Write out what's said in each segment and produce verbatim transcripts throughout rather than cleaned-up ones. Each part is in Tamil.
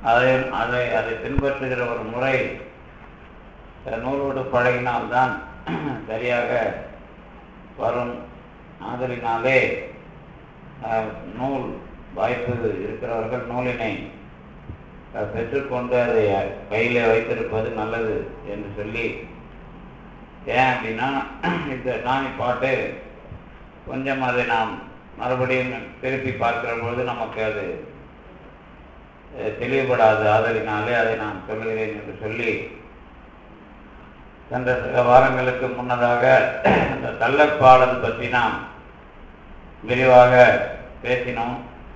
அதை அதை அதை பின்பற்றுகிற ஒரு முறை நூலோடு பழகினால்தான் சரியாக வரும். ஆதலினாலே நூல் வாய்ப்பு இருக்கிறவர்கள் நூலினை பெற்றுக்கொண்டு அதை கையில் வைத்திருப்பது நல்லது என்று சொல்லி, ஏன் அப்படின்னா இந்த சாமி பாட்டு கொஞ்சம் அதை நாம் மறுபடியும் திருப்பி பார்க்கிற பொழுது நமக்கு அது தெளிவுபடாது. ஆதலினாலே அதை நான் சொல்லுகிறேன் என்று சொல்லி, சென்ற சில வாரங்களுக்கு முன்னதாக இந்த தள்ளற்பாடல் பற்றி நாம் விரிவாக பேசினோம்.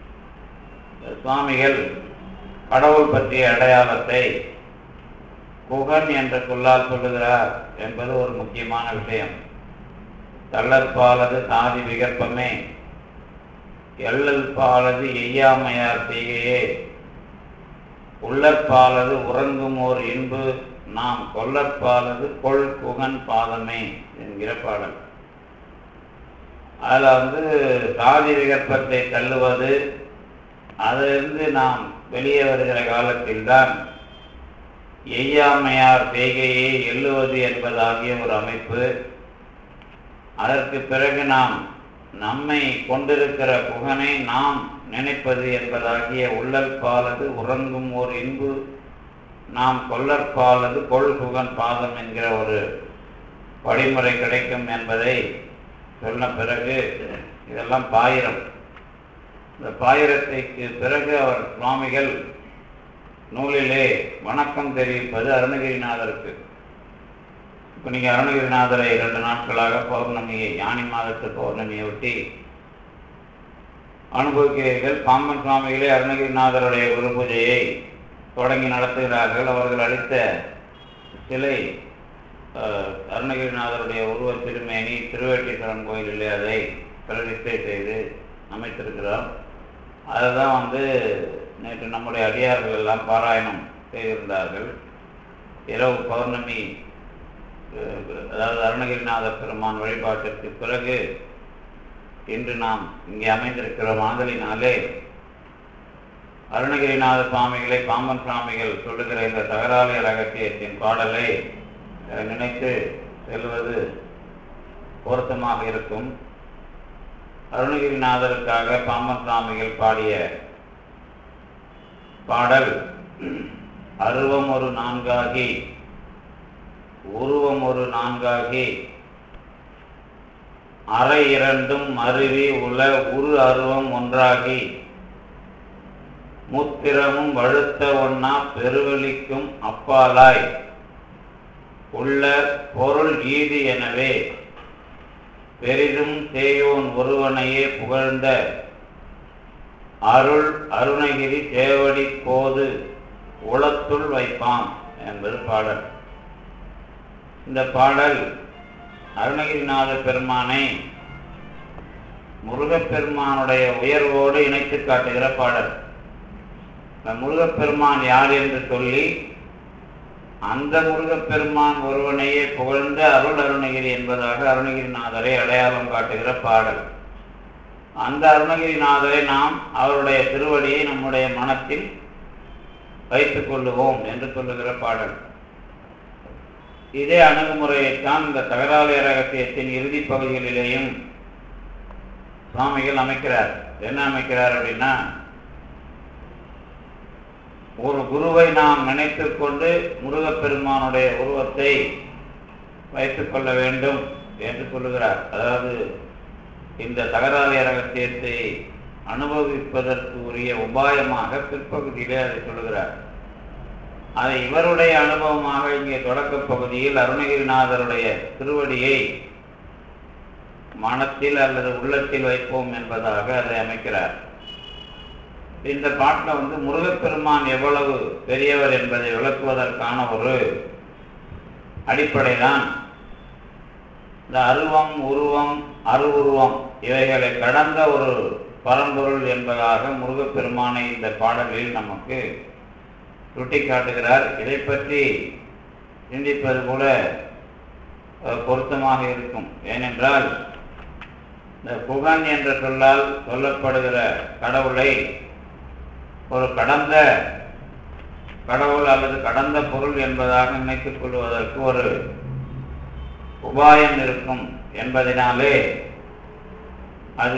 சுவாமிகள் கடவுள் பற்றிய அடையாளத்தை குகன் என்ற சொல்லால் சொல்லுகிறார் என்பது ஒரு முக்கியமான விஷயம். தள்ளற்பாலது சாதி விகற்பமே, எள்ளல் பாலது எய்யாமையார் செய்கையே, உள்ளற்பாலது உறங்கும் ஓர் இன்பு நாம் கொல்லற்பாலது கொள் குகன் பாதமே என்கிற பாடல். அதில் வந்து சாதி விகற்பத்தை தள்ளுவது, அதிலிருந்து நாம் வெளியே வருகிற காலத்தில்தான் எய்யாமையார் செய்கையை எள்ளுவது என்பதாகிய ஒரு அமைப்பு. அதற்கு பிறகு நாம் நம்மை கொண்டிருக்கிற புகனை நாம் நினைப்பது என்பதாகிய உள்ளற்பாலது உறங்கும் ஓர் இன்பு நாம் கொல்லற்பாலது கொள் புகன் பாதம் என்கிற ஒரு வழிமுறை கிடைக்கும் என்பதை சொன்ன பிறகு, இதெல்லாம் பாயிரம். இந்த பாயிரத்திற்கு பிறகு அவர் சுவாமிகள் நூலிலே வணக்கம் தெரிவிப்பது அருணகிரிநாதருக்கு. இப்போ நீங்கள் அருணகிரிநாதரை இரண்டு நாட்களாக பௌர்ணமியை, யானி மாதத்து பௌர்ணமியை ஒட்டி அனுபவிக்கிறீர்கள். பாம்பன் சுவாமிகளே அருணகிரிநாதருடைய குரு பூஜையை தொடங்கி நடத்துகிறார்கள். அவர்கள் அளித்த சிலை அருணகிரிநாதருடைய உருவ திருமேனி திருவேட்டீஸ்வரன் கோயிலிலே அதை பிரதிஷ்டை செய்து அமைத்திருக்கிறோம். அதுதான் வந்து நேற்று நம்முடைய அடியார்கள் எல்லாம் பாராயணம் செய்திருந்தார்கள். இரவு பௌர்ணமி, அதாவது அருணகிரிநாத பெருமான் வழிபாட்டிற்கு பிறகு இன்று நாம் இங்கே அமைந்திருக்கிறோம். ஆதலினாலே அருணகிரிநாத சுவாமிகளை பாம்பன் சுவாமிகள் சொல்லுகிற இந்த தகராலய ரகசியத்தின் பாடலை நினைத்து செல்வது பொருத்தமாக இருக்கும். அருணகிரிநாதருக்காக பாம்பன் சுவாமிகள் பாடிய பாடல் அருவம் ஒரு நான்காகி உருவம் ஒரு நான்காகி அரை இரண்டும் அருவி உல உரு அருவம் ஒன்றாகி முத்திரமும் வழுத்த ஒன்னா பெருவெளிக்கும் அப்பாலாய் உள்ள பொருள் ஈது எனவே பெரிதும் சேயோன் ஒருவனையே புகழ்ந்த அருள் அருணகிரி தேவடி போது உளத்துள் வைப்பான் என்பது பாடல். இந்த பாடல் அருணகிரிநாத பெருமானை முருகப்பெருமானுடைய உயர்வோடு இணைத்து காட்டுகிற பாடல். இந்த முருகப்பெருமான் யார் என்று சொல்லி அந்த முருகப்பெருமான் ஒருவனையே புகழ்ந்த அருள் அருணகிரி என்பதாக அருணகிரிநாதரை அடையாளம் காட்டுகிற பாடல். அந்த அருணகிரிநாதரை நாம் அவருடைய திருவடியை நம்முடைய மனத்தில் வைத்துக் கொள்ளுவோம் என்று சொல்லுகிற பாடல். இதே அணுகுமுறையைத்தான் இந்த தகராலய ரகசியத்தின் இறுதி பகுதிகளிலேயும் சுவாமிகள் அமைக்கிறார். என்ன அமைக்கிறார் அப்படின்னா, ஒரு குருவை நாம் நினைத்து கொண்டு முருகப்பெருமானுடைய உருவத்தை வைத்துக் கொள்ள வேண்டும் என்று சொல்லுகிறார். அதாவது இந்த தகராலய ரகசியத்தை அனுபவிப்பதற்கு உரிய உபாயமாக பிற்பகுதியிலே அதை சொல்லுகிறார். அதை இவருடைய அனுபவமாக இங்கே தொடக்க பகுதியில் அருணகிரிநாதருடைய திருவடியை மனத்தில் அல்லது உள்ளத்தில் வைப்போம் என்பதாக அதை அமைக்கிறார். இந்த பாட்டில் வந்து முருகப்பெருமான் எவ்வளவு பெரியவர் என்பதை விளக்குவதற்கான ஒரு அடிப்படை தான் இந்த அருவம் உருவம் அருவுருவம் இவைகளை கடந்த ஒரு பரம்பொருள் என்பதாக முருகப்பெருமானை இந்த பாடலில் நமக்கு சுட்டி காட்டுகிறார். இதை பற்றி சிந்திப்பது கூட பொருத்தமாக இருக்கும். ஏனென்றால் இந்த புகன் என்ற சொல்லால் சொல்லப்படுகிற கடவுளை ஒரு கடந்த கடவுள் அல்லது கடந்த பொருள் என்பதாக நினைத்துக் கொள்வதற்கு ஒரு உபாயம் இருக்கும் என்பதனாலே அது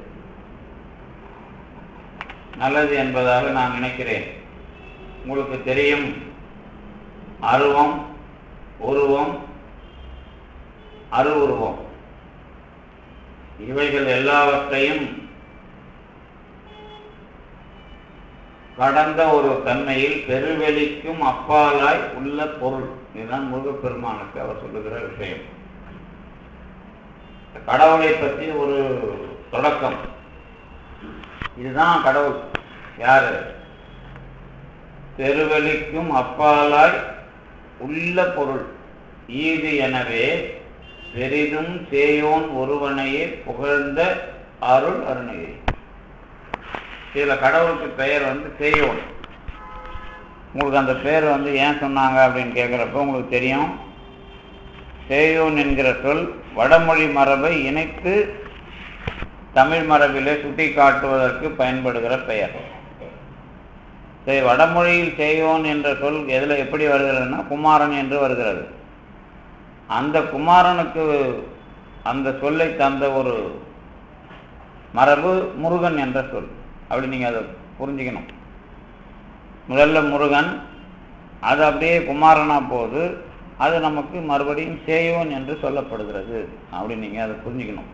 நல்லது என்பதாக நான் நினைக்கிறேன். உங்களுக்கு தெரியும், அருவம், உருவம், அருவுருவம் இவைகள் எல்லாவற்றையும் கடந்த ஒரு தன்மையில் பெருவெளிக்கும் அப்பாலாய் உள்ள பொருள். இதுதான் முருகப்பெருமானுக்கு அவர் சொல்லுகிற விஷயம். கடவுளை பற்றி ஒரு தொடக்கம். இதுதான் கடவுள். யாரு? பெருவெளிக்கும் அப்பாலாய் உள்ள பொருள் ஈது. எனவே பெரிதும் சேயோன் ஒருவனையே புகழ்ந்த அருள் அருணகிரி. இதுல கடவுளுக்கு பெயர் வந்து சேயோன். உங்களுக்கு அந்த பேர் வந்து ஏன் சொன்னாங்க அப்படின்னு கேட்குறப்ப உங்களுக்கு தெரியும், சேயோன் என்கிற சொல் வடமொழி மரபை இணைத்து தமிழ் மரபிலே சுட்டி காட்டுவதற்கு பயன்படுகிற பெயர். சரி, வடமொழியில் சேயோன் என்ற சொல் எதில் எப்படி வருகிறதுனா குமாரன் என்று வருகிறது. அந்த குமாரனுக்கு அந்த சொல்லை தந்த ஒரு மரபு முருகன் என்ற சொல். அப்படி நீங்கள் அதை புரிஞ்சுக்கணும். முதல்ல முருகன், அது அப்படியே குமாரனா போது அது நமக்கு மறுபடியும் சேயோன் என்று சொல்லப்படுகிறது. அப்படி நீங்கள் அதை புரிஞ்சுக்கணும்.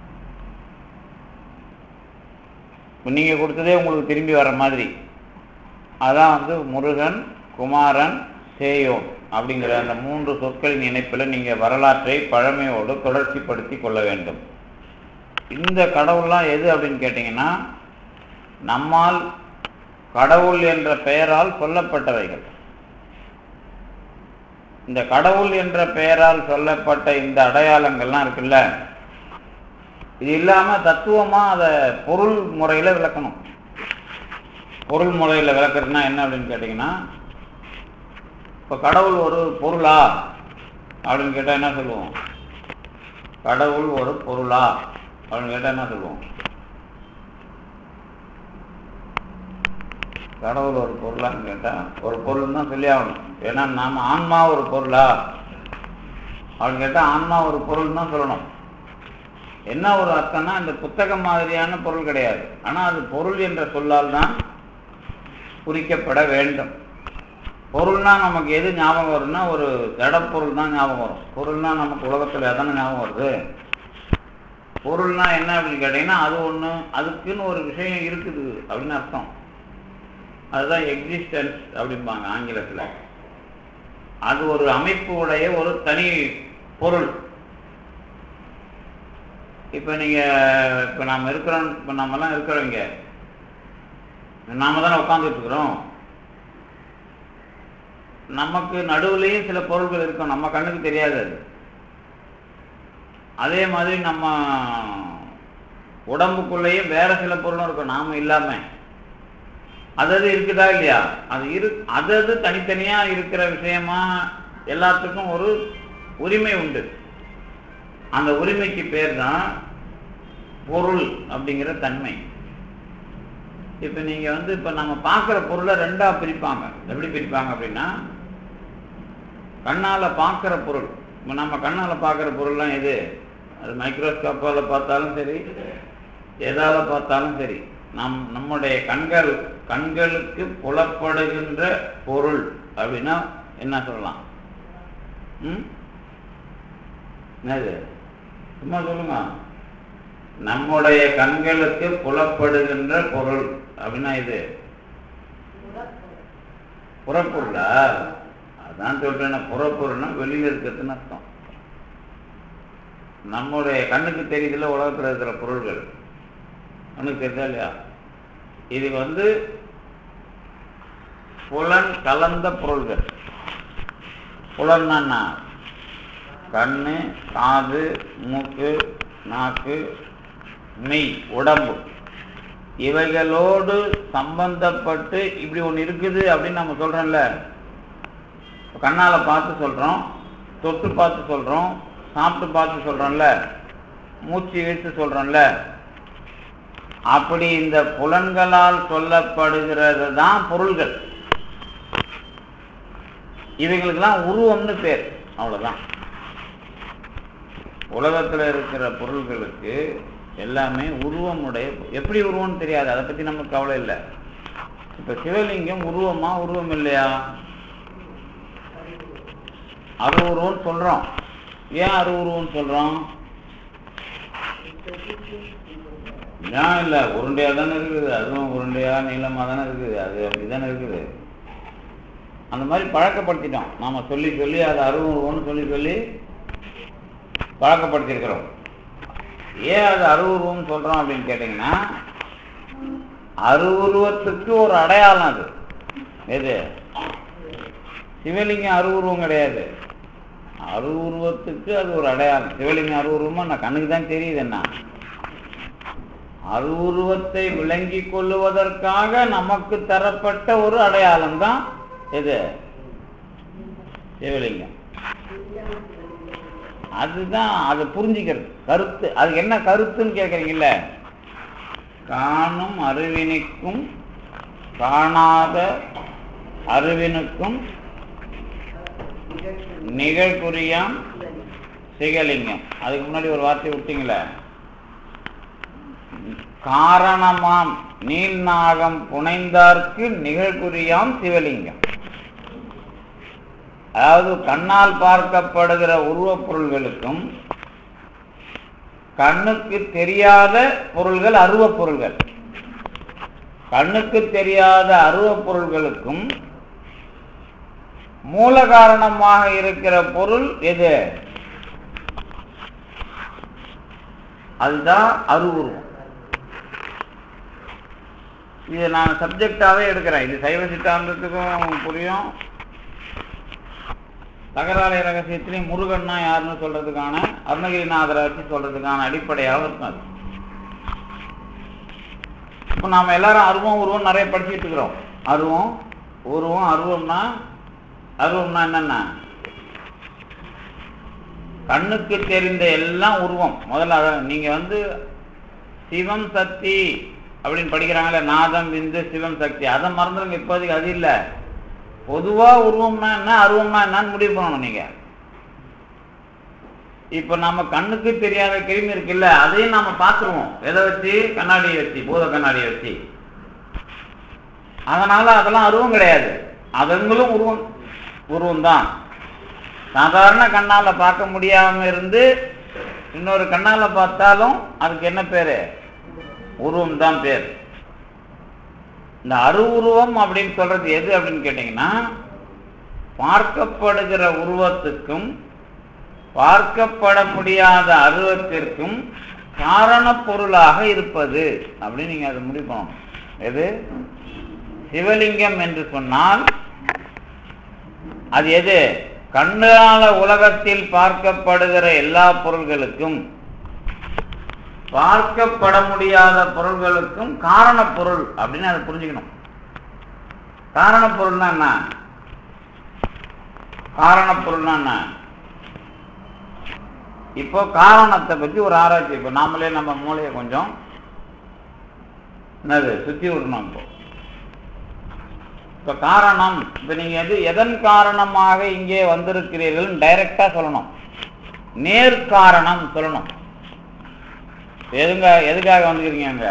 நீங்கள் கொடுத்ததே உங்களுக்கு திரும்பி வர மாதிரி அதான் வந்து முருகன், குமாரன், சேயோன் அப்படிங்கிற அந்த மூன்று சொற்களின் இணைப்பில் நீங்கள் வரலாற்றை பழமையோடு தொடர்ச்சிப்படுத்தி கொள்ள வேண்டும். இந்த கடவுள்லாம் எது அப்படின்னு கேட்டிங்கன்னா, நம்மால் கடவுள் என்ற பெயரால் சொல்லப்பட்டவைகள். இந்த கடவுள் என்ற பெயரால் சொல்லப்பட்ட இந்த அடையாளங்கள்லாம் இருக்குல்ல, இது இல்லாமல் தத்துவமாக அதை பொருள் முறையில் விளக்கணும். பொருள் முறையில் விளக்குறதுனா என்ன அப்படின்னு கேட்டிங்கன்னா, இப்போ கடவுள் ஒரு பொருளா அப்படின்னு கேட்டால் என்ன சொல்லுவோம்? கடவுள் ஒரு பொருளா அப்படின்னு கேட்டால் என்ன சொல்லுவோம்? கடவுள் ஒரு பொருளான்னு கேட்டால் ஒரு பொருள் தான் சொல்லி ஆகணும். ஏன்னா நாம் ஆன்மா ஒரு பொருளா அப்படின்னு கேட்டால் ஆன்மா ஒரு பொருள் தான் சொல்லணும். என்ன ஒரு அர்த்தம்னா, இந்த புத்தகம் மாதிரியான பொருள் கிடையாது. ஆனால் அது பொருள் என்ற சொல்லால் தான் குறிக்கப்பட வேண்டும். பொருள்னா நமக்கு எது ஞாபகம் வரும்னா, ஒரு ஜடப்பொருள் தான் ஞாபகம் வரும். பொருள்னா நமக்கு உலகத்தில் எதனா ஞாபகம் வருது? பொருள்னா என்ன அப்படின்னு கேட்டிங்கன்னா, அது ஒன்று, அதுக்குன்னு ஒரு விஷயம் இருக்குது அப்படின்னு அர்த்தம். அதுதான் எக்ஸிஸ்டன்ஸ் அப்படிம்பாங்க ஆங்கிலத்தில். அது ஒரு அமைப்பு உடைய ஒரு தனி பொருள். இப்போ நீங்கள் இப்போ நாம் இருக்கிறோம், இப்போ நம்மலாம் இருக்கிறோங்க, நாம தானே உட்காந்துட்டு இருக்கிறோம். நமக்கு நடுவுலையும் சில பொருள்கள் இருக்கும், நம்ம கண்ணுக்கு தெரியாது. அது அதே மாதிரி நம்ம உடம்புக்குள்ளேயும் வேற சில பொருளும் இருக்கும் நாம இல்லாம. அதது இருக்குதா இல்லையா? அது இரு அதது தனித்தனியா இருக்கிற விஷயமா எல்லாத்துக்கும் ஒரு உரிமை உண்டு. அந்த உரிமைக்கு பேர் தான் பொருள் அப்படிங்கிற தன்மை. இப்போ நீங்கள் வந்து இப்போ நம்ம பார்க்குற பொருளை ரெண்டாக பிரிப்பாங்க. எப்படி பிரிப்பாங்க அப்படின்னா, கண்ணால் பார்க்குற பொருள். இப்போ நம்ம கண்ணால் பார்க்குற பொருள்லாம் எது? அது மைக்ரோஸ்கோப்பால் பார்த்தாலும் சரி, எதால் பார்த்தாலும் சரி, நம் நம்முடைய கண்கள் கண்களுக்கு புலப்படுகின்ற பொருள் அப்படின்னா என்ன சொல்லலாம்? ம் என்னது? சும்மா சொல்லுங்க. நம்முடைய கண்களுக்கு புலப்படுகின்ற பொருள் அப்படின்னா இது புறப்பொருளா? அதான் சொல்றேன், புறப்பொருள்னா வெளியில இருக்கிறதுன்னு அர்த்தம். நம்முடைய கண்ணுக்கு தெரியுதுல உலகத்தில் இருக்கிற பொருள்கள், கண்ணுக்கு தெரியுதா இல்லையா? இது வந்து புலன் கலந்த பொருள்கள். புலன்னா கண்ணு, காது, மூக்கு, நாக்கு, மெய், உடம்பு, இவைகளோடு சம்பந்தப்பட்டு இப்படி ஒன்று இருக்குது அப்படின்னு நம்ம சொல்றோம்ல. கண்ணால் பார்த்து சொல்றோம், தொட்டு பார்த்து சொல்றோம், சாப்பிட்டு பார்த்து சொல்றோம்ல, மூச்சு இழுத்து சொல்றோம்ல. அப்படி இந்த புலன்களால் சொல்லப்படுகிறது தான் பொருள்கள். இவைகளுக்கெல்லாம் உருவம்னு பேர். அவ்வளோதான். உலகத்தில் இருக்கிற பொருள்களுக்கு எல்லாமே உருவமுடைய, எப்படி உருவம்னு தெரியாது, அதை பற்றி நமக்கு கவலை இல்லை. இப்போ சிவலிங்கம் உருவமா உருவம் இல்லையா? அருவுருவம்னு சொல்கிறோம். ஏன் அருவுருவம்னு சொல்கிறோம்? ஏன் இல்லை, உருண்டையாக தானே இருக்குது, அதுவும் உருண்டையாக நீளமாக தானே இருக்குது, அது அப்படி தானே இருக்குது. அந்த மாதிரி பழக்கப்படுத்திட்டோம் நாம், சொல்லி சொல்லி அது அருவுருவம்னு சொல்லி சொல்லி பழக்கப்படுத்தியிருக்கிறோம். ஏன் அது அருவுருவம்னு சொல்கிறோம் அப்படின்னு கேட்டிங்கன்னா, அருவுருவத்துக்கு ஒரு அடையாளம் அது. எது? சிவலிங்கம் அருவுருவம் கிடையாது, அருவுருவத்துக்கு அது ஒரு அடையாளம். சிவலிங்கம் அருவுருவமாக நான் கண்ணுக்கு தான் தெரியுது. என்ன அருவுருவத்தை விளங்கி கொள்ளுவதற்காக நமக்கு தரப்பட்ட ஒரு அடையாளம் தான் எது? சிவலிங்கம். அதுதான் அதை புரிஞ்சுக்கிறது கருத்து. அது என்ன கருத்துன்னு கேட்குறீங்கல்ல, காணும் அறிவினுக்கும் காணாத அறிவினுக்கும் நிகழ்குறியாம் சிவலிங்கம். அதுக்கு முன்னாடி ஒரு வார்த்தை விட்டீங்களே, காரணமாம் நீல்நாகம் புனைந்தார்க்கு நிகழ்குறியாம் சிவலிங்கம். அதாவது கண்ணால் பார்க்கப்படுகிற உருவப் பொருள்களுக்கும் கண்ணுக்கு தெரியாத பொருள்கள் அருவப் பொருள்கள், கண்ணுக்கு தெரியாத அருவப் பொருள்களுக்கும் மூல காரணமாக இருக்கிற பொருள் எது? அதுதான் அருவுருவம். இது நான் சப்ஜெக்டாகவே எடுக்கிறேன். இது சைவ சித்தாந்தத்துக்கும் புரியும், தகராலய ரகசியத்திலையும் முருகன்னா யாருன்னு சொல்றதுக்கான, அருணகிரிநாதரை வச்சு சொல்றதுக்கான அடிப்படையாக இருக்கும் அது. இப்போ நாம் எல்லாரும் அருவம் உருவம் நிறைய படிச்சுட்டு இருக்கிறோம். அருவம் உருவம். அருவம்னா அருவம்னா என்னன்னா, கண்ணுக்கு தெரிந்த எல்லாம் உருவம். முதல்ல அதை நீங்க வந்து சிவம் சக்தி அப்படின்னு படிக்கிறாங்களே, நாதம் விந்து சிவம் சக்தி, அதை மறந்துடுங்க இப்போதைக்கு. அது இல்லை, பொதுவா உருவம்னா என்ன அருவம்னா என்னன்னு முடிவு பண்ணணும் நீங்க. இப்ப நம்ம கண்ணுக்கு தெரியாத கிருமி இருக்குல்ல, அதையும் நாம பார்த்துருவோம். எதை வச்சு? கண்ணாடியை வச்சு, பூத கண்ணாடியை வச்சு. அதனால அதெல்லாம் அருவம் கிடையாது, அதுங்களும் உருவம் உருவம் தான். சாதாரண கண்ணால பார்க்க முடியாம இருந்து இன்னொரு கண்ணால பார்த்தாலும் அதுக்கு என்ன பேரு? உருவம் தான் பேர். இந்த அருவுருவம் அப்படின்னு சொல்றது எது அப்படின்னு கேட்டீங்கன்னா, பார்க்கப்படுகிற உருவத்துக்கும் பார்க்கப்பட முடியாத அருவத்திற்கும் காரண பொருளாக இருப்பது அப்படின்னு நீங்க அதை முடிவு பண்ணணும். எது? சிவலிங்கம் என்று சொன்னால் அது எது? கண்ணால உலகத்தில் பார்க்கப்படுகிற எல்லா பொருள்களுக்கும் பார்க்கப்பட முடியாத பொருள்களுக்கும் காரண பொருள் அப்படின்னு அதை புரிஞ்சுக்கணும். காரண பொருள்னா என்ன? காரண பொருள்னா என்ன? இப்போ காரணத்தை பற்றி ஒரு ஆராய்ச்சி. இப்போ நாமளே நம்ம மூளையை கொஞ்சம் என்னது சுத்தி விடணும். இப்போ இப்போ காரணம், இப்போ நீங்க எது எதன் காரணமாக இங்கே வந்திருக்கிறீர்கள் டைரக்டா சொல்லணும். நேர்காரணம் சொல்லணும். எதுங்க எதுக்காக வந்துக்கிறீங்க? அங்க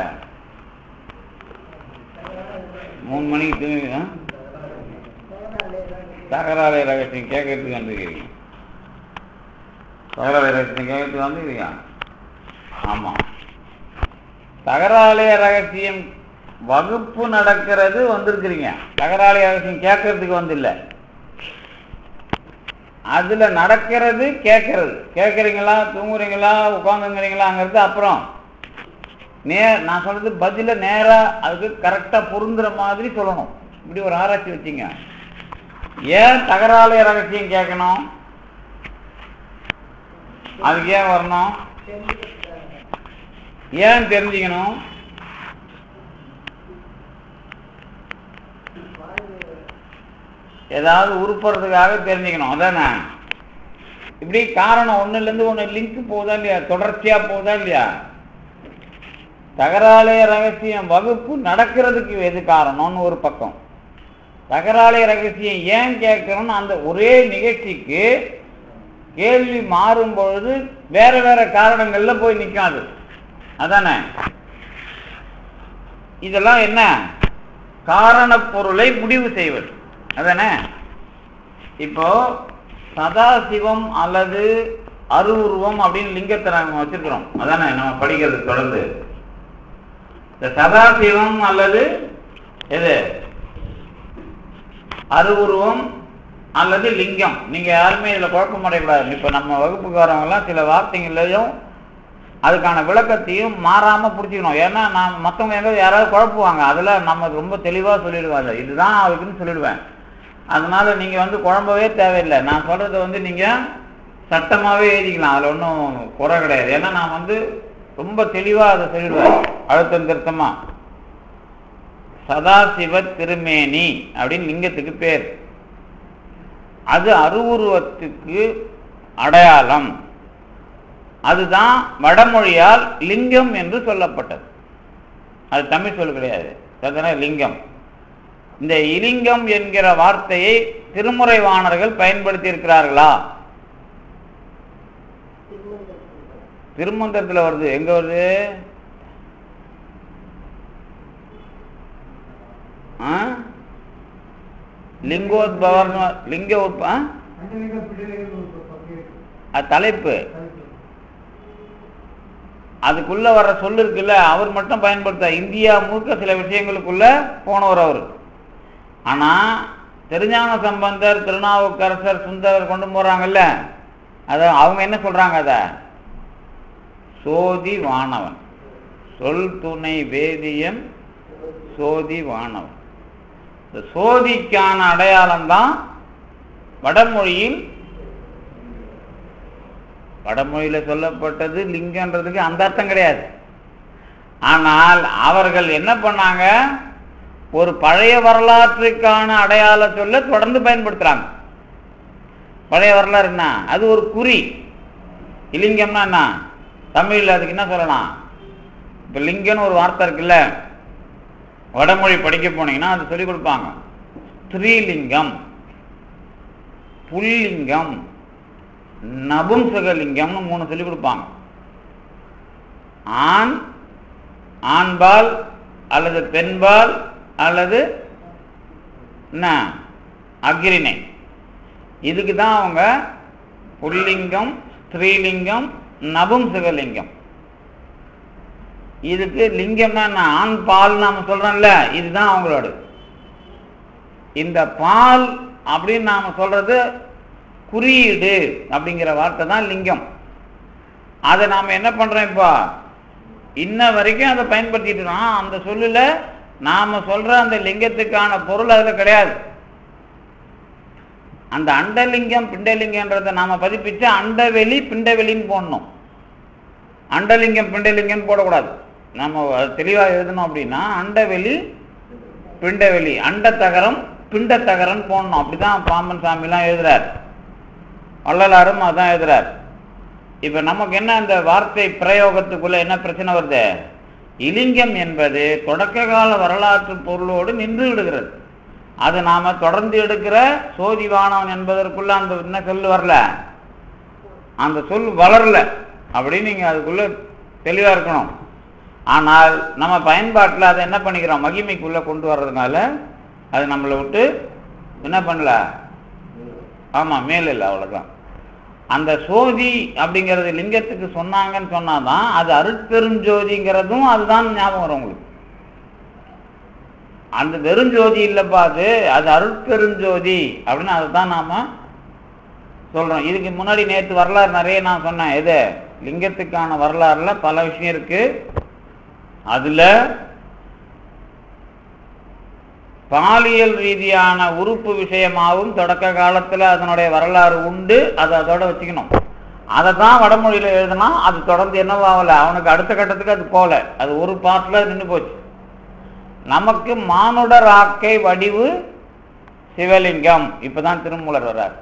மூணு மணிக்கு தூங்கி தகராலய ரகசியம் கேட்கறதுக்கு வந்துக்கிறீங்க. தகராலய ரகசியம் கேட்கறதுக்கு வந்துக்கிறீங்க. ஆமா, தகராலய ரகசியம் வகுப்பு நடக்கிறது வந்திருக்கிறீங்க. தகராலய ரகசியம் கேட்கறதுக்கு வந்து இல்லை, அதுல நடக்கிறது கேட்கறது. கேட்கறீங்களா, தூங்குறீங்களா, உட்காந்துங்கிறீங்களாங்கிறது அப்புறம். நே நான் சொல்றது பதில நேரா அதுக்கு கரெக்டா பொருந்துற மாதிரி சொல்லணும். இப்படி ஒரு ஆராய்ச்சி வச்சிங்க. ஏன் தகராலய ரகசியம் கேட்கணும்? அதுக்கு ஏன் வரணும்? ஏன் தெரிஞ்சுக்கணும்? ஏதாவது உருப்படுறதுக்காக தெரிஞ்சுக்கணும், அதானே? இப்படி காரணம் ஒண்ணுல இருந்து ஒண்ணு லிங்க் போதா இல்லையா, தொடர்ச்சியா போதா இல்லையா? தகராலய ரகசியம் வகுப்பு நடக்கிறதுக்கு எது காரணம்னு ஒரு பக்கம், தகராலை ரகசியம் ஏன் கேட்கணும்னு அந்த ஒரே நிகழ்ச்சிக்கு கேள்வி மாறும் பொழுது வேற வேற காரணங்கள்ல போய் நிற்காது. அதானே? இதெல்லாம் என்ன? காரண பொருளை முடிவு செய்வது. அதானே? இப்போ சதாசிவம் அல்லது அருவுருவம் அப்படின்னு லிங்கத்தை நம்ம வச்சிருக்கிறோம். அதானே நம்ம படிக்கிறது தொடர்ந்து. இந்த சதாசிவம் அல்லது எது அருவுருவம் அல்லது லிங்கம், நீங்க யாருமே இதுல குழப்பம் அடையக்கூடாது. இப்ப நம்ம வகுப்புக்காரவங்கலாம் சில வார்த்தைகளையும் அதுக்கான விளக்கத்தையும் மாறாம புடிச்சுக்கணும். ஏன்னா நான் மற்றவங்க எங்க யாராவது குழப்புவாங்க, அதுல நம்ம ரொம்ப தெளிவா சொல்லிடுவாங்க, இதுதான் அதுக்குன்னு சொல்லிடுவேன். அதனால நீங்க வந்து குழம்பவே தேவையில்லை. நான் சொல்றதை வந்து நீங்க சட்டமாவே எழுதிக்கலாம், அதுல ஒன்றும் குறை கிடையாது. ஏன்னா நான் வந்து ரொம்ப தெளிவா அதை சொல்லிடுவேன், அழுத்தம் திருத்தமா. சதாசிவ திருமேனி அப்படின்னு லிங்கத்துக்கு பேர். அது அருவுருவத்துக்கு அடையாளம். அதுதான் வடமொழியால் லிங்கம் என்று சொல்லப்பட்டது. அது தமிழ் சொல் கிடையாது, லிங்கம். இந்த இலிங்கம் என்கிற வார்த்தையை திருமுறை வாணர்கள் பயன்படுத்தி இருக்கிறார்களா? திருமந்திரத்தில் வருது. எங்க வருது? லிங்கோத்பவர் லிங்க தலைப்பு அதுக்குள்ள வர்ற சொல்லு இருக்குல்ல, அவர் மட்டும் பயன்படுத்த. இந்தியா முழுக்க சில விஷயங்களுக்குள்ள போனவர் அவர். ஆனா திருஞான சம்பந்தர், திருநாவுக்கரசர், சுந்தரர் கொண்டு போறாங்கல்ல, அத அவங்க என்ன சொல்றாங்க? அத சோதி வானவன், சொல் துணை வேதியன் சோதி வானவன். இந்த சோதிக்கான அடையாளம் தான் வடமொழியில், வடமொழியில சொல்லப்பட்டது லிங்கன்றதுக்கு அந்த அர்த்தம் கிடையாது. ஆனால் அவர்கள் என்ன பண்ணாங்க? ஒரு பழைய வரலாற்றுக்கான அடையாள சொல்ல தொடர்ந்து பயன்படுத்துறாங்க. பழைய வரலாறு என்ன? அது ஒரு குறி. இலிங்கம்னா என்ன? தமிழ்ல அதுக்கு என்ன சொல்லலாம்? இப்ப லிங்கம்னு ஒரு வார்த்தை இருக்குல்ல, வடமொழி படிக்க போனீங்கன்னா அது சொல்லிக் கொடுப்பாங்க. ஸ்திரீலிங்கம், புல்லிங்கம், நபும்சகலிங்கம்னு மூணு சொல்லிக் கொடுப்பாங்க. ஆண் ஆண்பால் அல்லது பெண்பால் அல்லது என்ன அக்ரிணை. இதுக்கு தான் அவங்க புல்லிங்கம், ஸ்திரீலிங்கம், நபும்சகலிங்கம். இதுக்கு லிங்கம்னா ஆண் பால் நாம சொல்றோம்ல, இதுதான் அவங்களோட. இந்த பால் அப்படின்னு நாம சொல்றது குறியீடு அப்படிங்கிற வார்த்தை தான் லிங்கம். அதை நாம என்ன பண்றோம்? இப்போ இன்ன வரைக்கும் அதை பயன்படுத்திட்டு இருக்கோம். அந்த சொல்லுல நாம சொல்ற அந்த லிங்கத்துக்கான பொருள் அதுல கிடையாது. அந்த அண்டலிங்கம் பிண்டலிங்கன்றதை நாம பதிப்பிச்சு அண்டவெளி பிண்டவெளின்னு போடணும். அண்டலிங்கம் பிண்டலிங்கம் போடக்கூடாது. நம்ம தெளிவா எழுதணும் அப்படின்னா அண்டவெளி பிண்டவெளி, அண்டத்தகரம் பிண்டத்தகரம் போடணும். அப்படிதான் பாம்பன் சாமிலாம் எழுதுறார், வள்ளலாரும் அதான் எழுதுறார். இப்ப நமக்கு என்ன அந்த வார்த்தை பிரயோகத்துக்குள்ள என்ன பிரச்சனை வருது? இலிங்கம் என்பது தொடக்க கால வரலாற்று பொருளோடு நின்று விடுகிறது. அது நாம தொடர்ந்து எடுக்கிற சோதிவானவன் என்பதற்குள்ள அந்த என்ன சொல் வரல, அந்த சொல் வளரல. அப்படி நீங்க அதுக்குள்ள தெளிவா இருக்கணும். ஆனால் நம்ம பயன்பாட்டில் அதை என்ன பண்ணிக்கிறோம்? மகிமைக்குள்ள கொண்டு வர்றதுனால அது நம்மளை விட்டு என்ன பண்ணல, ஆமா மேல் இல்லை, அவ்வளவுதான். அந்த சோதி அப்படிங்கிறது லிங்கத்துக்கு சொன்னாங்கன்னு சொன்னாதான் அது அருட்பெருஞ்சோதிங்கிறதும் அதுதான் ஞாபகம் வரும் உங்களுக்கு. அந்த வெறுஞ்சோதி இல்லப்பா, அது அது அருட்பெருஞ்சோதி அப்படின்னு அதுதான் நாம சொல்றோம். இதுக்கு முன்னாடி நேற்று வரலாறு நிறைய நான் சொன்னேன். எது லிங்கத்துக்கான வரலாறுல பல விஷயம் இருக்கு. அதுல பாலியல் ரீதியான உறுப்பு விஷயமாகவும் தொடக்க காலத்துல அதனுடைய வரலாறு உண்டு. அதை அதோட வச்சுக்கணும். அதை தான் வடமொழியில எழுதுனா அது தொடர்ந்து என்னவாகல, அவனுக்கு அடுத்த கட்டத்துக்கு அது போல, அது ஒரு பாட்டுல நின்று போச்சு. நமக்கு மானுடர் ஆக்கை வடிவு சிவலிங்கம். இப்பதான் திருமூலர் வர்றார்.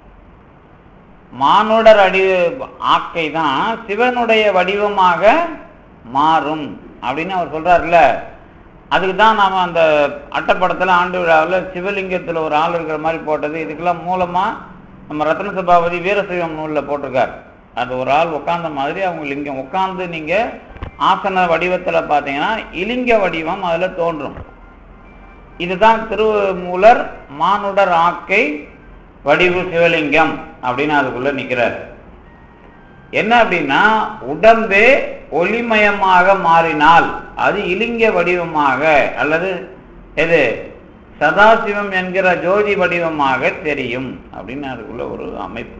மானுடர் அடி ஆக்கை தான் சிவனுடைய வடிவமாக மாறும் அப்படின்னு அவர் சொல்றாருல. அதுக்கு தான் நாம் அந்த அட்டப்படத்தில் ஆண்டு விழாவில் சிவலிங்கத்தில் ஒரு ஆள் இருக்கிற மாதிரி போட்டது. இதுக்கெல்லாம் மூலமாக நம்ம ரத்ன சபாபதி வீரசைவம் நூலில் போட்டிருக்கார். அது ஒரு ஆள் உட்கார்ந்த மாதிரி அவங்க லிங்கம் உட்கார்ந்து நீங்கள் ஆசன வடிவத்தில் பார்த்தீங்கன்னா இலிங்க வடிவம் அதில் தோன்றும். இதுதான் திருமூலர் மானுடர் ஆக்கை வடிவு சிவலிங்கம் அப்படின்னு அதுக்குள்ள நிற்கிறார். என்ன அப்படின்னா, உடம்பே ஒளிமயமாக மாறினால் அது இலிங்க வடிவமாக அல்லது எது சதாசிவம் என்கிற ஜோதி வடிவமாக தெரியும் அப்படின்னு அதுக்குள்ள ஒரு அமைப்பு.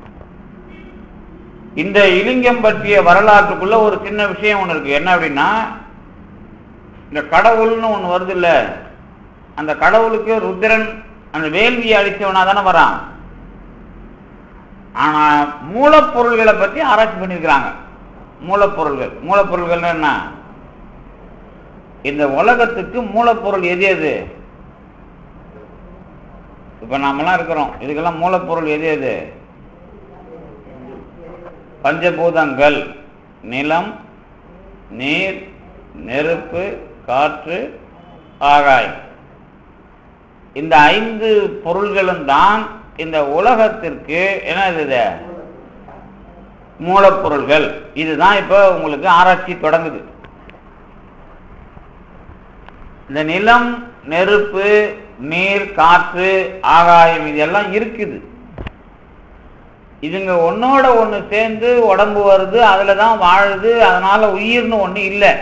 இந்த இலிங்கம் பற்றிய வரலாற்றுக்குள்ள ஒரு சின்ன விஷயம் ஒன்று இருக்கு. என்ன அப்படின்னா, இந்த கடவுள்னு ஒன்று வருது இல்ல, அந்த கடவுளுக்கு ருத்ரன் அந்த வேள்வியை அழிச்சவனா தானே வரான். ஆனா மூலப்பொருள்களை பற்றி ஆராய்ச்சி பண்ணியிருக்கிறாங்க. மூலப்பொருள்கள் மூலப்பொருள்கள் என்ன, இந்த உலகத்துக்கு மூலப்பொருள் எது எது? இப்ப நாமெல்லாம் இருக்கிறோம், இதுக்கெல்லாம் மூலப்பொருள் எது எது? பஞ்சபூதங்கள், நிலம், நீர், நெருப்பு, காற்று, ஆகாயம். இந்த ஐந்து பொருள்களும் தான் இந்த உலகத்திற்கு என்ன இது மூலப்பொருள்கள். இதுதான் இப்ப உங்களுக்கு ஆராய்ச்சி தொடங்குது. இந்த நிலம், நெருப்பு, நீர், காற்று, ஆகாயம் இதெல்லாம் இருக்குது. இதுங்க ஒன்னோட ஒன்று சேர்ந்து உடம்பு வருது, அதுல தான் வாழுது. அதனால உயிர்னு ஒண்ணு இல்லை.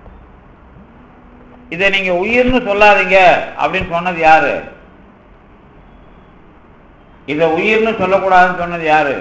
இதை நீங்க உயிர்னு சொல்லாதீங்க அப்படின்னு சொன்னது யாரு? இதை உயிர்னு சொல்லக்கூடாதுன்னு சொன்னது யாரு?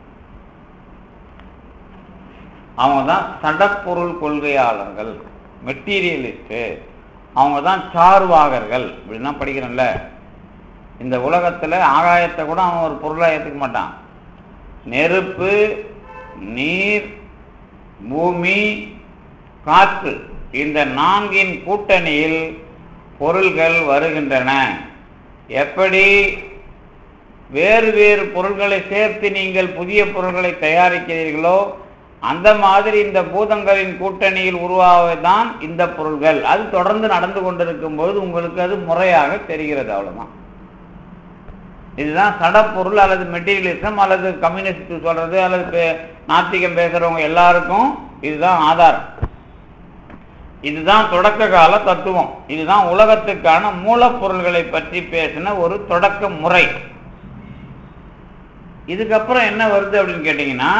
அவங்க தான் சடப்பொருள் கொள்கையாளர்கள், மெட்டீரியலிஸ்ட். அவங்க தான் சார்வாகர்கள். இப்படின்னா படிக்கிறேன்ல, இந்த உலகத்துல ஆகாயத்தை கூட அவன் ஒரு பொருளா ஏற்றுக்க மாட்டான். நெருப்பு, நீர், பூமி, காற்று இந்த நான்கின் கூட்டணியில் பொருள்கள் வருகின்றன. எப்படி வேறு வேறு பொருள்களை சேர்த்து நீங்கள் புதிய பொருள்களை தயாரிக்கிறீர்களோ அந்த மாதிரி இந்த பூதங்களின் கூட்டணியில் உருவாவதுதான் இந்த பொருள்கள். அது தொடர்ந்து நடந்து கொண்டிருக்கும் போது உங்களுக்கு அது முறையாக தெரிகிறது. அவ்வளவுதான். இதுதான் சடப்பொருள் அல்லது மெட்டீரியலிசம் அல்லது கம்யூனிஸ்ட் சொல்றது அல்லது நாத்திகம் பேசுறவங்க எல்லாருக்கும் இதுதான் ஆதாரம். இதுதான் தொடக்க கால தத்துவம். இதுதான் உலகத்துக்கான மூலப்பொருள்களை பற்றி பேசின ஒரு தொடக்க முறை. இதுக்கப்புறம் என்ன வருது அப்படின்னு கேட்டீங்கன்னா,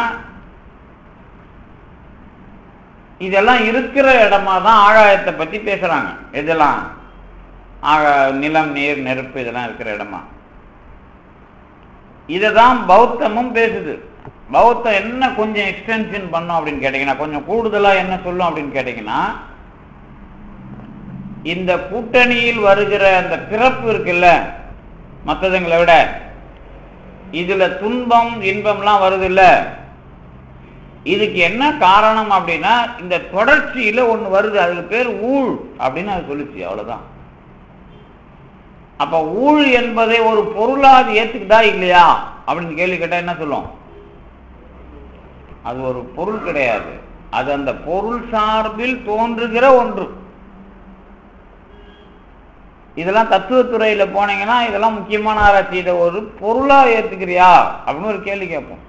இதெல்லாம் இருக்கிற இடமா தான் ஆகாயத்தை பற்றி பேசுறாங்க. இதெல்லாம் ஆகா நிலம், நீர், நெருப்பு இதெல்லாம் இருக்கிற இடமா. இதைதான் பௌத்தமும் பேசுது. பௌத்தம் என்ன கொஞ்சம் எக்ஸ்டென்ஷன் பண்ணும் அப்படின்னு கேட்டீங்கன்னா, கொஞ்சம் கூடுதலா என்ன சொல்லும் அப்படின்னு கேட்டீங்கன்னா, இந்த கூட்டணியில் வருகிற அந்த பிறப்பு இருக்குல்ல மற்றதுங்களை விட, இதுல துன்பம் இன்பம்லாம் வருது இல்ல, இதுக்கு என்ன காரணம் அப்படின்னா இந்த தொடர்ச்சியில ஒண்ணு வருது, அதுக்கு பேர் ஊழ் அப்படின்னு அது சொல்லுச்சு. அவ்வளவுதான். அப்ப ஊழ் என்பதை ஒரு பொருளா அது ஏத்துக்கிட்டா இல்லையா அப்படின்னு கேள்வி கேட்டா என்ன சொல்லும்? அது ஒரு பொருள் கிடையாது, அது அந்த பொருள் சார்பில் தோன்றுகிற ஒன்று. இதெல்லாம் தத்துவத்துறையில போனீங்கன்னா இதெல்லாம் முக்கியமான ஆராய்ச்சி. இதை ஒரு பொருளா ஏத்துக்கிறியா அப்படின்னு ஒரு கேள்வி கேட்போம்.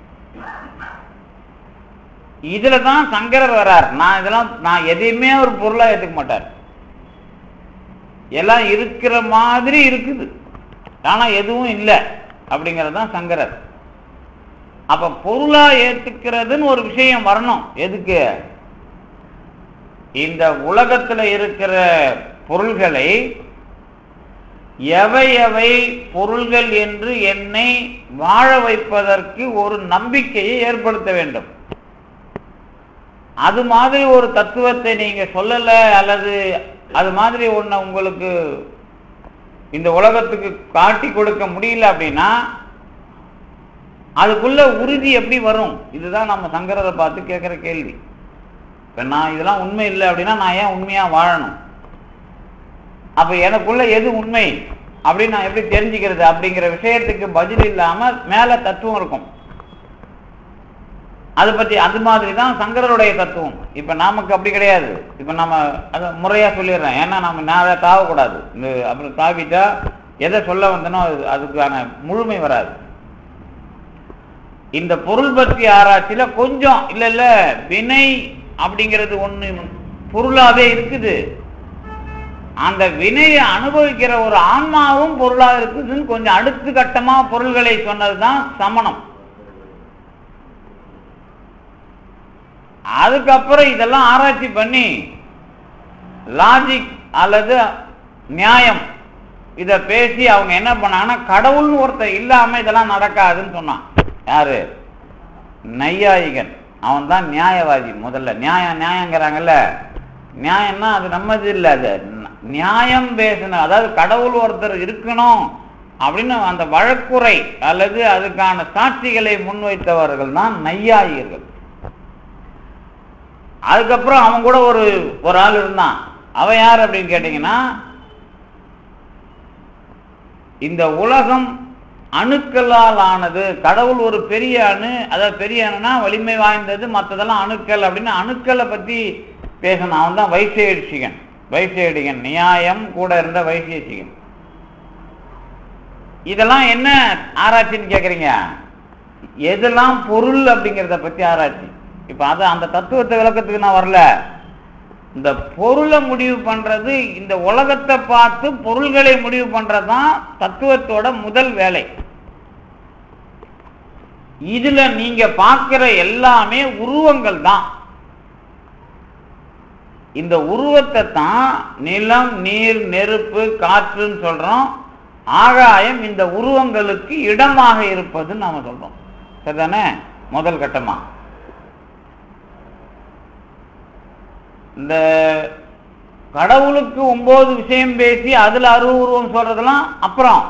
இதுல தான் சங்கரர் வர்றார். நான் இதெல்லாம் நான் எதையுமே ஒரு பொருளா ஏத்துக்க மாட்டார். எல்லாம் இருக்கிற மாதிரி இருக்குது, ஆனா எதுவும் இல்லை அப்படிங்கறதுதான் சங்கரர். அப்ப பொருளா ஏத்துக்கிறதுன்னு ஒரு விஷயம் வரணும். எதுக்கு? இந்த உலகத்துல இருக்கிற பொருள்களை எவை எவை பொருள்கள் என்று என்னை வாழ வைப்பதற்கு ஒரு நம்பிக்கையை ஏற்படுத்த வேண்டும். அது மாதிரி ஒரு தத்துவத்தை நீங்க சொல்லல அல்லது அது மாதிரி ஒண்ணு உங்களுக்கு இந்த உலகத்துக்கு காட்டி கொடுக்க முடியல அப்படின்னா அதுக்குள்ள உறுதி எப்படி வரும்? இதுதான் நம்ம சங்கரரை பார்த்து கேட்கிற கேள்வி. இப்ப நான் இதெல்லாம் உண்மை இல்லை அப்படின்னா நான் ஏன் உண்மையா வாழணும்? அப்ப எனக்குள்ள எது உண்மை அப்படின்னு நான் எப்படி தெரிஞ்சுக்கிறது அப்படிங்கிற விஷயத்துக்கு பதில் இல்லாம மேல தத்துவம் இருக்கும். அதை பற்றி அது மாதிரி தான் சங்கரருடைய தத்துவம். இப்போ நமக்கு அப்படி கிடையாது. இப்போ நம்ம அதை முறையாக சொல்லிடுறேன், ஏன்னா நம்ம நான் தாவக்கூடாது. இந்த அப்புறம் தாவிட்டா எதை சொல்ல வந்தனோ அது அதுக்கான முழுமை வராது. இந்த பொருள் பற்றி ஆராய்ச்சியில கொஞ்சம் இல்லை இல்லை வினை அப்படிங்கிறது ஒன்று பொருளாவே இருக்குது. அந்த வினையை அனுபவிக்கிற ஒரு ஆன்மாவும் பொருளாக இருக்குதுன்னு கொஞ்சம் அடுத்த கட்டமா பொருள்களை சொன்னதுதான் சமணம். அதுக்கப்புறம் இதெல்லாம் ஆராய்ச்சி பண்ணி லாஜிக் அல்லது நியாயம் இத பேசி அவங்க என்ன பண்ணாங்கன்னா கடவுள்னு ஒருத்தர் இல்லாம இதெல்லாம் நடக்காதுன்னு சொன்னான். யாரு? நையாயிகன். அவன் தான் நியாயவாதி. முதல்ல நியாயம் நியாயங்கிறாங்கல்ல, நியாயம்னா அது நம்மது இல்லை, அது நியாயம் பேசணும். அதாவது கடவுள் ஒருத்தர் இருக்கணும் அப்படின்னு அந்த வழக்குரை அல்லது அதுக்கான சாட்சிகளை முன்வைத்தவர்கள் தான் நையாயிகர்கள். அதுக்கப்புறம் அவன் கூட ஒரு ஒரு ஆள் இருந்தான். அவன் யார் அப்படின்னு கேட்டீங்கன்னா, இந்த உலகம் அணுக்களால் ஆனது, கடவுள் ஒரு பெரிய அணு, அதாவது பெரிய அணுனா வலிமை வாய்ந்தது, மற்றதெல்லாம் அணுக்கள் அப்படின்னு அணுக்களை பத்தி பேசணும். அவன் தான் வைசேடிகன். வைசேடிகன் நியாயம் கூட இருந்த வைசேடிகன். இதெல்லாம் என்ன ஆராய்ச்சின்னு கேக்குறீங்க? எதெல்லாம் பொருள் அப்படிங்கிறத பத்தி ஆராய்ச்சி. இப்ப அது அந்த தத்துவத்தை விளக்கத்துக்கு நான் வரல. இந்த பொருளை முடிவு பண்றது, இந்த உலகத்தை பார்த்து பொருள்களை முடிவு பண்றதுதான் தத்துவத்தோட முதல் வேலை. இதுல நீங்க பார்க்கிற எல்லாமே உருவங்கள் தான். இந்த உருவத்தை தான் நிலம், நீர், நெருப்பு, காற்றுன்னு சொல்றோம். ஆகாயம் இந்த உருவங்களுக்கு இடமாக இருப்பதுன்னு நாம சொல்றோம். சரிதானே? முதல் கட்டமா இந்த கடவுளுக்கு ஒன்பது விஷயம் பேசி அதுல அருவ உருவம் சொல்றதெல்லாம் அப்புறம்.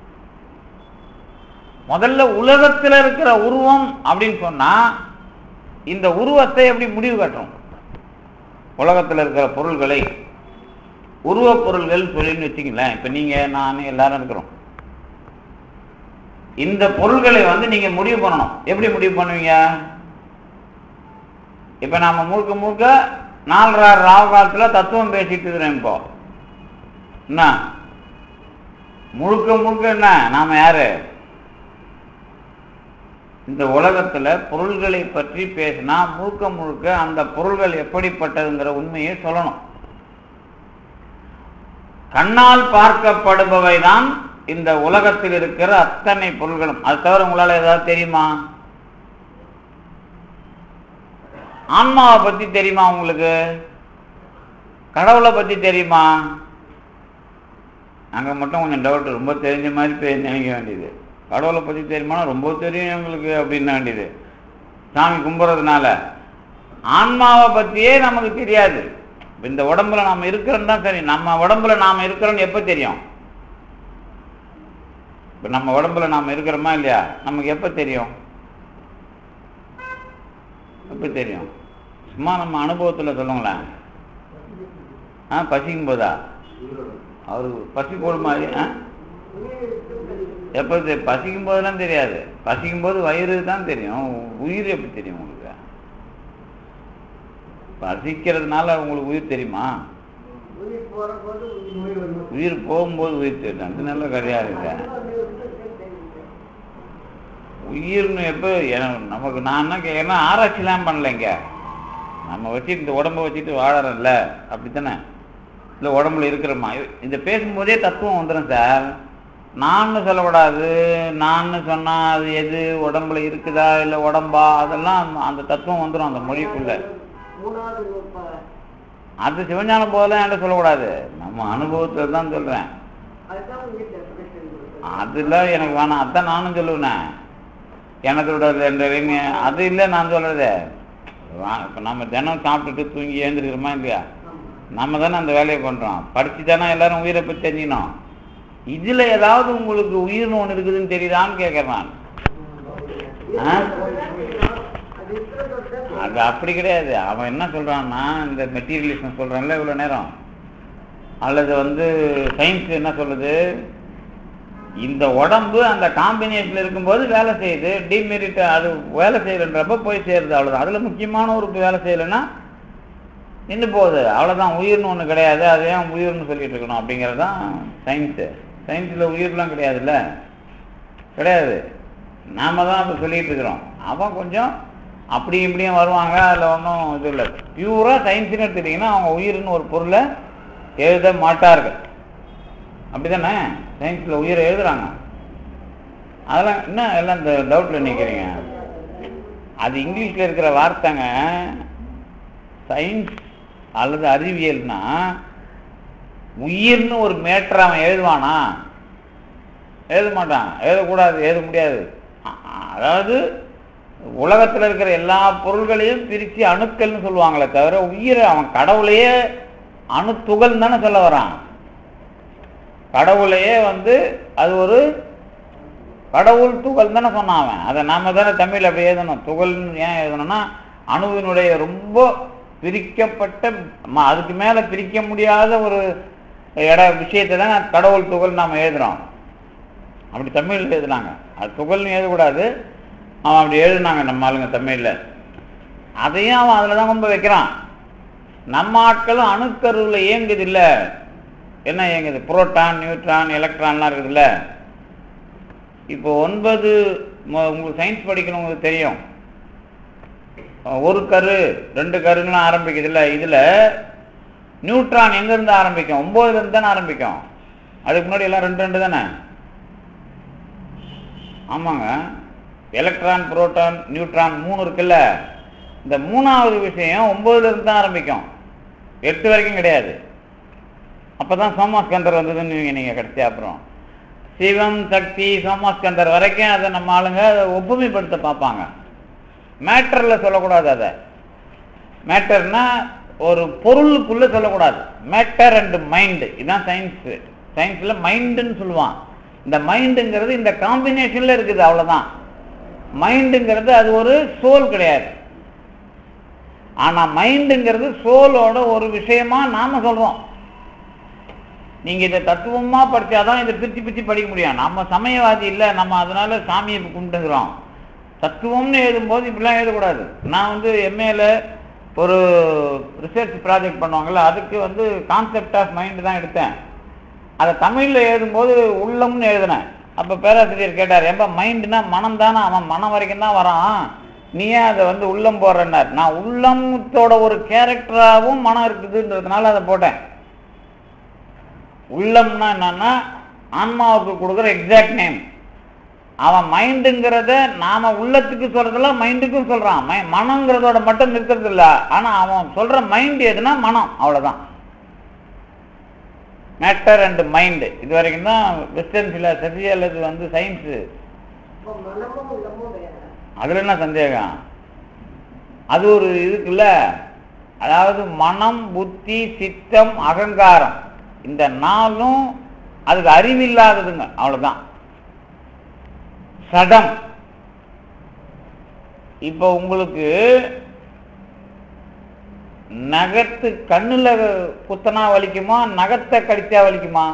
முதல்ல உலகத்தில் இருக்கிற உருவம் அப்படின்னு சொன்னா இந்த உருவத்தை எப்படி முடிவு கட்டுறோம்? உலகத்தில் இருக்கிற பொருள்களை உருவ பொருள்கள் சொல்லின்னு வச்சுங்களேன். இப்ப நீங்க நான் எல்லாரும் இருக்கிறோம். இந்த பொருள்களை வந்து நீங்க முடிவு பண்ணணும். எப்படி முடிவு பண்ணுவீங்க? இப்ப நாம முழுக்க முழுக்க நாலரை ராவ காலத்துல தத்துவம் பேசிட்டு இருக்கிறேன். இப்போ என்ன முழுக்க முழுக்க என்ன நாம யாரு? இந்த உலகத்துல பொருள்களை பற்றி பேசினா முழுக்க முழுக்க அந்த பொருள்கள் எப்படிப்பட்டதுங்கிற உண்மையை சொல்லணும். கண்ணால் பார்க்கப்படுபவை தான் இந்த உலகத்தில் இருக்கிற அத்தனை பொருள்களும். அது தவிர உங்களால ஏதாவது தெரியுமா? ஆன்மாவை பத்தி தெரியுமா உங்களுக்கு? கடவுளை பத்தி தெரியுமா? அங்க மட்டும் கொஞ்சம் டவுட். ரொம்ப தெரிஞ்ச மாதிரி நினைக்க வேண்டியது. கடவுளை பத்தி தெரியுமா? ரொம்ப தெரியும் எங்களுக்கு அப்படின்னு வேண்டியது. சாமி கும்பிட்றதுனால ஆன்மாவை பத்தியே நமக்கு தெரியாது. இந்த உடம்புல நாம இருக்கிறோம் தான் சரி. நம்ம உடம்புல நாம இருக்கிறோம்னு எப்ப தெரியும்? இப்ப நம்ம உடம்புல நாம இருக்கிறோமா இல்லையா? நமக்கு எப்ப தெரியும்? எப்ப தெரியும்? சும்மா நம்ம அனுபவத்துல சொல்லுங்களேன். ஆ பசிக்கும் போதா? அவரு பசி போடு மாதிரி எப்ப பசிக்கும் போதெல்லாம் தெரியாது. பசிக்கும் போது வயிறு தான் தெரியும். உயிர் எப்படி தெரியும் உங்களுக்கு? பசிக்கிறதுனால உங்களுக்கு உயிர் தெரியுமா? உயிர் போகும்போது உயிர் தெரியும். அது நல்ல கிடையாது. உயிர்னு எப்போ நமக்கு நான் என்ன கேட்கறேன்னா, ஆராய்ச்சிலாம் பண்ணலைங்க. நம்ம வச்சுட்டு இந்த உடம்ப வச்சுட்டு வாழறோம்ல, அப்படித்தானே? இல்லை உடம்புல இருக்கிறோமா? இந்த பேசும்போதே தத்துவம் வந்துடும் சார். நான் சொல்லக்கூடாது. நான் சொன்னா அது எது உடம்புல இருக்குதா இல்லை உடம்பா, அதெல்லாம் அந்த தத்துவம் வந்துடும் அந்த மொழிக்குள்ள. அது சிவஞான போதெல்லாம் என்கிட்ட சொல்லக்கூடாது. நம்ம அனுபவத்துல தான் சொல்றேன். அதுல எனக்கு வேணாம். அதான் நானும் சொல்லுவேன். எனத்தோட அது இல்லை நான் சொல்றது. இப்ப நம்ம தினம் சாப்பிட்டுட்டு தூங்கி எழுந்திருக்கிறோமா இல்லையா? நம்ம தானே அந்த வேலையை பண்றோம். படிச்சு தானே எல்லாரும் உயிரை பற்றி தெரிஞ்சிக்கணும். இதுல ஏதாவது உங்களுக்கு உயிர்னு ஒண்ணு இருக்குதுன்னு தெரியுதான்னு கேட்கறேன். அது அப்படி கிடையாது. அவன் என்ன சொல்றான்னா, இந்த மெட்டீரியலிசம் சொல்றான்ல இவ்வளவு நேரம், அல்லது வந்து சயின்ஸ் என்ன சொல்லுது, இந்த உடம்பு அந்த காம்பினேஷன் இருக்கும்போது வேலை செய்யுது, டிமெரிட் அது வேலை செய்யலன்றப்ப போய் சேருது, அவ்வளோதான். அதில் முக்கியமான ஒரு வேலை செய்யலைன்னா நின்று போகுது, அவ்வளோதான். உயிர்னு ஒன்று கிடையாது, அது ஏன் உயிர்னு சொல்லிட்டு இருக்கணும் அப்படிங்கிறது தான் சயின்ஸு. சயின்ஸில் உயிர்லாம் கிடையாதுல்ல, கிடையாது. நாம் தான் அப்போ சொல்லிகிட்டு இருக்கிறோம். அவன் கொஞ்சம் அப்படி இப்படியும் வருவாங்க, அதில் ஒன்றும் இது இல்லை. பியூராக சயின்ஸுன்னு எடுத்துட்டிங்கன்னா அவங்க உயிர்னு ஒரு பொருளை எழுத மாட்டார்கள், அப்படி தானே? சயின்ஸில் உயிரை எழுதுகிறாங்க. அதெல்லாம் என்ன எல்லாம் இந்த டவுட்டில் நிற்கிறீங்க? அது இங்கிலீஷில் இருக்கிற வார்த்தைங்க. சயின்ஸ் அல்லது அறிவியல்னா உயிர்னு ஒரு மேட்டர் அவன் எழுதுவானா? எழுத மாட்டான், எழுதக்கூடாது, எழுத முடியாது. அதாவது உலகத்தில் இருக்கிற எல்லா பொருள்களையும் பிரித்து அணுக்கள்னு சொல்லுவாங்களே தவிர உயிரை அவன் கடவுளையே அணுத்துகள் தானே சொல்ல வரான். கடவுளையே வந்து அது ஒரு கடவுள் துகள் தானே சொன்னான் அவன். அதை நாம தானே தமிழ் அப்படி எழுதணும். துகள்னு ஏன் எழுதணும்னா அணுவினுடைய ரொம்ப பிரிக்கப்பட்ட, அதுக்கு மேலே பிரிக்க முடியாத ஒரு இட விஷயத்தை தான் கடவுள் துகள் நாம் எழுதுகிறோம். அப்படி தமிழில் எழுதுனாங்க. அது துகள்னு எழுதக்கூடாது, அவன் அப்படி எழுதுனாங்க நம்ம ஆளுங்க தமிழில். அதையும் அவன் அதில் தான் கொண்டு வைக்கிறான். நம்ம ஆட்களும் அணுக்கருவில் இயங்குது இல்லை, என்ன இயங்குது? புரோட்டான், நியூட்ரான், எலக்ட்ரான்லாம் இருக்குதுல்ல. இப்போ ஒன்பது உங்களுக்கு சயின்ஸ் படிக்கணுங்களுக்கு தெரியும், ஒரு கரு ரெண்டு கருங்களாம் ஆரம்பிக்குது இல்லை. இதில் நியூட்ரான் எங்கேருந்து ஆரம்பிக்கும்? ஒம்போதுலேருந்து தானே ஆரம்பிக்கும். அதுக்கு முன்னாடி எல்லாம் ரெண்டு ரெண்டு தானே? ஆமாங்க. எலக்ட்ரான், புரோட்டான், நியூட்ரான் மூணு இருக்குல்ல. இந்த மூணாவது விஷயம் ஒம்போதுலேருந்து தான் ஆரம்பிக்கும், எட்டு வரைக்கும் கிடையாது. அப்போ தான் சோமாஸ்கந்தர் வந்ததுன்னு நீங்கள் கடைசி. அப்புறம் சிவம், சக்தி, சோமாஸ்கந்தர் வரைக்கும் அதை நம்ம ஆளுங்க அதை ஒப்புமைப்படுத்த பார்ப்பாங்க. மேட்டரில் சொல்லக்கூடாது. அதை மேட்டர்னா ஒரு பொருளுக்குள்ளே சொல்லக்கூடாது. மேட்டர் அண்ட் மைண்டு, இதுதான் சயின்ஸு. சயின்ஸில் மைண்டுன்னு சொல்லுவான். இந்த மைண்டுங்கிறது இந்த காம்பினேஷனில் இருக்குது, அவ்வளோதான். மைண்டுங்கிறது அது ஒரு சோல் கிடையாது. ஆனால் மைண்டுங்கிறது சோலோட ஒரு விஷயமா நாம் சொல்கிறோம். நீங்கள் இதை தத்துவமாக படித்தாதான் இதை பிரித்து பிரித்து படிக்க முடியும். நம்ம சமயவாதி இல்லை, நம்ம அதனால சாமியை கும்பிட்டுக்கிறோம். தத்துவம்னு எழுதும்போது இப்படிலாம் எழுதக்கூடாது. நான் வந்து எம்ஏல ஒரு ரிசர்ச் ப்ராஜெக்ட் பண்ணுவாங்கள்ல, அதுக்கு வந்து கான்செப்ட் ஆஃப் மைண்டு தான் எடுத்தேன். அதை தமிழில் எழுதும்போது உள்ளம்னு எழுதினேன். அப்போ பேராசிரியர் கேட்டார், ஏன்பா மைண்டுனா மனம் தானே, அவன் மனம் வரைக்கும் தான் வரான், நீ ஏன் அதை வந்து உள்ளம் போடுறேன்னார். நான் உள்ளத்தோட ஒரு கேரக்டராகவும் மனம் இருக்குதுன்றதுனால அதை போட்டேன். உள்ளம்னா என்னன்னா ஆன்மாவுக்கு கொடுக்குற எக்ஸாக்ட் நேம். அவன் மைண்டுங்கிறத நாம உள்ளத்துக்கு சொல்றதுல மைண்டுக்கும் சொல்றான். மனங்கிறதோட மட்டும் நிற்கிறது இல்லை. ஆனா அவன் சொல்ற மைண்ட் எதுனா மனம், அவ்வளவுதான். மேட்டர் அண்ட் மைண்டு இது வரைக்கும் தான் வெஸ்டர்ன் பிலாசபி அல்லது வந்து சயின்ஸு. அதுல என்ன சந்தேகம்? அது ஒரு இருக்குல்ல, அதாவது மனம், புத்தி, சித்தம், அகங்காரம், இந்த நாளும் அதுக்கு அறிவில்லாததுங்க, அவ்வளவுதான். சடம். இப்போ உங்களுக்கு நகத்து கண்ணுல குத்தனா வலிக்குமா, நகத்தை கடிச்சா வலிக்குமா?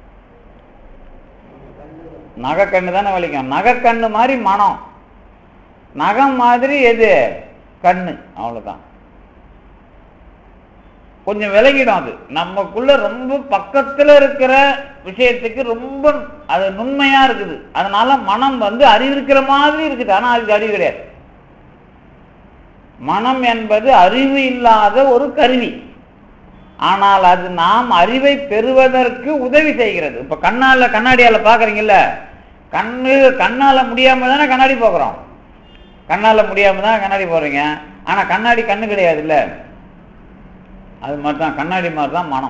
நகை கண்ணு தானே வலிக்கும். நகை கண்ணு மாதிரி மனம், நகம் மாதிரி எது? கண்ணு, அவ்வளவுதான். கொஞ்சம் விலகிடும். அது நமக்குள்ள ரொம்ப பக்கத்துல இருக்கிற விஷயத்துக்கு ரொம்ப அது நுண்மையா இருக்குது. அதனால மனம் வந்து அறிவு இருக்கிற மாதிரி இருக்குது, ஆனா அதுக்கு அறிவு கிடையாது. மனம் என்பது அறிவு இல்லாத ஒரு கருவி. ஆனால் அது நாம் அறிவை பெறுவதற்கு உதவி செய்கிறது. இப்ப கண்ணால கண்ணாடியால பாக்குறீங்கல்ல, கண்ணு கண்ணால முடியாம தானே கண்ணாடி போக்குறோம். கண்ணால முடியாம தான் கண்ணாடி போடுறீங்க. ஆனா கண்ணாடி கண்ணு கிடையாது இல்ல. அது மாதிரிதான் கண்ணாடி மாதிரிதான் மனம்.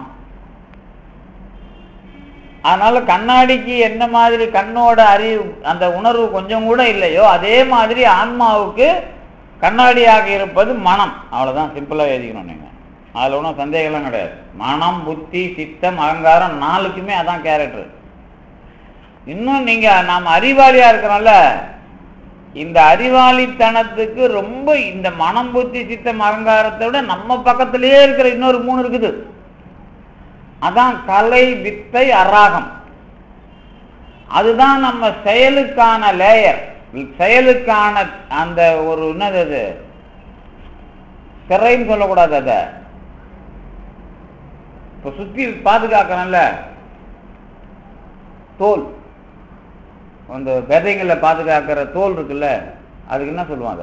அதனால கண்ணாடிக்கு என்ன மாதிரி கண்ணோட அறிவு அந்த உணர்வு கொஞ்சம் கூட இல்லையோ, அதே மாதிரி ஆன்மாவுக்கு கண்ணாடியாக இருப்பது மனம், அவ்வளவுதான். சிம்பிளா எழுதிக்கணும் நீங்க. அதுல ஒன்றும் சந்தேகம்லாம் கிடையாது. மனம், புத்தி, சித்தம், அகங்காரம் நாலுக்குமே அதான் கேரக்டர். இன்னும் நீங்க நாம் அறிவாளியா இருக்கிறோம்ல, இந்த அறிவாளித்தனத்துக்கு ரொம்ப இந்த மனம், புத்தி, சித்தம், அகங்காரத்தை விட நம்ம பக்கத்திலேயே இருக்கிற இன்னொரு மூணு இருக்குது. அதான் கலை, வித்தை, அராகம். அதுதான் நம்ம செயலுக்கான லேயர், செயலுக்கான அந்த ஒரு என்னது அது சிறைன்னு சொல்லக்கூடாது. அதை இப்ப சுத்தி பாதுகாக்கணும்ல, தோல், அந்த விதைங்களை பாதுகாக்கிற தோல் இருக்குல்ல, அதுக்கு என்ன சொல்லுவாங்க?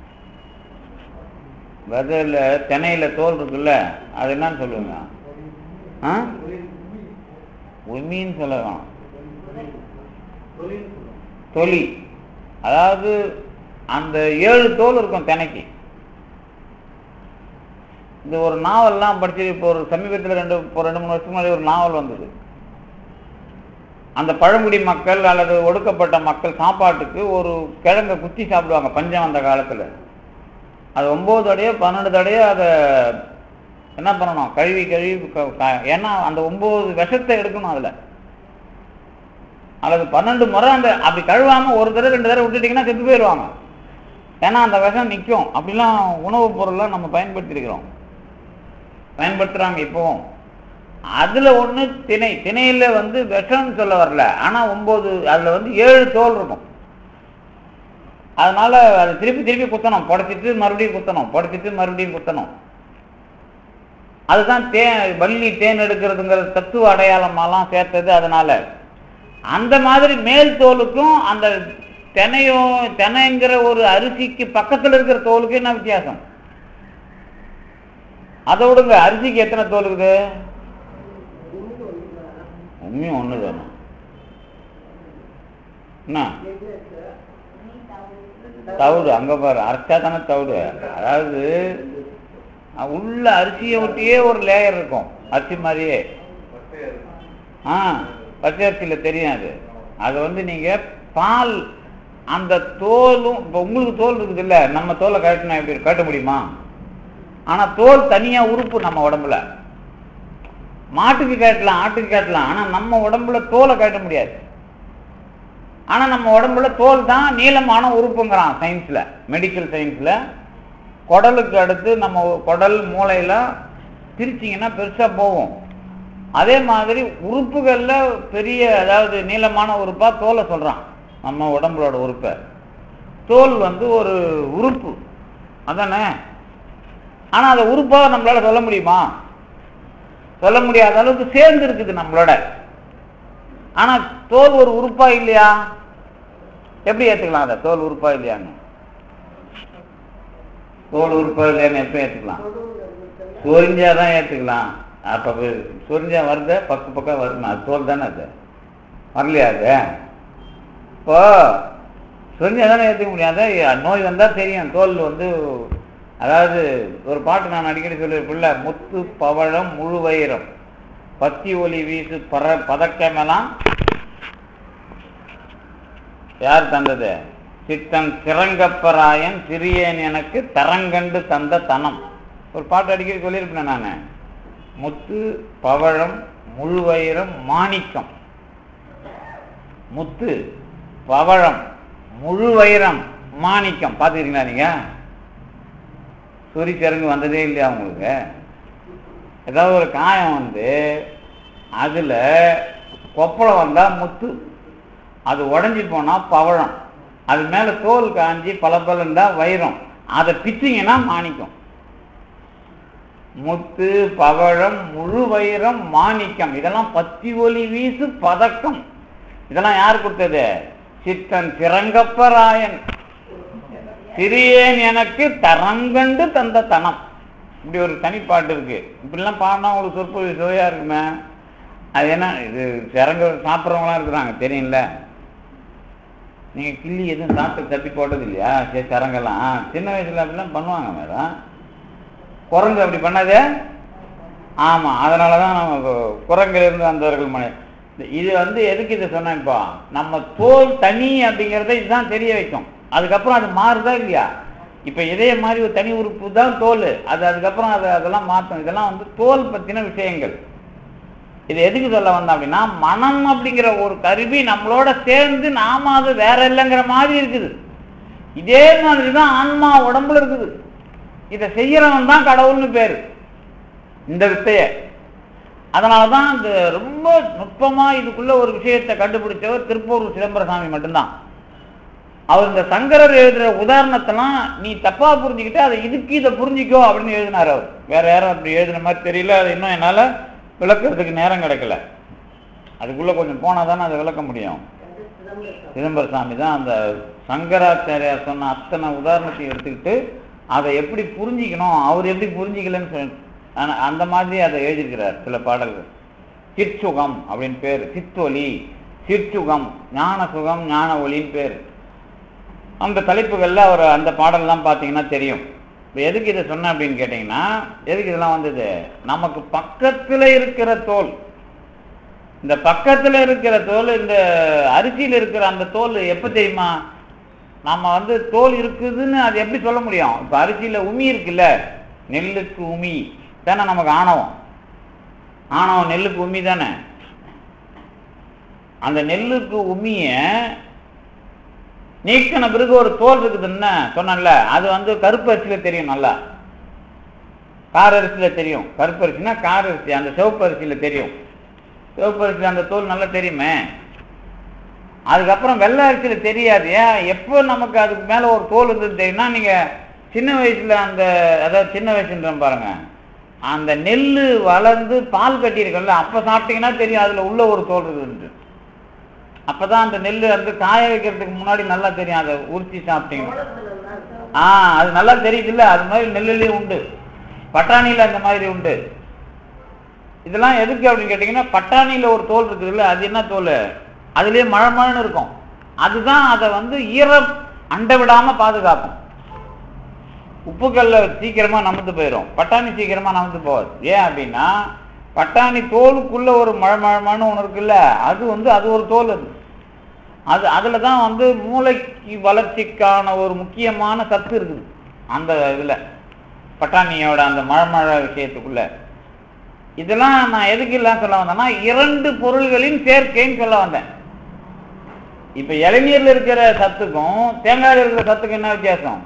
விதையில திணையில தோல் இருக்குல்ல, அது என்னன்னு சொல்லுவாங்க? ஆ உமின்னு சொல்லலாம், தொலி. அதாவது அந்த ஏழு தோல் இருக்கும் திணைக்கு. இந்த ஒரு நாவல்லாம் படிச்சு இப்போ ஒரு சமீபத்தில் ரெண்டு இப்போ ரெண்டு மூணு வருஷம் முன்னாடி ஒரு நாவல் வந்தது. அந்த பழங்குடி மக்கள் அல்லது ஒடுக்கப்பட்ட மக்கள் சாப்பாட்டுக்கு ஒரு கிழங்கை குத்தி சாப்பிடுவாங்க பஞ்சம் அந்த காலத்தில். அது ஒம்பது தடையோ பன்னெண்டு தடையோ அதை என்ன பண்ணணும், கழுவி கழுவி, ஏன்னா அந்த ஒம்பது விஷத்தை எடுக்கணும் அதில். அல்லது பன்னெண்டு முறை அந்த அப்படி கழுவாமல் ஒரு தடவை ரெண்டு தடவை விட்டுட்டிங்கன்னா செத்து போயிடுவாங்க. ஏன்னா அந்த விஷம் நிற்கும். அப்படிலாம் உணவுப் பொருள்லாம் நம்ம பயன்படுத்தியிருக்கிறோம், பயன்படுத்துகிறாங்க இப்போவும். அதில் ஒன்று திணை. திணையில் வந்து விஷம்னு சொல்ல வரல, ஆனால் ஒம்பது, அதில் வந்து ஏழு தோல் இருக்கும். அதனால அதை திருப்பி திருப்பி குத்தணும், புடைச்சிட்டு மறுபடியும் குத்தணும், புடைச்சிட்டு மறுபடியும் குத்தணும். அதுதான் தே வள்ளி தேன் எடுக்கிறதுங்கிற தத்துவ அடையாளமாலாம் சேர்த்தது. அதனால அந்த மாதிரி மேல் தோலுக்கும் அந்த தினையோ தினைங்கிற ஒரு அரிசிக்கு பக்கத்தில் இருக்கிற தோலுக்கு என்ன வித்தியாசம்? அதை விடுங்க, அரிசிக்கு எத்தனை தோல் இருக்குது? உண்மையும் ஒன்று தானே. என்ன தவிடு அங்கே பாரு, அரைச்சா தானே தவிடு. அதாவது உள்ள அரிசியை ஒட்டியே ஒரு லேயர் இருக்கும், அரிசி மாதிரியே. ஆ பச்சை அரிசியில் தெரியும் அது. அது வந்து நீங்கள் பால் அந்த தோலும், இப்போ உங்களுக்கு தோல் இருக்குது இல்லை, நம்ம தோலை கட்டினா எப்படி கட்ட முடியுமா? ஆனால் தோல் தனியாக உறுப்பு நம்ம உடம்புல. மாட்டுக்கு காட்டலாம், ஆட்டுக்கு காட்டலாம், ஆனால் நம்ம உடம்புல தோலை காட்ட முடியாது. ஆனால் நம்ம உடம்புல தோல் தான் நீளமான உறுப்புங்கிறான் சயின்ஸில், மெடிக்கல் சயின்ஸில். குடலுக்கு அடுத்து நம்ம குடல் மூளையெல்லாம் பிரிச்சிங்கன்னா பெருசாக போகும். அதே மாதிரி உறுப்புகளில் பெரிய, அதாவது நீளமான உறுப்பாக தோலை சொல்கிறான் நம்ம உடம்புலோட உறுப்பை. தோல் வந்து ஒரு உறுப்பு அதானே. ஆனால் அதை உறுப்பாக நம்மளால சொல்ல முடியுமா? சொல்ல முடியாத அளவுக்கு சேர்ந்து இருக்குது நம்மளோட. ஆனால் தோல் ஒரு உறுப்பா இல்லையா? எப்படி ஏற்றுக்கலாம் அதை? தோல் உறுப்பா இல்லையான்னு, தோல் உறுப்பா இல்லையான்னு எப்படி ஏற்றுக்கலாம்? சொரிஞ்சாதான் ஏற்றுக்கலாம். அப்போ சொரிஞ்சா வருது, பக்கு பக்கம் வருமா? அது தோல் தானே, அது வரலையா? அது இப்போ சொரிஞ்சா தானே ஏற்றுக்க முடியாது. நோய் வந்தால் தெரியும் தோல் வந்து. அதாவது ஒரு பாட்டு நான் அடிக்கடி சொல்லியிருப்பில்ல, முத்து பவழம் முழு வைரம் பத்தி ஒளி வீசு பற பதக்கமெல்லாம் யார் தந்தது? சித்தன் சிறங்கப்பராயன் சிறியேன் எனக்கு தரங்கண்டு தந்த தனம். ஒரு பாட்டு அடிக்கடி சொல்லியிருப்பேன் நான். முத்து பவழம் முழு வைரம் மாணிக்கம். முத்து பவழம் முழு வைரம் மாணிக்கம். பார்த்துக்கிறீங்களா நீங்க? சொறி சிறங்கு வந்ததே இல்லையா உங்களுக்கு? ஏதாவது ஒரு காயம் வந்து அதில் கொப்பளம் வந்தால் முத்து, அது உடஞ்சி போனால் பவழம், அது மேலே தோல் காஞ்சி பல பலந்தா வைரம், அதை பிச்சிங்கன்னா மாணிக்கம். முத்து பவழம் முழு வைரம் மாணிக்கம், இதெல்லாம் பத்தி ஒளி வீசு பதக்கம். இதெல்லாம் யார் கொடுத்தது? சித்தன் சிறங்கப்பராயன் சிறியேன் எனக்கு தரங்கண்டு தந்த தனம். இப்படி ஒரு தனிப்பாட்டு இருக்கு. இப்படிலாம் பாடினா உங்களுக்கு சொற்பொழி சுவையா இருக்குமே. அது என்ன, இது சிறங்க சாப்பிட்றவங்களாம் இருக்கிறாங்க தெரியும்ல. நீங்க கிள்ளி எதுவும் சாப்பிட்டு தப்பி போட்டது இல்லையா? சரி, சிறங்கெல்லாம் சின்ன வயசுல அப்படிலாம் பண்ணுவாங்க மேடம். குரங்கு அப்படி பண்ணாதே. ஆமா, அதனாலதான் நம்ம குரங்கிலிருந்து வந்தவர்கள் மனை. இது வந்து எதுக்கு இதை சொன்னேன்ப்பா, நம்ம தோல் தனி அப்படிங்கிறத இதுதான் தெரிய வைக்கும். அதுக்கப்புறம் அது மாறுதா இல்லையா? இப்ப இதே மாதிரி ஒரு தனி உறுப்பு தான் தோல். அது அதுக்கப்புறம் அதை அதெல்லாம் மாற்றும். இதெல்லாம் வந்து தோல் பத்தின விஷயங்கள். இது எதுக்கு சொல்ல வந்தோம் அப்படின்னா, மனம் அப்படிங்கிற ஒரு கருவி நம்மளோட சேர்ந்து நாம அது வேற இல்லைங்கிற மாதிரி இருக்குது. இதே மாதிரிதான் ஆன்மா உடம்புல இருக்குது. இதை செய்யறவன் தான் கடவுள்னு பேரு. இந்த வித்தைய அதனால தான் இந்த ரொம்ப நுட்பமாக இதுக்குள்ள ஒரு விஷயத்தை கண்டுபிடிச்சவர் திருப்பூர் சிதம்பரசாமி மட்டும்தான். அவர் இந்த சங்கரர் எழுதுகிற உதாரணத்தெல்லாம் நீ தப்பாக புரிஞ்சுக்கிட்டு அதை இதுக்கு இதை புரிஞ்சிக்கோ அப்படின்னு எழுதினார். அவர் வேற யாரும் அப்படி எழுதின மாதிரி தெரியல. அது இன்னும் என்னால் விளக்குறதுக்கு நேரம் கிடைக்கல. அதுக்குள்ளே கொஞ்சம் போனால் தானே அதை விளக்க முடியும். சிதம்பரசாமி தான் அந்த சங்கராச்சாரியார் சொன்ன அத்தனை உதாரணத்தையும் எடுத்துக்கிட்டு அதை எப்படி புரிஞ்சிக்கணும், அவர் எப்படி புரிஞ்சிக்கலன்னு சொல்லி அந்த மாதிரி அதை எழுதியிருக்கிறார். சில பாடல்கள் சிற்சுகம் அப்படின்னு பேர், சித்தொலி, சிற்சுகம், ஞான சுகம், ஞான ஒலின்னு பேர். அந்த தலைப்புகளில் அவர் அந்த பாடல்லாம் பார்த்தீங்கன்னா தெரியும். இப்போ எதுக்கு இதை சொன்னேன் அப்படின்னு கேட்டிங்கன்னா, எதுக்கு இதெல்லாம் வந்தது, நமக்கு பக்கத்தில் இருக்கிற தோல், இந்த பக்கத்தில் இருக்கிற தோல், இந்த அரிசியில் இருக்கிற அந்த தோல் எப்போ தெரியுமா, நம்ம வந்து தோல் இருக்குதுன்னு அது எப்படி சொல்ல முடியும்? இப்போ அரிசியில் உமி இருக்குல்ல, நெல்லுக்கு உமி தானே நமக்கு ஆணவம், ஆணவம் நெல்லுக்கு உமி தானே. அந்த நெல்லுக்கு உமிய நீக்கின பிறகு ஒரு தோல் இருக்குதுன்னு சொன்னேன்ல, அது வந்து கருப்பு அரிசியில் தெரியும், நல்லா கார அரிசியில் தெரியும். கருப்பு அரிசினா கார அரிசி, அந்த சிவப்பு அரிசியில் தெரியும். சிவப்பு அரிசியில் அந்த தோல் நல்லா தெரியுமே. அதுக்கப்புறம் வெள்ளை அரிசியில் தெரியாது. ஏன், எப்போ நமக்கு அதுக்கு மேலே ஒரு தோல் இருந்தது தெரியும்னா, நீங்கள் சின்ன வயசில் அந்த, அதாவது சின்ன வயசுன்ற பாருங்க, அந்த நெல் வளர்ந்து பால் கட்டியிருக்கல, அப்போ சாப்பிட்டீங்கன்னா தெரியும் அதில் உள்ள ஒரு தோல் இருக்குது. அப்போ தான் அந்த நெல் வந்து காய வைக்கிறதுக்கு முன்னாடி நல்லா தெரியும். அதை உரிச்சி சாப்பிட்டீங்கன்னா ஆ அது நல்லா தெரியுது இல்லை. அது மாதிரி நெல்லுலேயும் உண்டு, பட்டாணியில் அந்த மாதிரி உண்டு. இதெல்லாம் எதுக்கு அப்படின்னு கேட்டிங்கன்னா, பட்டாணியில் ஒரு தோல் இருக்குது இல்லை, அது என்ன தோல், அதுலேயே மழை மழைன்னு இருக்கும். அதுதான் அதை வந்து ஈரம் அண்டை விடாமல் பாதுகாக்கும். உப்புக்கல்ல சீக்கிரமாக நமுந்து போயிடும், பட்டாணி சீக்கிரமாக நமுந்து போகாது. ஏன் அப்படின்னா, பட்டாணி தோலுக்குள்ள ஒரு மழை மழமானு ஒன்று இருக்குல்ல, அது வந்து அது ஒரு தோல். அது அது அதில் தான் வந்து மூளைக்கு வளர்ச்சிக்கான ஒரு முக்கியமான சத்து இருக்குது அந்த இதில், பட்டாணியோட அந்த மழை மழை விஷயத்துக்குள்ள. இதெல்லாம் நான் எதுக்கு இல்லாம சொல்ல வந்தேன்னா, இரண்டு பொருள்களின் சேர்க்கைன்னு சொல்ல வந்தேன். இப்போ இளநீரில் இருக்கிற சத்துக்கும் தேங்காயில் இருக்கிற சத்துக்கும் என்ன வித்தியாசம்?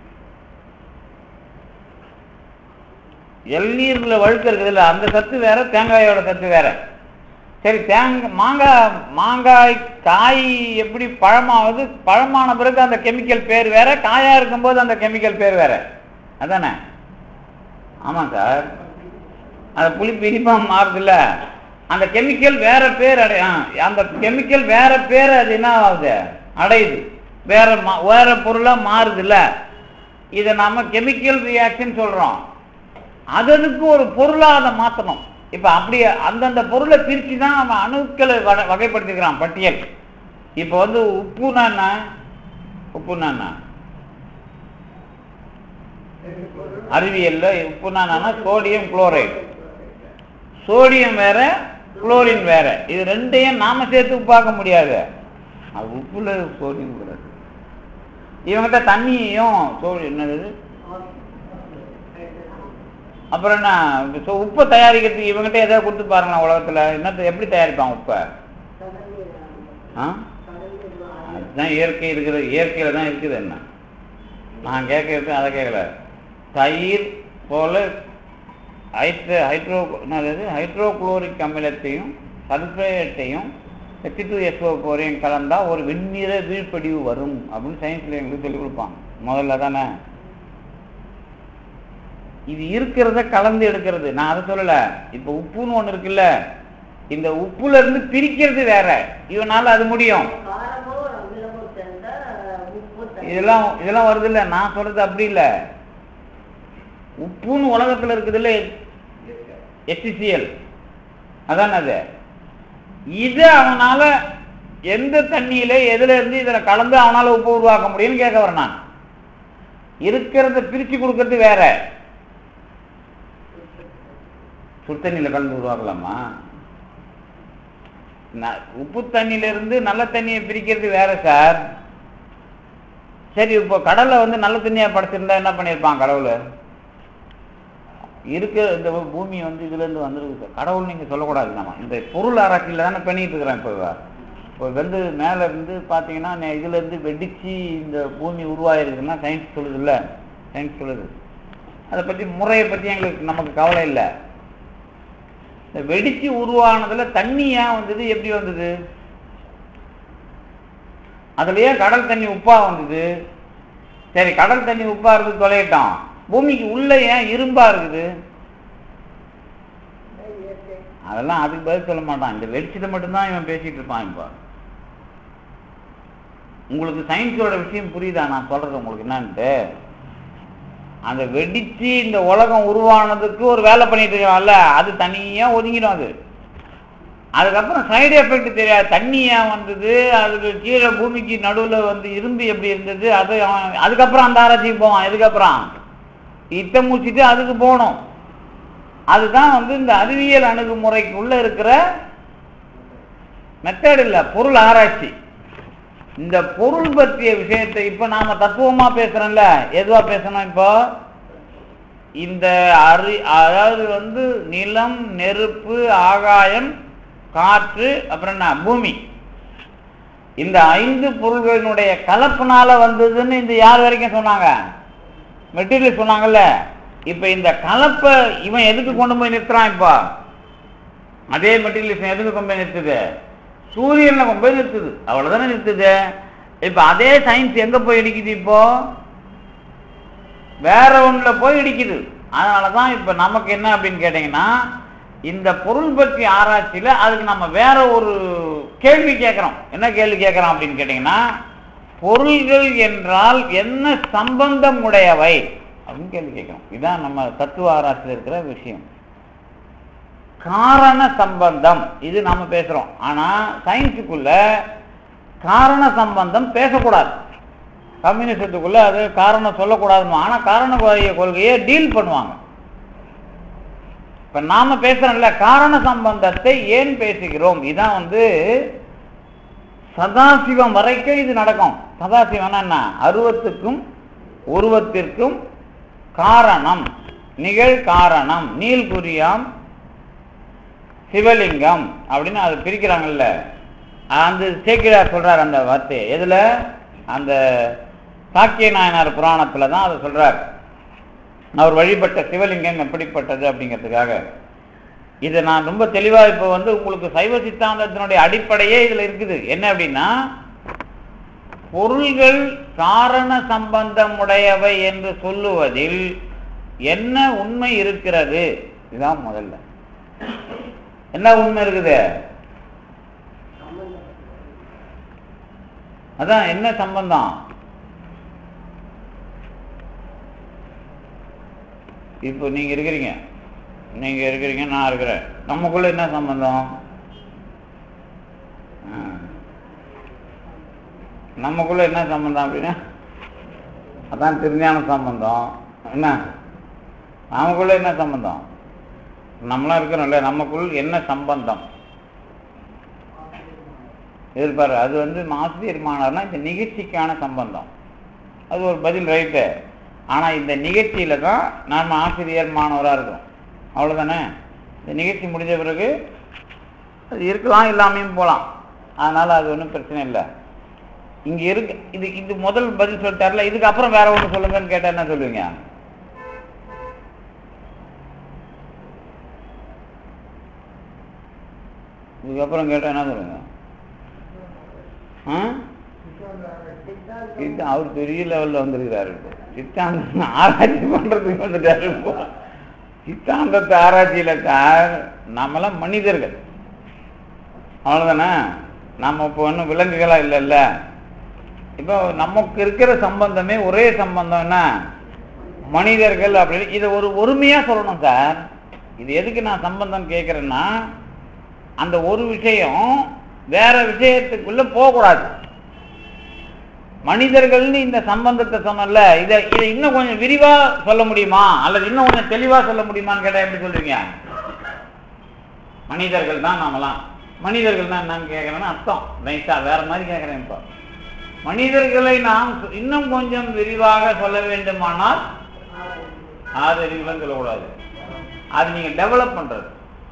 இளநீரில் வழுக்க இருக்குது இல்லை, அந்த சத்து வேற, தேங்காயோட சத்து வேற. சரி, தேங்காய் மாங்காய் மாங்காய் காய் எப்படி பழமாவது, பழமான பிறகு அந்த கெமிக்கல் பேர் வேற, காயாக இருக்கும்போது அந்த கெமிக்கல் பேர் வேற, அதானே? ஆமாம் சார், அந்த புளிப்பு இனிப்பாக மாறுதுல்ல, அந்த கெமிக்கல் வேற பேர் அடைய, அந்த கெமிக்கல் வேற பேர் அது என்ன ஆகுது, அடையுது, வேற மா வேற பொருளாக மாறுதுல்ல. இதை நாம கெமிக்கல் ரியாக்ஷன் சொல்கிறோம். அதற்கு ஒரு பொருளாக அதை மாற்றணும். இப்போ அப்படியே அந்தந்த பொருளை பிரித்து தான் நம்ம அணுக்களை வகை வகைப்படுத்திக்கிறான் பட்டியல். இப்போ வந்து உப்புனா என்ன, உப்புனா அறிவியல்ல உப்புனா சோடியம் குளோரைடு, சோடியம் வேற குளோரின் வேற, இது ரெண்டையும் நாம சேர்த்து பார்க்க முடியாது. அது உப்புல சோடியம் கூடாது. இவங்கிட்ட தண்ணியையும் சோடி என்னது, அப்புறம் என்ன உப்பை தயாரிக்கிறதுக்கு இவங்ககிட்ட எதாவது கொடுத்து பாருங்களேன், உலகத்தில் என்னத்தை எப்படி தயாரிப்பாங்க உப்பை? ஆ அதுதான் இயற்கை இருக்குது, இயற்கையில் தான் இருக்குது. என்ன நான் கேட்கறது அதை கேட்கல. தயிர் போல ஹைட்ரோ ஹைட்ரோ என்னது ஹைட்ரோகுளோரிக் அமிலத்தையும் சல்ஃபேட்டையும் ஹெச் டூ எஸ் ஓ போரையும் கலந்தால் ஒரு வெந்நீர வீழ்படிவு வரும் அப்படின்னு சயின்ஸில் எங்களுக்கு சொல்லிக் கொடுப்பாங்க முதல்ல தானே. இது இருக்கிறத கலந்து எடுக்கிறது, நான் அதை சொல்லலை. இப்போ உப்புன்னு ஒன்று இருக்குல்ல, இந்த உப்புல இருந்து பிரிக்கிறது வேற, இவனால அது முடியும். இதெல்லாம் இதெல்லாம் வருது இல்லை, நான் சொல்றது அப்படி இல்லை. உப்புன்னு உலகத்தில் இருக்குது இல்லை, எச்சிசிஎல் அதான் அது. இது அவனால எந்த தண்ணியில எதுல இருந்து இதில் கலந்து அவனால உப்பு உருவாக்க முடியும்னு கேட்க வரேன் நான். இருக்கிறத பிரிச்சு கொடுக்கறது வேற, சுத்தண்ணியில் கலந்து உருவாக்கலாமா? உப்பு தண்ணியிலிருந்து நல்ல தண்ணியை பிரிக்கிறது வேற சார். சரி, இப்போ கடலை வந்து நல்ல தண்ணியாக படைச்சிருந்தா என்ன பண்ணியிருப்பான் கடவுள்? இருக்க இந்த பூமி வந்து இதுலேருந்து வந்துருக்கு சார். கடவுள் நீங்கள் சொல்லக்கூடாது. நம்ம இந்த பொருள் ஆராய்ச்சியில் தானே பண்ணிட்டு இருக்கிறேன். இப்போ இப்போ வந்து மேலே இருந்து பார்த்தீங்கன்னா இதுலேருந்து வெடித்து இந்த பூமி உருவாயிருக்குன்னா சயின்ஸ் சொல்லுது இல்லை, சயின்ஸ் சொல்லுது. அதை பற்றி முறையை பற்றி எங்களுக்கு நமக்கு கவலை இல்லை. இந்த வெடிச்சு உருவானதுல தண்ணி ஏன் வந்தது, எப்படி வந்தது? அதுலயே கடல் தண்ணி உப்பா வந்தது. சரி, கடல் தண்ணி உப்பா இருக்கு தொலையிட்டோம், பூமிக்கு உள்ள ஏன் இரும்பா இருக்குது? அதெல்லாம் அதுக்கு பதில் சொல்ல மாட்டான். இந்த வெடிச்சதை மட்டும்தான் இவன் பேசிட்டு இருப்பான். இப்போ உங்களுக்கு சயின்ஸோட விஷயம் புரியுதா நான் சொல்றது உங்களுக்கு என்னன்ட்டு? அந்த வெடிச்சு இந்த உலகம் உருவானதுக்கு ஒரு வேலை பண்ணிட்டு இருக்கான்ல, அது தனியா ஒதுங்கிடும். அது அதுக்கப்புறம் சைடு எஃபெக்ட் தெரியாது. தண்ணி ஏன் வந்தது, அதுக்கு கீழே பூமிக்கு நடுவில் வந்து இரும்பு எப்படி இருந்தது, அது அதுக்கப்புறம் அந்த ஆராய்ச்சிக்கு போவான். இதுக்கப்புறம் இத்த முடிச்சுட்டு அதுக்கு போகணும். அதுதான் வந்து இந்த அறிவியல் அணுகுமுறைக்குள்ள இருக்கிற மெத்தட் இல்லை, பொருள் ஆராய்ச்சி. இந்த பொருள் பற்றிய விஷயத்தை இப்ப நாம தத்துவமா பேசுறோம்ல, எதுவா பேசணும்? இப்போ இந்த அறி அதாவது வந்து நிலம், நெருப்பு, ஆகாயம், காற்று, அப்புறம் என்ன பூமி, இந்த ஐந்து பொருள்களினுடைய கலப்புனால வந்ததுன்னு இந்த யார் வரைக்கும் சொன்னாங்க? மெட்டீரியல் சொன்னாங்கல்ல. இப்ப இந்த கலப்பை இவன் எதுக்கு கொண்டு போய் நிறுத்துறான்? இப்போ அதே மெட்டீரியல் எதுக்கு கொண்டு போய் நிறுத்துது? சூரியன்ல கொண்டு போய் நிறுத்துது. அவ்வளவுதானே நிறுத்துது. இப்ப அதே சயின்ஸ் எங்க போய் இடிக்குது? இப்போ வேற ஒண்ணுல போய் இடிக்குது. அதனாலதான் இப்ப நமக்கு என்ன அப்படின்னு கேட்டீங்கன்னா, இந்த பொருள் பற்றி ஆராய்ச்சியில அதுக்கு நம்ம வேற ஒரு கேள்வி கேட்கிறோம். என்ன கேள்வி கேட்கிறோம் அப்படின்னு கேட்டீங்கன்னா, பொருள்கள் என்றால் என்ன சம்பந்தம் உடையவை அப்படின்னு கேள்வி கேட்கிறோம். இதுதான் நம்ம தத்துவ ஆராய்ச்சியில் இருக்கிற விஷயம். காரண சம்பந்தம் இது நாம பேசுறோம். ஆனா சயின்ஸுக்குள்ள காரண சம்பந்தம் பேசக்கூடாது. கம்யூனிசத்துக்குள்ள அது காரணம் சொல்லக்கூடாது. ஆனா காரண கொள்கையை டீல் பண்ணுவாங்க. இப்ப நாம பேசுறோம்ல, காரண சம்பந்தத்தை ஏன் பேசுகிறோம்? இதான் வந்து சதாசிவம் வரைக்கும் இது நடக்கும். சதாசிவம் என்ன? அருவத்துக்கும் உருவத்திற்கும் காரணம், நிகழ் காரணம், நீள்குறியாம் சிவலிங்கம் அப்படின்னு அது பிரிக்கிறாங்கல்ல. அந்த சேக்கிழார் சொல்றார் அந்த வார்த்தையை. எதுல? அந்த சாக்கிய நாயனார் புராணத்துல தான் அதை சொல்றார். அவர் வழிபட்ட சிவலிங்கம் எப்படிப்பட்டது அப்படிங்கிறதுக்காக. இதை நான் ரொம்ப தெளிவா இப்போ வந்து உங்களுக்கு சைவ சித்தாந்தத்தினுடைய அடிப்படையே இதுல இருக்குது. என்ன அப்படின்னா, பொருள்கள் காரண சம்பந்தம் உடையவை என்று சொல்லுவதில் என்ன உண்மை இருக்கிறது? இதுதான் முதல்ல. என்ன உண்மை இருக்குது? அதான் என்ன சம்பந்தம்? இப்போ நீங்க இருக்கிறீங்க, நீங்க இருக்கிறீங்க, நான் இருக்கிறேன், நமக்குள்ள என்ன சம்பந்தம்? நமக்குள்ள என்ன சம்பந்தம் அப்படின்னா அதான் திருஞான சம்பந்தம். என்ன நமக்குள்ள என்ன சம்பந்தம்? நம்மளாம் இருக்கிறோம்ல, நமக்குள் என்ன சம்பந்தம் எதிர்பாரு? அது வந்து ஆசிரியர் மாணவர்னா இந்த நிகழ்ச்சிக்கான சம்பந்தம். அது ஒரு பதில் ரைட்டு. ஆனால் இந்த நிகழ்ச்சியில தான் நாம் ஆசிரியர் மாணவராக இருக்கிறோம். அவ்வளோதானே? இந்த நிகழ்ச்சி முடிஞ்ச பிறகு அது இருக்கலாம், இல்லாமையும் போகலாம். அதனால அது ஒன்றும் பிரச்சனை இல்லை. இங்கே இருக்கு. இது இது முதல் பதில் சொல்லிட்டார்ல, இதுக்கு அப்புறம் வேற ஒன்று சொல்லுங்கன்னு கேட்டால் என்ன சொல்லுவீங்க? இதுக்கப்புறம் கேட்டால் என்ன சொல்லுங்க? அவர் பெரிய லெவல்ல வந்திருக்கிறாரு. சித்தாந்தம் ஆராய்ச்சி பண்றதுக்கு வந்துட்டாரு. இப்போ சித்தாந்தத்தை ஆராய்ச்சியில சார் நம்மளாம் மனிதர்கள், அவ்வளவுதானே? நம்ம இப்போ ஒன்றும் விலங்குகளா இல்லைல்ல. இப்போ நமக்கு இருக்கிற சம்பந்தமே ஒரே சம்பந்தம், என்ன? மனிதர்கள் அப்படின்னு. இதை ஒரு ஒருமையா சொல்லணும் சார். இது எதுக்கு நான் சம்பந்தம் கேட்கிறேன்னா, அந்த ஒரு விஷயம் வேற விஷயத்துக்குள்ள போகக்கூடாது. மனிதர்கள்னு இந்த சம்பந்தத்தை சொன்னல, இதை இதை இன்னும் கொஞ்சம் விரிவா சொல்ல முடியுமா, அல்லது இன்னும் கொஞ்சம் தெளிவா சொல்ல முடியுமான்னு கேட்டா எப்படி சொல்றீங்க? மனிதர்கள் தான் நாமெல்லாம். மனிதர்கள் தான் என்னன்னு கேட்கறேன்னா அர்த்தம் நைஸா வேற மாதிரி கேட்கிறேன். இப்போ மனிதர்களை நாம் இன்னும் கொஞ்சம் விரிவாக சொல்ல வேண்டுமானால் ஆதரிவுலாம் சொல்லக்கூடாது. அது நீங்க டெவலப் பண்றது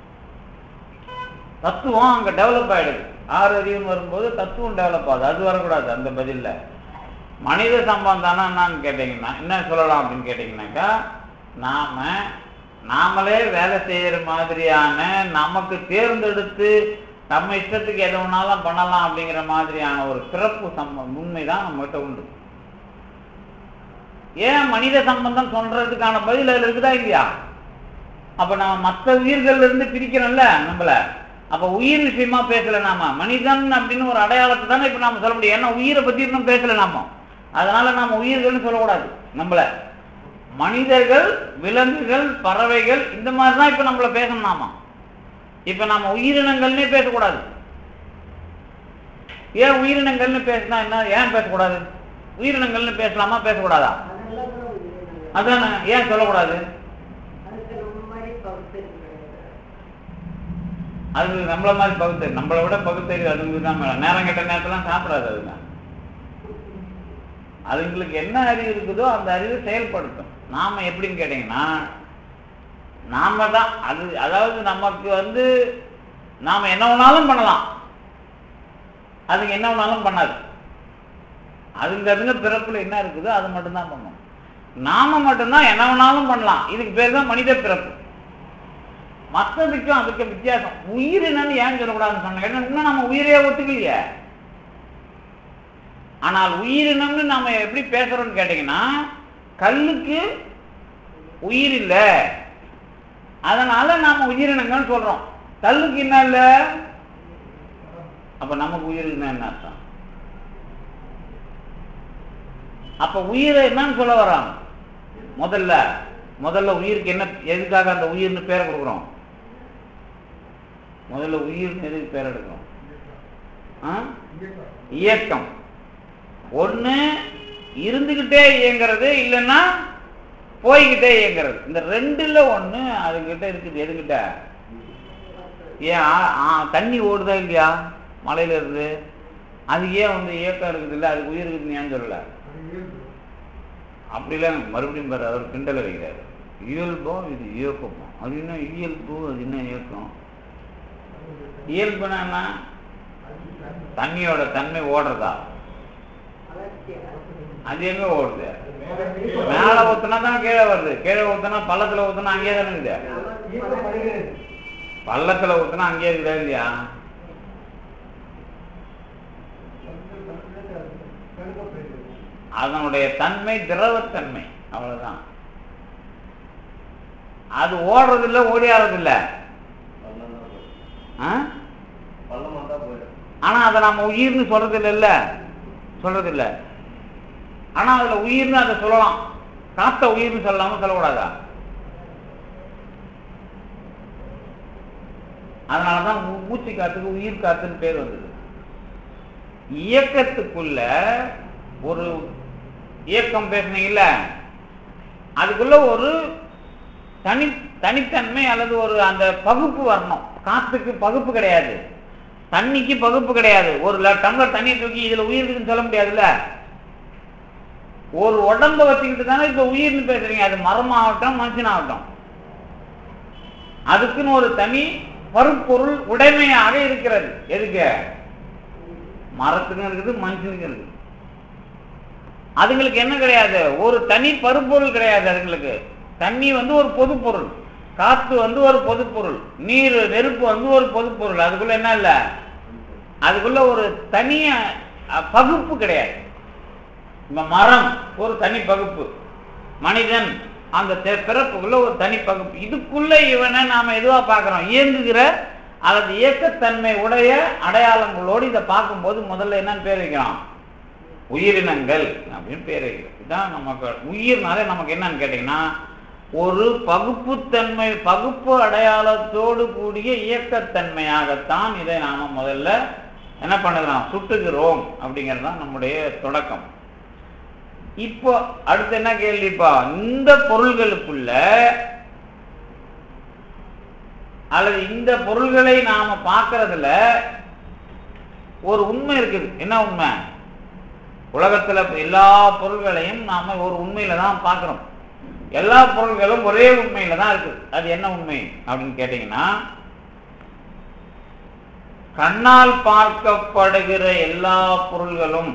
தத்துவம் அங்க டெவலப் ஆயிடுது. ஆறு அறிவுன்னு வரும்போது தத்துவம் டெவலப் ஆகுது. அது வரக்கூடாது அந்த பதில்ல. மனித சம்பந்தம்னா என்னன்னு கேட்டீங்கன்னா என்ன சொல்லலாம் அப்படின்னு கேட்டீங்கன்னாக்கா, நாம நாமளே வேலை செய்யற மாதிரியான, நமக்கு தேர்ந்தெடுத்து நம்ம இஷ்டத்துக்கு எதை ஒன்னாலும் பண்ணலாம் அப்படிங்கிற மாதிரியான ஒரு பிறப்பு சம்பந்தம் உண்மைதான் நம்மகிட்ட உண்டு. ஏன் மனித சம்பந்தம் சொல்றதுக்கான பதில் அதுல இருக்குதா இல்லையா? அப்ப நம்ம மற்ற உயிர்கள் இருந்து பிரிக்கிறோம்ல நம்மள. அப்ப உயிர் விஷயமா பேசல நாம, மனிதன் அப்படின்னு ஒரு அடையாளத்தை தானே இப்ப நாம சொல்ல முடியும். ஏன்னா உயிரை பத்தி இன்னும் பேசல நாம, அதனால நாம உயிர்கள்னு சொல்லக்கூடாது. நம்மள மனிதர்கள், விலங்குகள், பறவைகள் இந்த மாதிரிதான் இப்ப நம்மள பேசணும் நாம. இப்ப நாம உயிரினங்கள்னே பேசக்கூடாது. ஏன் உயிரினங்கள்னு பேசினா என்ன, ஏன் பேசக்கூடாது? உயிரினங்கள்னு பேசலாமா பேசக்கூடாதா? அதான, ஏன் சொல்லக்கூடாது? அது நம்மள மாதிரி பகுத்தறிவு, நம்மளை விட பகுத்தறிவு அதுங்களுக்கு தான் மேல. நேரம் கெட்ட நேரத்தெல்லாம் சாப்பிடாது அதுங்க. அதுங்களுக்கு என்ன அறிவு இருக்குதோ அந்த அறிவு செயல்படுத்தும். நாம எப்படின்னு கேட்டீங்கன்னா, நாம தான் அது, அதாவது நமக்கு வந்து நாம என்ன வேணாலும் பண்ணலாம், அதுங்க என்ன வேணாலும் பண்ணாது. அதுங்க அதுங்க பிறப்புல என்ன இருக்குதோ அது மட்டும்தான் பண்ணும். நாம மட்டும்தான் என்ன வேணாலும் பண்ணலாம். இதுக்கு பேர் தான் மனித பிறப்பு. மற்றதுக்கும் அதுக்கு வித்தியாசம். உயிரினன்னு ஏன் சொல்லக்கூடாதுன்னு சொன்னாங்க, இன்னும் நம்ம உயிரையே ஒத்துக்கலையே. ஆனால் உயிரினம்னு நாம எப்படி பேசுறோம்னு கேட்டீங்கன்னா, கல்லுக்கு உயிர் இல்லை, அதனால நாம உயிரினங்கள் சொல்றோம். கல்லுக்கு என்ன இல்லை, அப்ப நமக்கு உயிர் என்ன அர்த்தம்? அப்ப உயிரை என்னன்னு சொல்ல வரோம்? முதல்ல முதல்ல உயிருக்கு என்ன, எதுக்காக அந்த உயிர்னு பேரை கொடுக்குறோம்? முதல்ல உயிர்னு எதுக்கு பேர் எடுக்கிறோம்? இயக்கம். ஒண்ணு இருந்துகிட்டே இயங்கிறது, இல்லைன்னா போய்கிட்டே இயங்கிறது. இந்த ரெண்டுல ஒண்ணு அதுகிட்ட இருக்குது. எதுகிட்ட? ஏன் தண்ணி ஓடுதா இல்லையா மலையில இருந்து, அது ஏன் வந்து இயக்கம் இருக்குது இல்லை, அதுக்கு உயிர் இருக்குதுன்னு ஏன் சொல்லல? அப்படிலாம் மறுபடியும் பாரு, அவர் கிண்டல வைக்கிறாரு. இயல்போ இது இயக்கமோ, அது என்ன இயல்பு, அது என்ன இயக்கம்? இயல்புனா என்ன? தண்ணியோட தன்மை ஓடுறதா? அது எங்க ஓடுது? மேல ஊத்துனா தான் கீழே வருது, கீழே ஊத்துனா பள்ளத்துல ஊத்துனா அங்கேயே தானே இருக்குது. பள்ளத்துல ஊத்துனா அங்கேயே இருக்குதா இல்லையா? அதனுடைய தன்மை திரவத்தன்மை, அவ்வளவுதான். அது ஓடுறது இல்லை, ஓடியாறது இல்லை. ஆனா அதை நம்ம உயிர்னு சொல்றது இல்ல, சொல்றது இல்ல. ஆனா அதுல உயிர்னு அதை சொல்லலாம். காத்த உயிர்னு சொல்லாம சொல்லக்கூடாதா? அதனாலதான் மூச்சு காத்துக்கு உயிர் காத்துன்னு பேர் வந்தது. இயக்கத்துக்குள்ள ஒரு இயக்கம் பேசுனீங்கல்ல, அதுக்குள்ள ஒரு தனி தனித்தன்மை அல்லது ஒரு அந்த பகுப்பு வரணும். காத்துக்கு பகுப்பு கிடையாது, தண்ணிக்கு பகுப்பு கிடையாது. ஒரு டம்ளர் தண்ணி தூக்கி இதுல உயிர் இருக்குன்னு சொல்ல முடியாதுல்ல. ஒரு உடம்ப வச்சுக்கிட்டு தானே இப்ப உயிர்னு பேசுறீங்க. அது மரமாகட்டும் மனுஷனாகட்டும், அதுக்குன்னு ஒரு தனி பருப்பொருள் உடைமையாக இருக்கிறது. எதுக்கு? மரத்துக்கும் இருக்குது, மனுஷனுக்கும் இருக்குது. அதுங்களுக்கு என்ன கிடையாது? ஒரு தனி பருப்பொருள் கிடையாது. அதுங்களுக்கு தண்ணி வந்து ஒரு பொது பொருள், காத்து வந்து ஒரு பொது பொருள், நீர் நெருப்பு வந்து ஒரு பொது பொருள். அதுக்குள்ள என்ன இல்லை, அதுக்குள்ள ஒரு தனிய பகுப்பு கிடையாது. மரம் ஒரு தனி பகுப்பு, மனிதன் அந்த பிறப்புக்குள்ள ஒரு தனி பகுப்பு. இதுக்குள்ள இவனை நாம எதுவா பார்க்கிறோம்? இயங்குகிற அல்லது இயக்கத்தன்மை உடைய அடையாளங்களோடு இதை பார்க்கும்போது முதல்ல என்னன்னு பேர் வைக்கிறோம்? உயிரினங்கள் அப்படின்னு பேர் வைக்கிறோம். இதுதான் நமக்கு உயிர்னாலே நமக்கு என்னன்னு கேட்டீங்கன்னா, ஒரு பகுப்புத்தன்மை, பகுப்பு அடையாளத்தோடு கூடிய இயக்கத்தன்மையாகத்தான் இதை நாம முதல்ல என்ன பண்ணுறோம்? சுட்டுகிறோம். அப்படிங்கிறது தான் நம்முடைய தொடக்கம். இப்போ அடுத்து என்ன கேள்விப்பா? இந்த பொருள்களுக்குள்ள அல்லது இந்த பொருள்களை நாம பார்க்கறதுல ஒரு உண்மை இருக்குது. என்ன உண்மை? உலகத்துல எல்லா பொருள்களையும் நாம ஒரு உண்மையில தான் பார்க்கிறோம். எல்லா பொருள்களும் ஒரே உண்மையில தான் இருக்குது. அது என்ன உண்மை அப்படின்னு கேட்டீங்கன்னா, கண்ணால் பார்க்கப்படுகிற எல்லா பொருள்களும்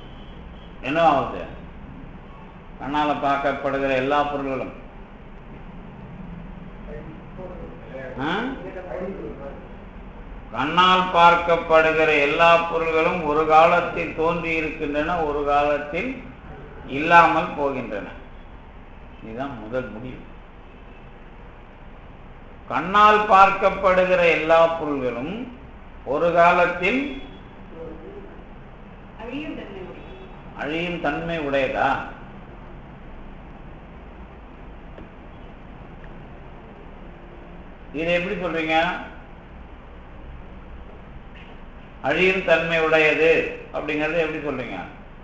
என்ன ஆகுது? கண்ணால பார்க்கப்படுகிற எல்லா பொருள்களும் கண்ணால் பார்க்கப்படுகிற எல்லா பொருள்களும் ஒரு காலத்தில் தோன்றி இருக்கின்றன, ஒரு காலத்தில் இல்லாமல் போகின்றன. இதுதான் முதல் முடிவு. கண்ணால் பார்க்கப்படுகிற எல்லா பொருள்களும் ஒரு காலத்தில் அழியும் தன்மை உடையதா? இதை எப்படி சொல்றீங்க? அழியும் தன்மை உடையது அப்படிங்கறது எப்படி சொல்றீங்க?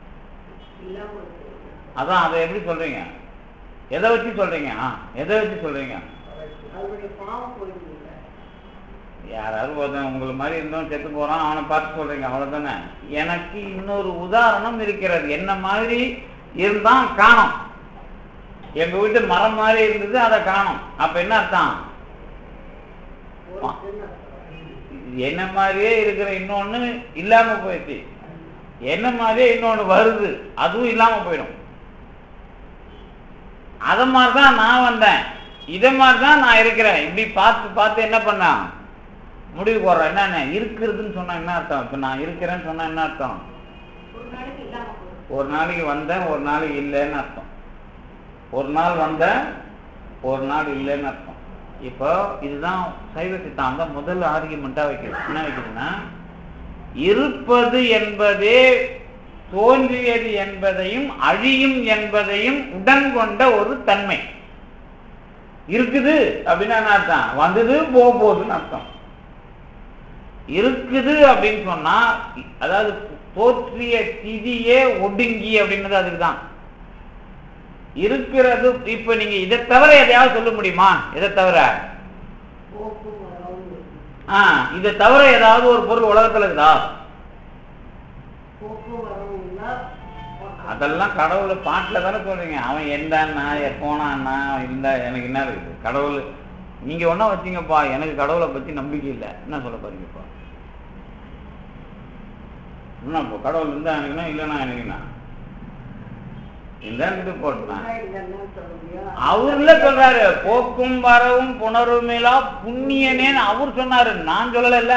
அதான் அதை எப்படி சொல்றீங்க? எதை வச்சு சொல்றீங்க? எதை வச்சு சொல்றீங்க? யாராவது ஒருத்தன் உங்களை மாதிரி இருந்தோம் செத்து போறான், அவனை பார்த்து சொல்றீங்க, அவ்வளவுதானே. எனக்கு இன்னொரு உதாரணம் இருக்கிறது. என்ன மாதிரி இருந்தான் காணும். எங்க வீட்டு மரம் மாதிரி இருந்தது, அதை காணும். அப்ப என்ன அர்த்தம்? என்ன மாதிரியே இருக்கிற இன்னொன்னு இல்லாம போயிடுச்சு. என்ன மாதிரியே இன்னொன்னு வருது, அதுவும் இல்லாம போயிடும். அத மாதிரிதான் நான் வந்தேன், இத மாதிரிதான் நான் இருக்கிறேன். இப்படி பார்த்து பார்த்து என்ன பண்ண முடிவு போடுறேன். என்னன்னு இருக்கிறதுன்னு சொன்னா என்ன அர்த்தம்? இப்ப நான் இருக்கிறேன்னு சொன்னா என்ன அர்த்தம்? ஒரு நாளைக்கு வந்தேன், ஒரு நாளைக்கு இல்லைன்னு அர்த்தம். ஒரு நாள் வந்தேன், ஒரு நாள் இல்லைன்னு அர்த்தம். இப்போ இதுதான் சைவ சித்தாந்தம் முதல் ஆர்கியுமெண்டா வைக்கிறது. என்ன வைக்கிறதுன்னா, இருப்பது என்பதே தோன்றியது என்பதையும் அழியும் என்பதையும் உடன் கொண்ட ஒரு தன்மை. இருக்குது அப்படின்னா என்ன அர்த்தம்? வந்தது போக போகுதுன்னு அர்த்தம். இருக்குது அப்படின்னு சொன்னா, அதாவது தோற்றிய திதியே ஒடுங்கி அப்படின்றது அதுக்குதான். இருக்கிறது. இப்ப நீங்க இதை தவிர எதையாவது சொல்ல முடியுமா? இதை தவிர ஆஹ் இதை தவிர ஏதாவது ஒரு பொருள் உலகத்துல இருக்குதா? அதெல்லாம் கடவுள் பாட்டுல தானே சொல்றீங்க. அவன் எந்தான்னா எப்போனான்னா இருந்தா எனக்கு என்ன இருக்குது? கடவுள் நீங்க ஒன்னா வச்சீங்கப்பா, எனக்கு கடவுளை பத்தி நம்பிக்கை இல்லை, என்ன சொல்ல போறீங்கப்பா? என்னப்போ கடவுள் இருந்தா எனக்குன்னா இல்லைன்னா எனக்குன்னா அவர்ல சொல்றாரு. போக்கும் வரவும் புணருமிலா புண்ணியனேன்னு அவர் சொன்னாரு, நான் சொல்லல.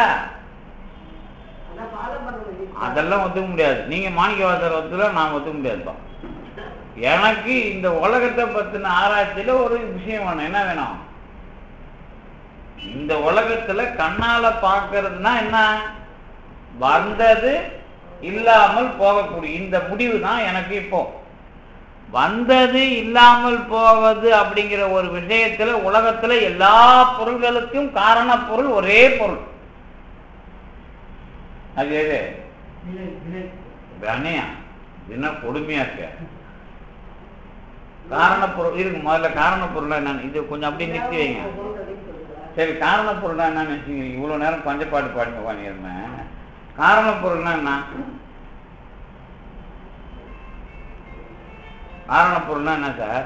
அதெல்லாம் ஒத்துக்க முடியாது. நீங்க மாணிக்கவாசர் ஒத்துல நான் ஒத்துக்க முடியாதுப்பா. எனக்கு இந்த உலகத்தை பத்தின ஆராய்ச்சியில ஒரு விஷயம் வேணும். என்ன வேணும்? இந்த உலகத்துல கண்ணால பார்க்கறதுனா என்ன? வந்தது இல்லாமல் போகக்கூடிய இந்த முடிவு தான் எனக்கு. இப்போ வந்தது இல்லாமல் போவது அப்படிங்கிற ஒரு விஷயத்துல உலகத்துல எல்லா பொருள்களுக்கும் காரண பொருள் ஒரே பொருள். அது எது? என்ன கொடுமையா இருக்க? காரண பொருள் இருக்கு. முதல்ல காரண பொருள் என்னன்னு இது கொஞ்சம் அப்படியே நிறுத்தி வைங்க. சரி, காரண பொருள் என்னன்னு வச்சுக்கீங்க. இவ்வளவு நேரம் பஞ்சப்பாட்டு பாட்டு பண்ணிருந்தேன். காரண பொருள்னா என்ன? காரண பொருள்னா என்ன சார்?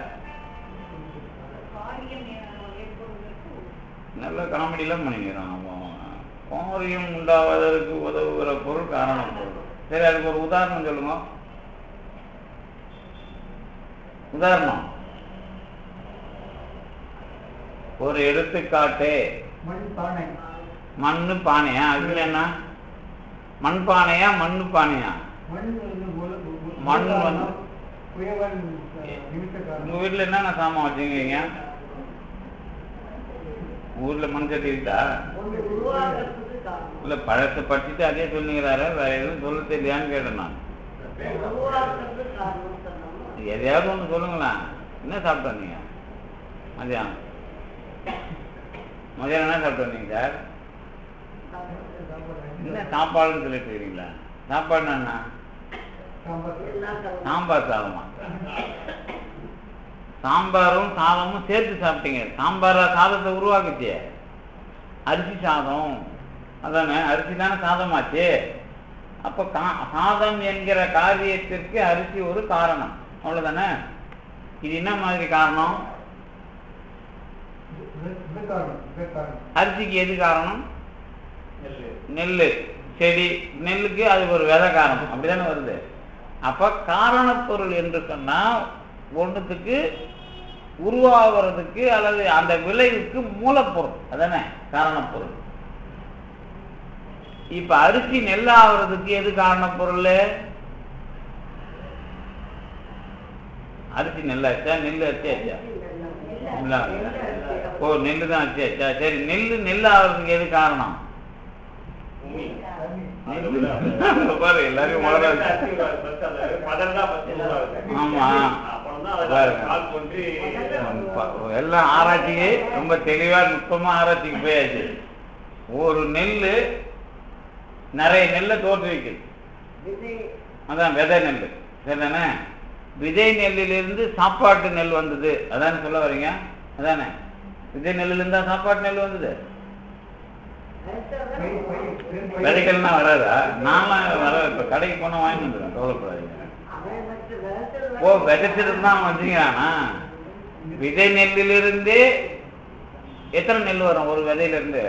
நல்ல காமெடியெல்லாம் பண்ணிக்கிறான். காரியம் உண்டாவதற்கு உதவுகிற பொருள் காரண பொருள். சரி, அதுக்கு ஒரு உதாரணம் சொல்லுங்க. உதாரணம் ஒரு எடுத்துக்காட்டு. மண்ணு பானையா? அதுல என்ன? மண் பானையா மண்ணு பானையா? மண் வந்து உங்க வீட்டுல என்னென்ன சாமான் வச்சுருக்கீங்க? ஊர்ல மண் சட்டி இருக்கா? இல்ல பழத்தை படிச்சுட்டு அதே சொல்லுங்கிறாரு, வேற எதுவும் சொல்ல தெரியலையான்னு கேட்டேன் நான். எதையாவது ஒண்ணு சொல்லுங்களேன். என்ன சாப்பிட்டு வந்தீங்க மதியானம்? மதியானம் என்ன சாப்பிட்டு வந்தீங்க சார்? என்ன சாப்பாடுன்னு சொல்லிட்டு இருக்கீங்களா? சாப்பாடுனா என்ன? சாம்பார் சாதமா? சாம்பாரும் சாதமும் சேர்த்து சாப்பிட்டீங்க. சாம்பாரா சாதத்தை உருவாக்குச்சு? அரிசி சாதம் அதானே, அரிசி தானே சாதமாச்சு. அப்ப சாதம் என்கிற காரியத்திற்கு அரிசி ஒரு காரணம், அவ்வளவுதானே. இது என்ன மாதிரி காரணம்? அரிசிக்கு எது காரணம்? நெல்லு செடி. நெல்லுக்கு அது ஒரு விதை காரணம், அப்படிதானே வருது. அப்ப காரண பொருள் என்று சொன்னா ஒன்றுத்துக்கு உருவாகிறதுக்கு அல்லது அந்த விளைவுக்கு மூலப்பொருள், அதானே காரணப்பொருள். இப்ப அரிசி நெல் ஆகிறதுக்கு எது காரணப்பொருள்? அரிசி நெல்லாச்சா நெல் அரிசியாச்சா? ஓ நெல்லு தான் அரிசியாச்சா? சரி, நெல்லு நெல் ஆகிறதுக்கு எது காரணம்? பாரு எல்லாரும் ஆமா எல்லாம் ஆராய்ச்சிக்கு ரொம்ப தெளிவா நுட்பமா ஆராய்ச்சிக்கு போயாச்சு. ஒரு நெல்லு நிறைய நெல்லை தோற்றுவிக்குது, அதான் விதை நெல். சரிதானே? விதை நெல்லிலிருந்து சாப்பாட்டு நெல் வந்தது, அதானே சொல்ல வரீங்க? அதானே, விதை நெல்லில் இருந்தா சாப்பாட்டு நெல் வந்தது. விதைகள்னா வராதா? நான்லாம் வர இப்ப கடைக்கு போனா வாங்கி வந்துடுவேன், கவலைப்படாதீங்க. ஓ விதைச்சிட்டு தான் வச்சுக்கிறானா? விதை நெல்லிலிருந்து எத்தனை நெல் வரும் ஒரு விதையில இருந்து?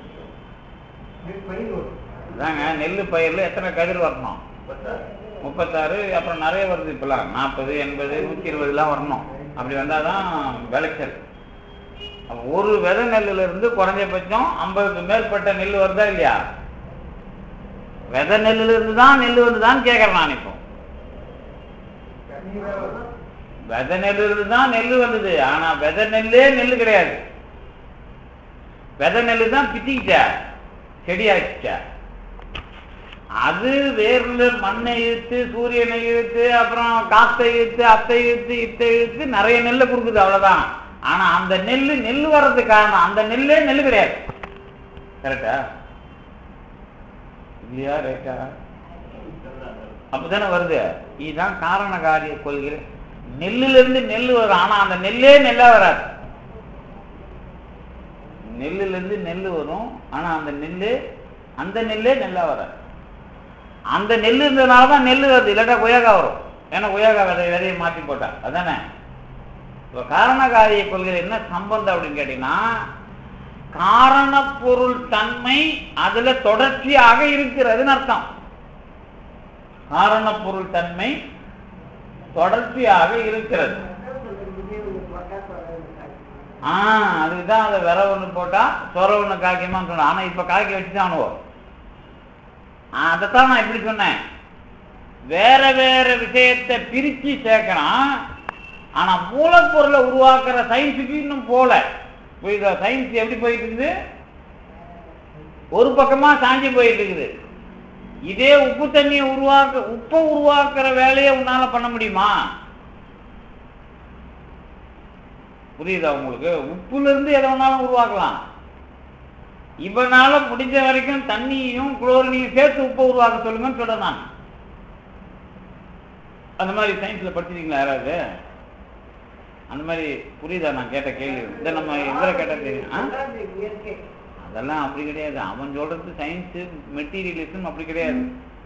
அதாங்க நெல்லு பயிர்ல எத்தனை கதிர் வரணும்? முப்பத்தாறு. அப்புறம் நிறைய வருது இப்பெல்லாம், நாற்பது எண்பது நூற்றி இருபதுலாம் வரணும். அப்படி வந்தாதான் விளைச்சல். ஒரு விதை நெல்லுல இருந்து குறைஞ்சபட்சம் ஐம்பதுக்கு மேற்பட்ட நெல் வருதா இல்லையா? விதை நெல்லுல இருந்து தான் நெல் வந்துதான் கேட்கறேன் நான். இப்போ விதை நெல்லுல இருந்து தான் நெல் வந்தது, ஆனா விதை நெல்லே நெல் கிடையாது. விதை நெல்லு தான் பித்திக்கிச்சா, செடி ஆயிடுச்சா. அது வேர்ல மண்ணை இழுத்து, சூரியனை இழுத்து, அப்புறம் காத்தை இழுத்து, அத்தை இழுத்து, இத்தை இழுத்து நிறைய நெல்லை கொடுக்குது, அவ்வளவுதான். ஆனா அந்த நெல்லு நெல் வர்றதுக்கு காரணம் அந்த நெல்லே நெல் கிடையாது. கரெக்டா இல்லையா? ரைட்டா? அப்பதானே வருது. இதுதான் காரண காரிய கொள்கை. நெல்லுல இருந்து நெல் வரும், ஆனா அந்த நெல்லே நெல்லா வராது. நெல்லுல இருந்து நெல் வரும், ஆனா அந்த நெல்லு அந்த நெல்லே நெல்லா வராது. அந்த நெல் இருந்ததுனாலதான் நெல் வருது, இல்லாட்டா கொய்யாக்கா வரும். ஏன்னா கொய்யாக்கா விதை விதையை மாற்றி போட்டா. அதானே இப்ப காரண காரிய கொள்கை என்ன சம்பந்தம் அப்படின்னு கேட்டீங்கன்னா, காரண பொருள் தன்மை அதுல தொடர்ச்சியாக இருக்கிறதுன்னு அர்த்தம். காரண பொருள் தன்மை தொடர்ச்சியாக இருக்கிறது. ஆஹ் அதுதான் அதை விர ஒண்ணு போட்டா சொர ஒண்ணு காய்க்குமான்னு சொன்ன. ஆனா இப்ப காய்க்க வச்சுட்டானுவோ. அதைத்தான் நான் இப்படி சொன்னேன். வேற வேற விஷயத்தை பிரிச்சு சேர்க்கிறான், ஆனா மூலப்பொருளை உருவாக்குற சயின்ஸுக்கு இன்னும் போல. சயின்ஸ் எப்படி போயிட்டு இருக்குது? ஒரு பக்கமா சாஞ்சி போயிட்டு இருக்குது. இதே உப்பு தண்ணியை உருவாக்க உப்பை உருவாக்குற வேலையை உன்னால பண்ண முடியுமா? புரியுதா உங்களுக்கு? உப்புல இருந்து எதை வேணாலும் உருவாக்கலாம். இவனால முடிஞ்ச வரைக்கும் தண்ணியையும் குளோரினையும் சேர்த்து உப்பை உருவாக்க சொல்லுங்கன்னு சொல்றேன் நான். அந்த மாதிரி சயின்ஸ்ல படிச்சிருக்கீங்களா யாராவது? அந்த மாதிரி புரியுதா நான் கேட்ட கேள்வி? இதை நம்ம எதிர கேட்ட தெரியும். அதெல்லாம் அப்படி கிடையாது. அவன் சொல்றது சயின்ஸு மெட்டீரியலிசம் அப்படி கிடையாது.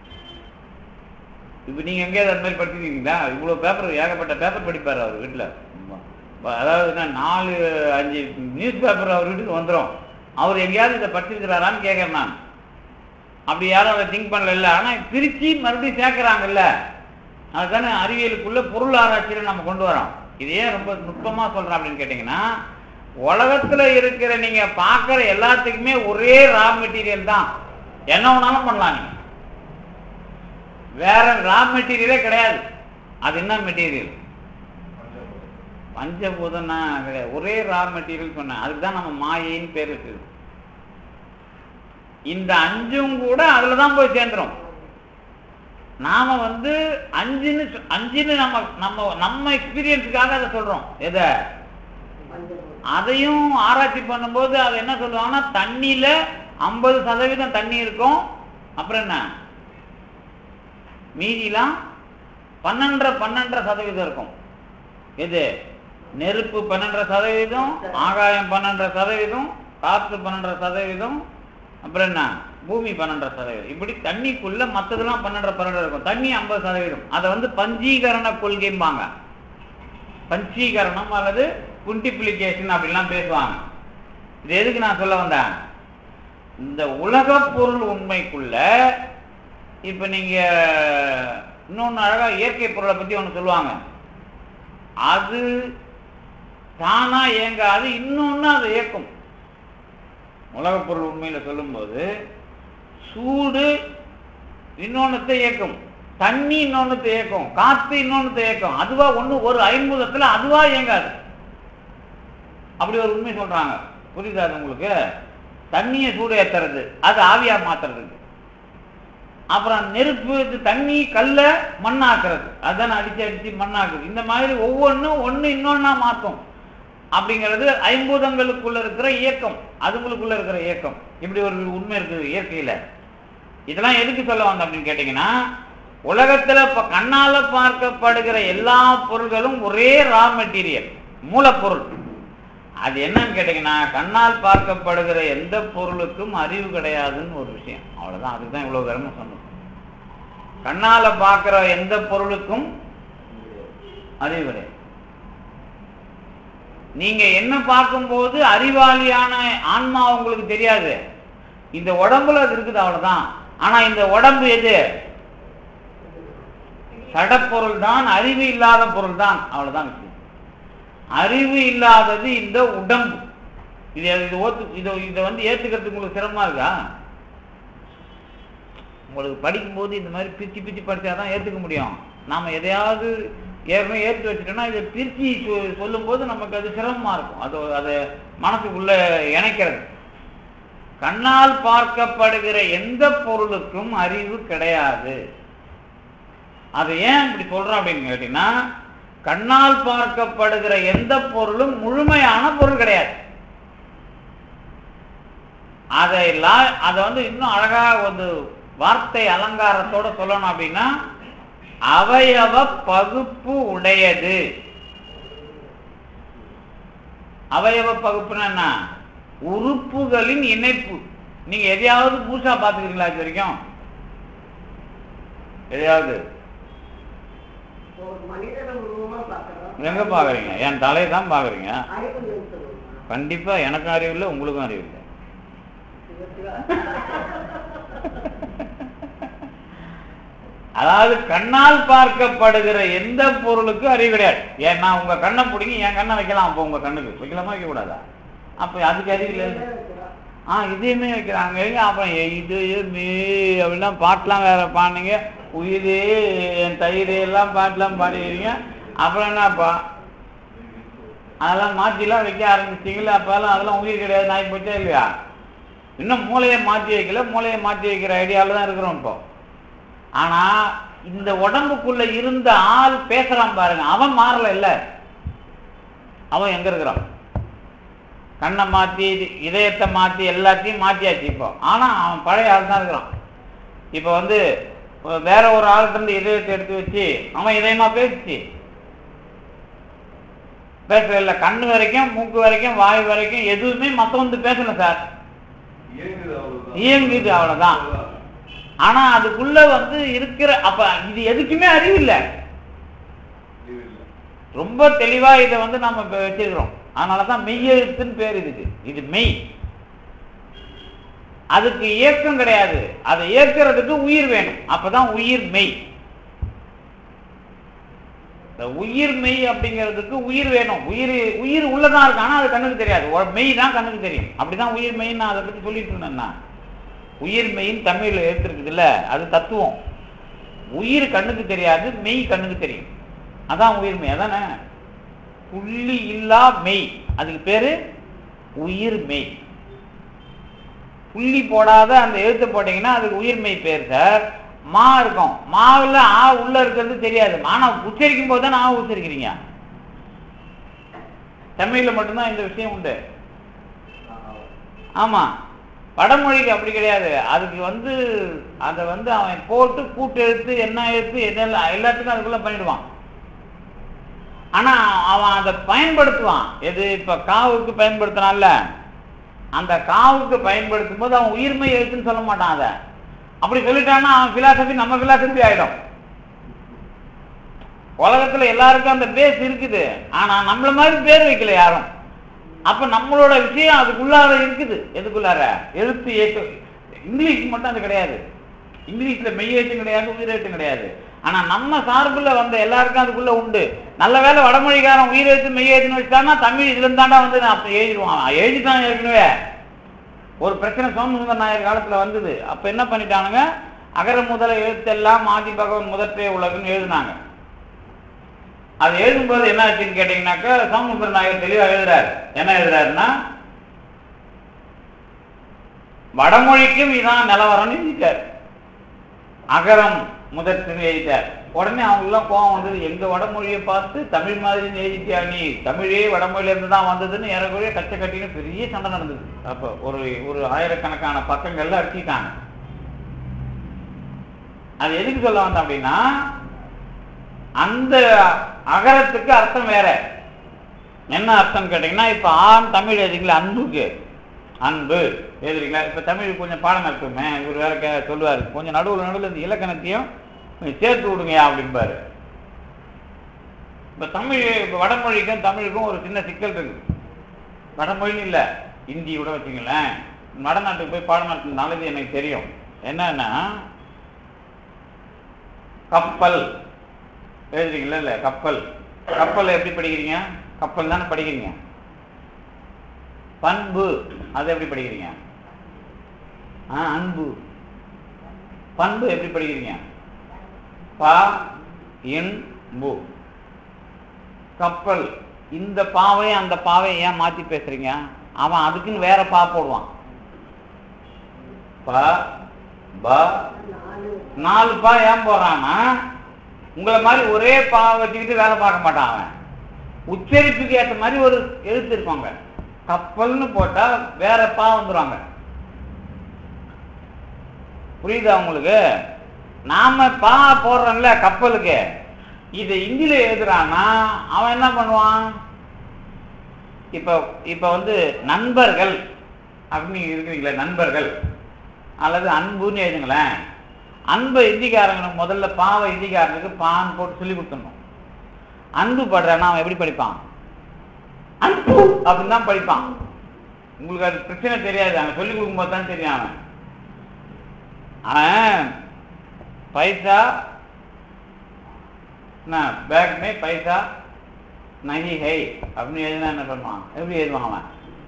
இப்போ நீங்க எங்கேயாவது அந்த மாதிரி படிச்சிருக்கீங்களா? இவ்வளோ பேப்பர், ஏகப்பட்ட பேப்பர் படிப்பாரு அவர் வீட்டில். அதாவது என்ன, நாலு அஞ்சு நியூஸ் பேப்பர் அவர் வீட்டுக்கு வந்துடும். அவர் எங்கேயாவது இதை படிச்சிருக்கிறாரான்னு கேட்குறேன் நான். அப்படி யாரும் அதை திங்க் பண்ணல. இல்லை, ஆனால் பிரித்து மறுபடியும் சேர்க்குறாங்கல்ல, அதுதானே அறிவியலுக்குள்ள பொருள் ஆராய்ச்சியில் நம்ம கொண்டு வரோம். இதே ரொம்ப நுட்பமாக சொல்கிறேன் அப்படின்னு கேட்டிங்கன்னா, உலகத்தில் இருக்கிற நீங்கள் பார்க்குற எல்லாத்துக்குமே ஒரே ரா மெட்டீரியல் தான். என்ன வேணாலும் பண்ணலாம். நீங்கள் வேற ரா மெட்டீரியலே கிடையாது. அது என்ன மெட்டீரியல்? பஞ்சபூதம்னா கிடையாது, ஒரே ரா மெட்டீரியல் சொன்னேன். அதுக்கு தான் நம்ம மாயைன்னு பேர் இருக்குது. இந்த அஞ்சும் கூட அதில் தான் போய் சேர்ந்துடும். நாம வந்து அஞ்சுன்னு அஞ்சுன்னு நம்ம நம்ம நம்ம எக்ஸ்பீரியன்ஸுக்காக அதை சொல்றோம். எதை? அதையும் ஆராய்ச்சி பண்ணும்போது அது என்ன சொல்லுவாங்கன்னா, தண்ணியில ஐம்பது சதவீதம் தண்ணி இருக்கும், அப்புறம் என்ன மீதிலாம் பன்னெண்டரை பன்னெண்டரை சதவீதம் இருக்கும். எது? நெருப்பு பன்னெண்டரை சதவீதம், ஆகாயம் பன்னெண்டரை சதவீதம், காற்று பன்னெண்டரை சதவீதம், அப்புறம் என்ன பூமி பன்னெண்டரை சதவீதம். இப்படி தண்ணிக்குள்ள மற்றதெல்லாம் பன்னெண்டரை பன்னெண்டரை இருக்கும். தண்ணி ஐம்பது சதவீதம். அதை வந்து பஞ்சீகரண கொள்கைம்பாங்க. பஞ்சீகரணம் அல்லது குண்டிப்ளிகேஷன் அப்படிலாம் பேசுவாங்க. இது எதுக்கு நான் சொல்ல வந்தேன்? இந்த உலக பொருள் உண்மைக்குள்ள இப்ப நீங்க இன்னொன்னு அழகா இயற்கை பொருளை பத்தி ஒன்று சொல்லுவாங்க. அது தானா இயங்காது, இன்னொன்னு அதை இயக்கும். உலகப் பொருள் உண்மையில சொல்லும்போது சூடு இன்னொன்னத்தை இயக்கும், தண்ணி இன்னொன்னத்தை இயக்கும், காத்து இன்னொன்னத்தை இயக்கும். அதுவா ஒண்ணு ஒரு ஐம்பூதத்துல அதுவா இயங்காது. அப்படி ஒரு உண்மை சொல்றாங்க. புரியுதா உங்களுக்கு? தண்ணியை சூடு ஏத்துறது, அது ஆவியா மாத்துறதுக்கு. அப்புறம் நெருப்பு, தண்ணி கல்ல மண்ணாக்குறது, அதான் அடிச்சு அடிச்சு மண்ணாக்குது. இந்த மாதிரி ஒவ்வொன்றும் ஒன்று இன்னொன்னா மாற்றும். அப்படிங்கிறது ஐம்பூதங்களுக்குள்ள இருக்கிற இயக்கம், அதுங்களுக்குள்ள இருக்கிற இயக்கம். இப்படி ஒரு உண்மை இருக்குது இயற்கையில. இதெல்லாம் எதுக்கு சொல்ல வந்தோம் அப்படின்னு கேட்டீங்கன்னா, உலகத்துல இப்ப கண்ணால பார்க்கப்படுகிற எல்லா பொருள்களும் ஒரே ரா மெட்டீரியல், மூலப்பொருள். அது என்னன்னு கேட்டீங்கன்னா, கண்ணால் பார்க்கப்படுகிற எந்த பொருளுக்கும் அறிவு கிடையாதுன்னு ஒரு விஷயம். அவ்வளவுதான். அதுதான் இவ்வளவு கர்ம சொன்னது. கண்ணால பார்க்கிற எந்த பொருளுக்கும் அறிவு கிடையாது. நீங்க என்ன பார்க்கும்போது அறிவாளியான ஆன்மா உங்களுக்கு தெரியாது. இந்த உடம்புல அது இருக்குது, அவ்வளவுதான். ஆனா இந்த உடம்பு எது? சடப்பொருள் தான், அறிவு இல்லாத பொருள் தான், அவ்வளவுதான் விஷயம். அறிவு இல்லாதது இந்த உடம்பு. இது இது ஓத்து இதை இதை வந்து ஏத்துக்கிறதுக்கு உங்களுக்கு சிரமமா இருக்கா? உங்களுக்கு படிக்கும்போது இந்த மாதிரி பிரிச்சு பிரிச்சு படிச்சாதான் ஏத்துக்க முடியும். நாம எதையாவது ஏற்கனவே ஏற்று வச்சுட்டோம்னா இதை பிரிச்சு சொல்லும் போது நமக்கு அது சிரமமா இருக்கும். அது அதை மனசுக்குள்ள இணைக்கிறது. கண்ணால் பார்க்கப்படுகிற எந்த பொருளுக்கும் அறிவு கிடையாது. அது ஏன் இப்படி சொல்றோம் அப்படின்னு கேட்டீங்கன்னா, கண்ணால் பார்க்கப்படுகிற எந்த பொருளும் முழுமையான பொருள் கிடையாது. அதையெல்லாம் அதை வந்து இன்னும் அழகா ஒரு வார்த்தை அலங்காரத்தோட சொல்லணும் அப்படின்னா, அவயவ பகுப்பு உடையது. அவயவ பகுப்புன்னா என்ன? உறுப்புகளின் இணைப்பு. நீங்க எதையாவது மூசா பார்த்துக்கிறீங்களா இது வரைக்கும்? எதையாவது எங்க பாக்குறீங்க? என் தலையை தான் பாக்குறீங்க. கண்டிப்பா எனக்கும் அறிவு இல்லை, உங்களுக்கும் அறிவு இல்லை. அதாவது கண்ணால் பார்க்கப்படுகிற எந்த பொருளுக்கும் அறிவு கிடையாது. ஏன்னா உங்க கண்ணை பிடிங்கி என் கண்ணை வைக்கலாம். அப்போ உங்க கண்ணுக்கு வைக்கலாமா வைக்க கூடாதா? அப்ப அதுக்கு அறிவு இல்லை. ஆஹ் இதையுமே வைக்கிறாங்க. அப்புறம் இது மே அப்படிலாம் பாட்டெலாம் வேற பாடுங்க. உயிரே என் தயிரே எல்லாம் பாட்டெலாம் பாடிக்கிறீங்க. அப்புறம் என்னப்பா அதெல்லாம் மாற்றிலாம் வைக்க ஆரம்பிச்சிங்களா? அப்பெல்லாம் அதெல்லாம் உயிர் கிடையாது, நாய் போச்சா இல்லையா? இன்னும் மூளையை மாற்றி வைக்கல, மூளையை மாற்றி வைக்கிற ஐடியாவில் தான் இருக்கிறோம் இப்போ. ஆனா இந்த உடம்புக்குள்ள இருந்த ஆள் பேசுறான் பாருங்க, அவன் மாறல. இல்ல, அவன் எங்க இருக்கிறான்? கண்ணை மாற்றி இதயத்தை மாற்றி எல்லாத்தையும் மாற்றியாச்சு இப்போ. ஆனா அவன் பழைய ஆள் தான் இருக்கிறான். இப்போ வந்து வேற ஒரு ஆள்கிட்ட இருந்து இதயத்தை எடுத்து வச்சு அவன் இதயமா பேசிச்சு பேசல. இல்லை, கண்ணு வரைக்கும் மூக்கு வரைக்கும் வாய் வரைக்கும் எதுவுமே மத்த வந்து பேசல சார், இயங்குது, அவ்வளவுதான். ஆனா அதுக்குள்ள வந்து இருக்கிற அப்ப இது எதுக்குமே அறிவு இல்லை. ரொம்ப தெளிவா இதை வந்து நம்ம வச்சிருக்கிறோம். அதனாலதான் மெய்யெழுத்துன்னு பேர் இதுக்கு. இது மெய். அதுக்கு இயக்கம் கிடையாது. அதை இயக்கிறதுக்கு உயிர் வேணும். அப்பதான் உயிர் மெய். உயிர் மெய் அப்படிங்கிறதுக்கு உயிர் வேணும். உயிர் உயிர் உள்ளதான் இருக்கு, ஆனா அது கண்ணுக்கு தெரியாது. மெய் தான் கண்ணுக்கு தெரியும். அப்படிதான் உயிர் மெய். நான் அதை பத்தி சொல்லிட்டு இருந்தேன்னா, உயிர் மெயின் தமிழ்ல எடுத்துருக்குது இல்ல, அது தத்துவம். உயிர் கண்ணுக்கு தெரியாது, மெய் கண்ணுக்கு தெரியும். அதான் உயிர் மெய். அதானே புள்ளி இல்லா மெய், அதுக்கு பேரு உயிர் மெய். புள்ளி போடாத அந்த எழுத்து போட்டீங்கன்னா அதுக்கு உயிர் மெய் பேர் சார். மா இருக்கும், மாவுல ஆ உள்ள இருக்கிறது தெரியாது. ஆனா உச்சரிக்கும் போது தான் ஆ உச்சரிக்கிறீங்க. தமிழ்ல மட்டும்தான் இந்த விஷயம் உண்டு. ஆமா, வடமொழிக்கு அப்படி கிடையாது. அதுக்கு வந்து அதை வந்து அவன் போட்டு கூட்டு எழுத்து என்ன எழுத்து என்னெல்லாம் எல்லாத்துக்கும் அதுக்குள்ள பண்ணிடுவான். ஆனா அவன் அதை பயன்படுத்துவான். எது இப்ப காவுக்கு பயன்படுத்தினான்ல, அந்த காவுக்கு பயன்படுத்தும் போது அவன் உயிர்மை எழுத்துன்னு சொல்ல மாட்டான். அதை அப்படி சொல்லிட்டான்னா அவன் பிலாசபி நம்ம பிலாசபி ஆயிடும். உலகத்துல எல்லாருக்கும் அந்த பேஸ் இருக்குது, ஆனா நம்மள மாதிரி பேர் வைக்கல யாரும். அப்ப நம்மளோட விஷயம் அதுக்குள்ளார இருக்குது. எதுக்குள்ளார? எழுத்து ஏற்று. இங்கிலீஷ் மட்டும் அது கிடையாது. இங்கிலீஷ்ல மெய் எழுத்தும் கிடையாது, உயிர் எழுத்தும் கிடையாது. ஆனா நம்ம சார்புல வந்த எல்லாருக்கும் அதுக்குள்ள உண்டு. நல்ல வேலை வடமொழிக்காரன் உயிர் எழுத்து மெய் எழுத்துன்னு வச்சுட்டான்னா தமிழ் இதுல இருந்தாண்டா வந்து அப்ப எழுதிடுவான். எழுதிட்டான் ஏற்கனவே. ஒரு பிரச்சனை சோமசுந்தர நாயர் காலத்துல வந்தது. அப்ப என்ன பண்ணிட்டானுங்க, அகர முதல எழுத்தெல்லாம் ஆதி பகவன் முதற்றே உலகுன்னு எழுதினாங்க. அது எழுதும்போது என்ன ஆச்சுன்னு கேட்டீங்கன்னாக்கா, சோமசுந்தர நாயர் தெளிவா எழுதுறாரு. என்ன எழுதுறாருன்னா, வடமொழிக்கும் இதான் நிலவரம்னு எழுதிட்டார். அகரம் முதற்று எழுதிட்டார். உடனே அவங்க எல்லாம் கோவம் வந்தது, எங்க வடமொழியை பார்த்து தமிழ் மாதிரி எழுதிட்டியா நீ, தமிழே வடமொழியில இருந்து தான் வந்ததுன்னு ஏறக்குறைய கச்சை கட்டின்னு பெரிய சண்டை நடந்தது. அப்போ ஒரு ஒரு ஆயிரக்கணக்கான பக்கங்கள்ல அடிச்சுட்டாங்க. அது எதுக்கு சொல்ல வந்தேன் அப்படின்னா, அந்த அகரத்துக்கு அர்த்தம் வேற. என்ன அர்த்தம் கேட்டீங்கன்னா, இப்ப ஆண் தமிழ் எழுதிங்களா, அன்புக்கு அன்பு எழுதுறீங்களா. இப்ப தமிழ் கொஞ்சம் பாடம் நடத்துமே, இவர் வேற கே சொல்லுவாரு, கொஞ்சம் நடுவில் நடுவில் இந்த இலக்கணத்தையும் சேர்த்து விடுங்க அப்படின்பாரு. இப்ப தமிழ் இப்ப வடமொழிக்கும் தமிழுக்கும் ஒரு சின்ன சிக்கல் இருக்கு. வடமொழின்னு இல்லை, இந்தி கூட வச்சுங்களேன். வடநாட்டுக்கு போய் பாடம் நடத்தினாலும் எனக்கு தெரியும். என்னன்னா, கப்பல் எழுதுறீங்களா இல்ல, கப்பல் கப்பல் எப்படி படிக்கிறீங்க, கப்பல் தானே படிக்கிறீங்க. பண்பு அது எப்படி படிக்கிறீங்க, அன்பு. பண்பு எப்படி படிக்கிறீங்க, பா இன் பு. கப்பல் இந்த பாவை அந்த பாவை ஏன் மாத்தி பேசுறீங்க, அவன் அதுக்குன்னு வேற பா போடுவான். பா பா நாலு பா ஏன் போடுறான்னா, உங்களை மாதிரி ஒரே பா வச்சுக்கிட்டு வேலை பார்க்க மாட்டான் அவன். உச்சரிப்புக்கு ஏற்ற மாதிரி ஒரு எழுத்து இருப்பாங்க. கப்பல்னு போட்டா வேற பா வந்துருவாங்க. புரியுதா உங்களுக்கு? நாம பா போடுறோம்ல கப்பலுக்கு, இது இந்தியில எழுதுறான்னா அவன் என்ன பண்ணுவான், இப்ப இப்ப வந்து நண்பர்கள் அப்படின்னு இருக்கிறீங்களே, நண்பர்கள் அல்லது அன்புன்னு எழுதுங்களேன். அன்பை இந்திக்காரங்களுக்கு முதல்ல பாவை இந்திக்காரனுக்கு பான் போட்டு சொல்லி கொடுத்துடணும். அன்பு படுறான்னா அவன் எப்படி படிப்பான், அன்பு அப்படின்னு தான் படிப்பான். உங்களுக்கு அது பிரச்சனை தெரியாது, அவன் சொல்லிக் கொடுக்கும்போது தான் தெரியும். அவன் அவன் பைசா பேக் மே பைசா நகி ஹை அப்படின்னு எழுதினா என்ன பண்ணுவான், எப்படி எழுதுவான் அவன்,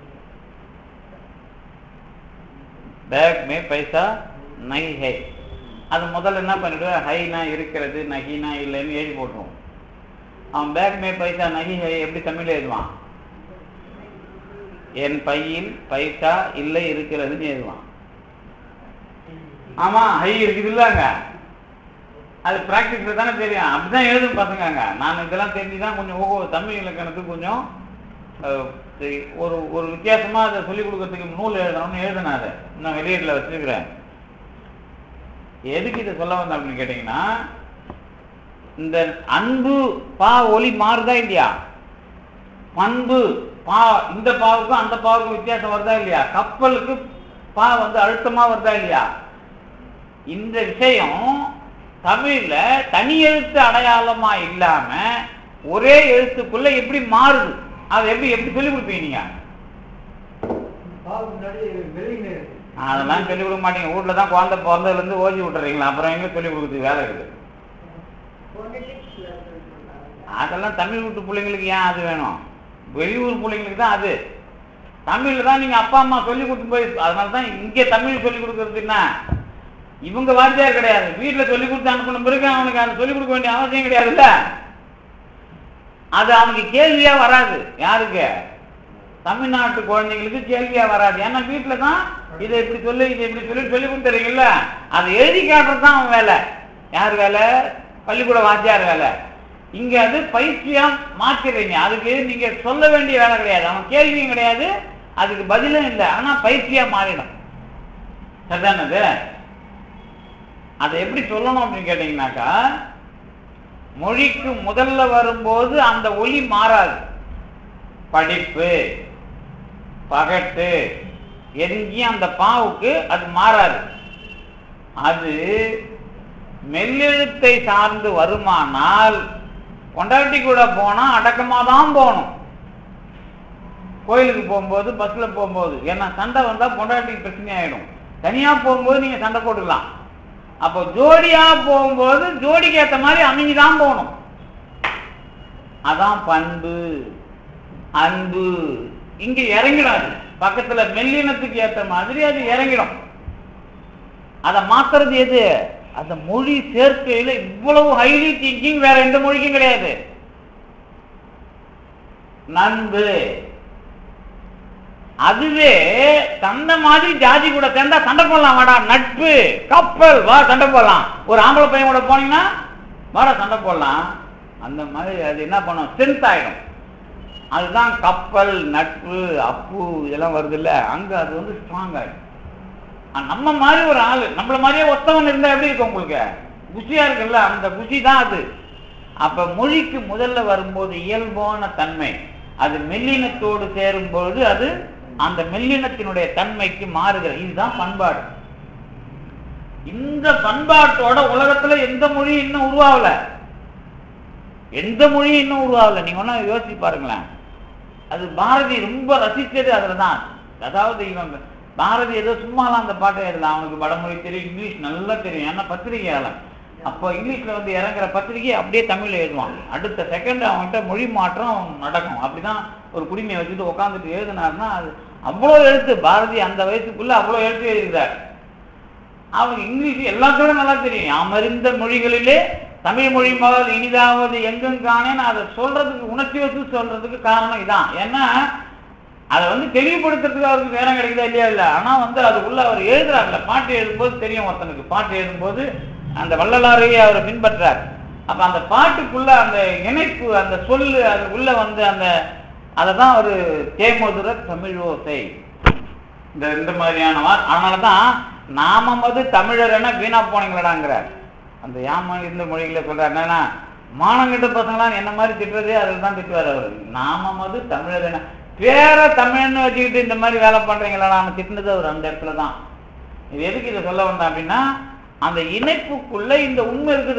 பேக் மே பைசா நகி ஹை. அது முதல்ல என்ன பண்ணிடுவேன், ஹைனா இருக்கிறது, நகினா இல்லைன்னு எழுதி போட்டுருவோம். அவன் பேக் மே பைசா நகி ஹை எப்படி தமிழ் எழுதுவான், என் பையில் பைசா இல்லை இருக்கிறதுன்னு எழுதுவான். ஆமா, ஹை இருக்குது இல்லைங்க, அது பிராக்டிஸ்ல தானே தெரியும். அப்படிதான் எழுதும் பசங்க. நான் இதெல்லாம் தெரிஞ்சுதான் கொஞ்சம் ஓஹோ தமிழ் இலக்கணத்துக்கு கொஞ்சம் ஒரு ஒரு வித்தியாசமா அதை சொல்லிக் கொடுக்கறதுக்கு நூல் எழுதணும்னு எழுதுனேன். அதை நான் வெளியீட்டில் வச்சிருக்கிறேன். எதுக்கு இதை சொல்ல வந்தேன் அப்படின்னு கேட்டீங்கன்னா, இந்த அன்பு பா ஒலி மாறுதா இல்லையா, பண்பு பா இந்த பாவுக்கும் அந்த பாவுக்கும் வித்தியாசம் வருதா இல்லையா, கப்பலுக்கு பா வந்து அழுத்தமா வருதா இல்லையா. இந்த விஷயம் தமிழ்ல தனி எழுத்து அடையாளமா இல்லாம ஒரே எழுத்துக்குள்ள எப்படி மாறுது, அதை எப்படி எப்படி சொல்லிக் கொடுப்பீங்க நீங்க? அதெல்லாம் சொல்லிக் கொடுக்க மாட்டீங்க. வீட்டுல தான் குழந்தை பிறந்ததுல இருந்து ஓதி விட்டுறீங்களா, அப்புறம் எங்க சொல்லிக் கொடுக்குறது வேலை இருக்குது. அதெல்லாம் தமிழ் வீட்டு பிள்ளைங்களுக்கு ஏன் அது வேணும், வெளியூர் பிள்ளைங்களுக்கு தான் அது. தமிழ்ல தான் நீங்க அப்பா அம்மா சொல்லி கொடுத்து போய், அதனாலதான் இங்க தமிழ் சொல்லி கொடுக்கறதுன்னா இவங்க வாத்தியார் கிடையாது, வீட்டுல சொல்லி கொடுத்து அனுப்பணும். பிறகு அவனுக்கு அதை சொல்லிக் கொடுக்க வேண்டிய அவசியம் கிடையாதுல்ல. அது அவனுக்கு கேள்வியா வராது. யாருக்கு, தமிழ்நாட்டு குழந்தைங்களுக்கு கேள்வியா வராது. ஏன்னா வீட்டுல தான் இதை இப்படி சொல்லி இதை இப்படி சொல்லி சொல்லி கொடுத்துறீங்கல்ல, அதை எழுதி காட்டுறதுதான் அவன் வேலை. யார் வேலை, பள்ளிக்கூட வாத்தியார் வேலை. இங்க அது பயிற்சியா மாத்திடுறீங்க. அதுக்கு நீங்க சொல்ல வேண்டிய வேலை கிடையாது, அவன் கேள்வியும் கிடையாது, அதுக்கு பதிலும் இல்லை. ஆனா பயிற்சியா மாறிடும். சரிதானது? அதை எப்படி சொல்லணும் அப்படின்னு கேட்டீங்கன்னாக்கா, மொழிக்கு முதல்ல வரும்போது அந்த ஒலி மாறாது. படிப்பு பகட்டு எங்கேயும் அந்த பாவுக்கு அது மாறாது. அது மெல்லெழுத்தை சார்ந்து வருமானால் கொண்டாட்டி கூட போனா அடக்கமா தான் போகணும். கோயிலுக்கு போகும்போது, பஸ்ல போகும்போது, ஏன்னா சண்டை வந்தா பொண்டாட்டிக்கு பிரச்சனை ஆயிடும். தனியா போகும்போது நீங்க சண்டை போட்டுக்கலாம். அப்போ ஜோடியா போகும்போது ஜோடிக்கு ஏற்ற மாதிரி அமைஞ்சுதான் போகணும். அதான் பண்பு, அன்பு. இங்க இறங்கிடாது, பக்கத்துல மெல்லினத்துக்கு ஏற்ற மாதிரி அது இறங்கிடும். அதை மாத்துறது எது? அந்த மொழி சேர்க்கையில இவ்வளவு ஹைலி திங்கிங் வேற எந்த மொழிக்கும் கிடையாது. நண்பு அதுவே தந்த மாதிரி ஜாதி கூட சேர்ந்தா சண்டை போடலாம். வாடா நட்பு, கப்பல், வா சண்டை போடலாம். ஒரு ஆம்பளை பையன் கூட போனீங்கன்னா வாடா சண்டை போடலாம். அந்த மாதிரி அது என்ன பண்ணும், ஸ்ட்ரென்த் ஆயிடும். அதுதான் கப்பல், நட்பு, அப்பு இதெல்லாம் வருது இல்ல, அங்க அது வந்து ஸ்ட்ராங் ஆயிடும். நம்ம மாதிரி ஒரு ஆளு, நம்மள மாதிரியே ஒத்தவன் இருந்தா எப்படி இருக்கும் உங்களுக்கு? குஷியா இருக்குல்ல, அந்த குஷி தான் அது. அப்ப மொழிக்கு முதல்ல வரும்போது இயல்பான தன்மை, அது மெல்லினத்தோடு சேரும் பொழுது அது அந்த மெல்லினத்தினுடைய தன்மைக்கு மாறுகிறது. இதுதான் பண்பாடு. இந்த பண்பாட்டோட உலகத்துல எந்த மொழி இன்னும் உருவாகல, எந்த மொழியும் இன்னும் உருவாகல. நீங்க ஒன்னா யோசிச்சு பாருங்களேன். அது பாரதி ரொம்ப ரசிச்சது அதுலதான். அதாவது இவன் பாரதி ஏதோ சும்மாலாம் அந்த பாட்டை எழுதலாம். அவனுக்கு வடமொழி தெரியும், இங்கிலீஷ் நல்லா தெரியும். ஏன்னா பத்திரிகையாளன். அப்போ இங்கிலீஷ்ல வந்து இறங்குற பத்திரிகை அப்படியே தமிழ்ல எழுதுவான். அடுத்த செகண்ட் அவன்கிட்ட மொழி மாற்றம் நடக்கும். அப்படிதான் ஒரு குடிமையை வச்சுட்டு உட்காந்துட்டு எழுதினாருன்னா அது அவ்வளோ எழுத்து. பாரதி அந்த வயசுக்குள்ள அவ்வளோ எழுத்து எழுதுகிறார். அவனுக்கு இங்கிலீஷ் எல்லாத்தோட நல்லா தெரியும். அமர்ந்த மொழிகளிலே தமிழ் மொழி முதல் இனிதாவது எங்கும் காணேன்னு அதை சொல்றதுக்கு, உணர்ச்சி வச்சு சொல்றதுக்கு காரணம் இதான். ஏன்னா அதை வந்து தெளிவுபடுத்துறதுக்கு அவருக்கு நேரம் கிடைக்குதா இல்லையா இல்லை, ஆனா வந்து அதுக்குள்ள அவர் எழுதுறாருல, பாட்டு எழுதும்போது தெரியும் ஒருத்தனுக்கு. பாட்டு எழுதும்போது அந்த வள்ளலாரையே அவரை பின்பற்றார். அப்ப அந்த பாட்டுக்குள்ள அந்த இணைப்பு, அந்த சொல்லு, அதுக்குள்ள வந்து அந்த அதை தான் ஒரு தேமதுர தமிழோசை, இந்த இந்த மாதிரியான வார். அதனாலதான் நாம வந்து தமிழர் என வீணா போனீங்களாடாங்கிறார். அந்த யாம இந்த மொழிகளை சொல்றாரு. என்னன்னா மானங்கிட்ட பசங்களாம் என்ன மாதிரி திட்டுறதே அதில் தான் திட்டுவார் அவர். நாம வந்து தமிழர் என பேர தமிழ்னு வச்சுக்கிட்டு இந்த மாதிரி வேலை பண்றீங்களா நாம திட்டினது அவர் அந்த இடத்துல தான். இது எதுக்கு இதை சொல்ல வந்தேன் அப்படின்னா, அந்த இணைப்புக்குள்ள இந்த உண்மை இருக்குது.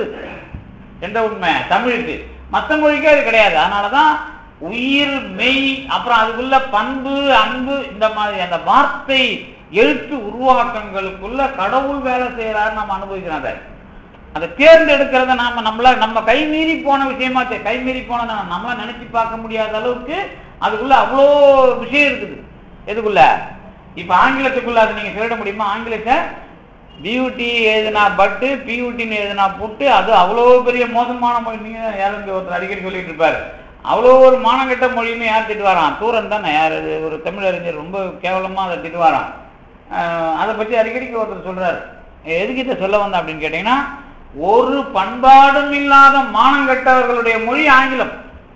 எந்த உண்மை? தமிழுக்கு. மற்ற மொழிக்கே அது கிடையாது. அதனாலதான் உயிர், மெய், அப்புறம் அதுக்குள்ள பண்பு, அன்பு, இந்த மாதிரி அந்த வார்த்தை எழுத்து உருவாக்கங்களுக்குள்ள கடவுள் வேலை செய்யறாரு. நம்ம அனுபவிக்கிறோம். அதை அதை தேர்ந்தெடுக்கிறத நாம நம்மள நம்ம கைமீறி போன விஷயமா, கைமீறி போன நம்மள நினைச்சு பார்க்க முடியாத அளவுக்கு அதுக்குள்ள அவ்வளோ விஷயம் இருக்குது. எதுக்குள்ள? இப்ப ஆங்கிலத்துக்குள்ள அது நீங்க சொல்லிட முடியுமா? ஆங்கிலத்தை பியூட்டி எழுதுனா பட்டு, பியூட்டின்னு எழுதுனா புட்டு, அது அவ்வளோ பெரிய மோசமான மொழி. நீங்க யாரும் ஒருத்தர் அடிக்கடி சொல்லிட்டு இருப்பாரு, அவ்வளோ ஒரு மானங்கட்ட மொழின்னு யார் திட்டு வரான்? தூரன் தானே, யார் ஒரு தமிழறிஞர் ரொம்ப கேவலமா அதை திட்டு வரான். அதை பற்றி அடிக்கடிக்கு ஒருத்தர் சொல்றாரு. எதுக்கு இதை சொல்ல வந்தேன் அப்படின்னு கேட்டீங்கன்னா, ஒரு பண்பாடும் இல்லாத மானங்கட்டவர்களுடைய மொழி ஆங்கிலம்.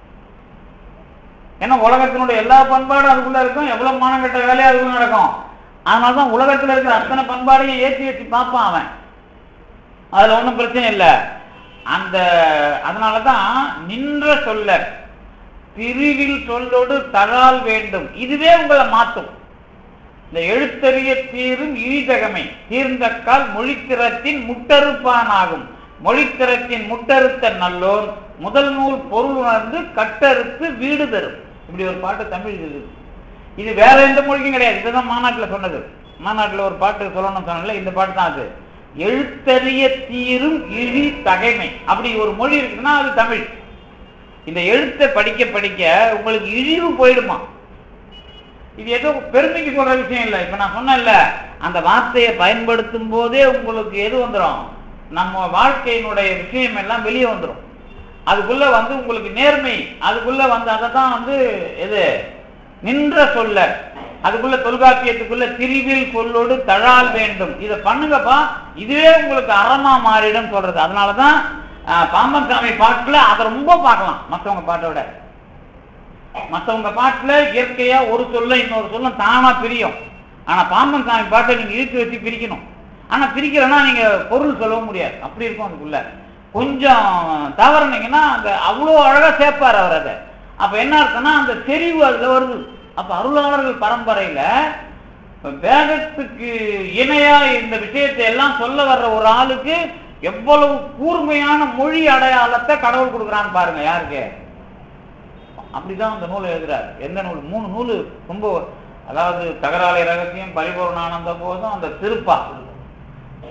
ஏன்னா உலகத்தினுடைய எல்லா பண்பாடும் அதுக்குள்ள இருக்கும். எவ்வளவு மானங்கட்ட வேலையா அதுக்குள்ள நடக்கும். அதனாலதான் உலகத்துல இருக்கிற அத்தனை பண்பாடையும் ஏற்றி ஏற்றி பார்ப்பான் அவன். அதுல ஒன்றும் பிரச்சனை இல்லை. அந்த அதனாலதான் நின்ற சொல்ல பிரிவில் சொல்லோடு தழால் வேண்டும். இதுவே உங்களை மாற்றும். இந்த எழுத்தறிய தீரும் இழிதகமை தீர்ந்தக்கால் மொழித்திறத்தின் முட்டறுப்பான் ஆகும். மொழித்திறத்தின் முட்டறுத்த நல்லோர் முதல் நூல் பொருள் உணர்ந்து கட்டறுத்து வீடு தரும். இப்படி ஒரு பாட்டு தமிழ் இருக்குது. இது வேற எந்த மொழிக்கும் கிடையாது. இதுதான் மாநாட்டில் சொன்னது. மாநாட்டில் ஒரு பாட்டு சொல்லணும்னு சொன்னல, இந்த பாட்டு தான் அது. எழுத்தறிய தீரும் இழி தகைமை அப்படி ஒரு மொழி இருக்குன்னா அது தமிழ். இந்த எழுத்தை படிக்க படிக்க உங்களுக்கு இழிவு போயிடுமா? இது ஏதோ பெருமைக்கு சொல்ற விஷயம் இல்லை. இப்ப நான் சொன்னேன்ல, அந்த வார்த்தையை பயன்படுத்தும் போதே உங்களுக்கு எது வந்துடும்? நம்ம வாழ்க்கையினுடைய விஷயம் எல்லாம் வெளியே வந்துடும். அதுக்குள்ள வந்து உங்களுக்கு நேர்மை, அதுக்குள்ள வந்து அதை தான் வந்து எது நின்ற சொல்ல, அதுக்குள்ள தொல்காப்பியத்துக்குள்ள திரிவில் சொல்லோடு தழால் வேண்டும். இதை பண்ணுங்கப்பா, இதுவே உங்களுக்கு அறமா மாறிடும் சொல்றது. அதனாலதான் பாம்பன் சாமி பாட்டுல அதை ரொம்ப பார்க்கலாம் மற்றவங்க பாட்டை விட. மற்றவங்க பாட்டுல இயற்கையா ஒரு சொல்ல இன்னொரு சொல்ல தானா பிரியும். ஆனா பாம்பன் சாமி பாட்டை நீங்க இழுத்து வச்சு பிரிக்கணும். ஆனா பிரிக்கிறேன்னா நீங்க பொருள் சொல்ல முடியாது. அப்படி இருக்கும். அதுக்குள்ள கொஞ்சம் தவறுனீங்கன்னா அந்த அவ்வளோ அழகா சேர்ப்பார் அவர் அதை. அப்ப என்ன இருக்குன்னா அந்த செறிவு அதுல வருது. அப்ப அருளாளர்கள் பரம்பரையில வேதத்துக்கு இணையா இந்த விஷயத்தை எல்லாம் சொல்ல வர்ற ஒரு ஆளுக்கு எவ்வளவு கூர்மையான மொழி அடையாளத்தை கடவுள் கொடுக்குறான்னு பாருங்க. யாருக்கு? அப்படிதான் அந்த நூலை எழுதுறாரு. எந்த நூல்? மூணு நூல் ரொம்ப, அதாவது தகராலை ரகசியம், பரிபூர்ண ஆனந்த போதும், அந்த திருப்பா.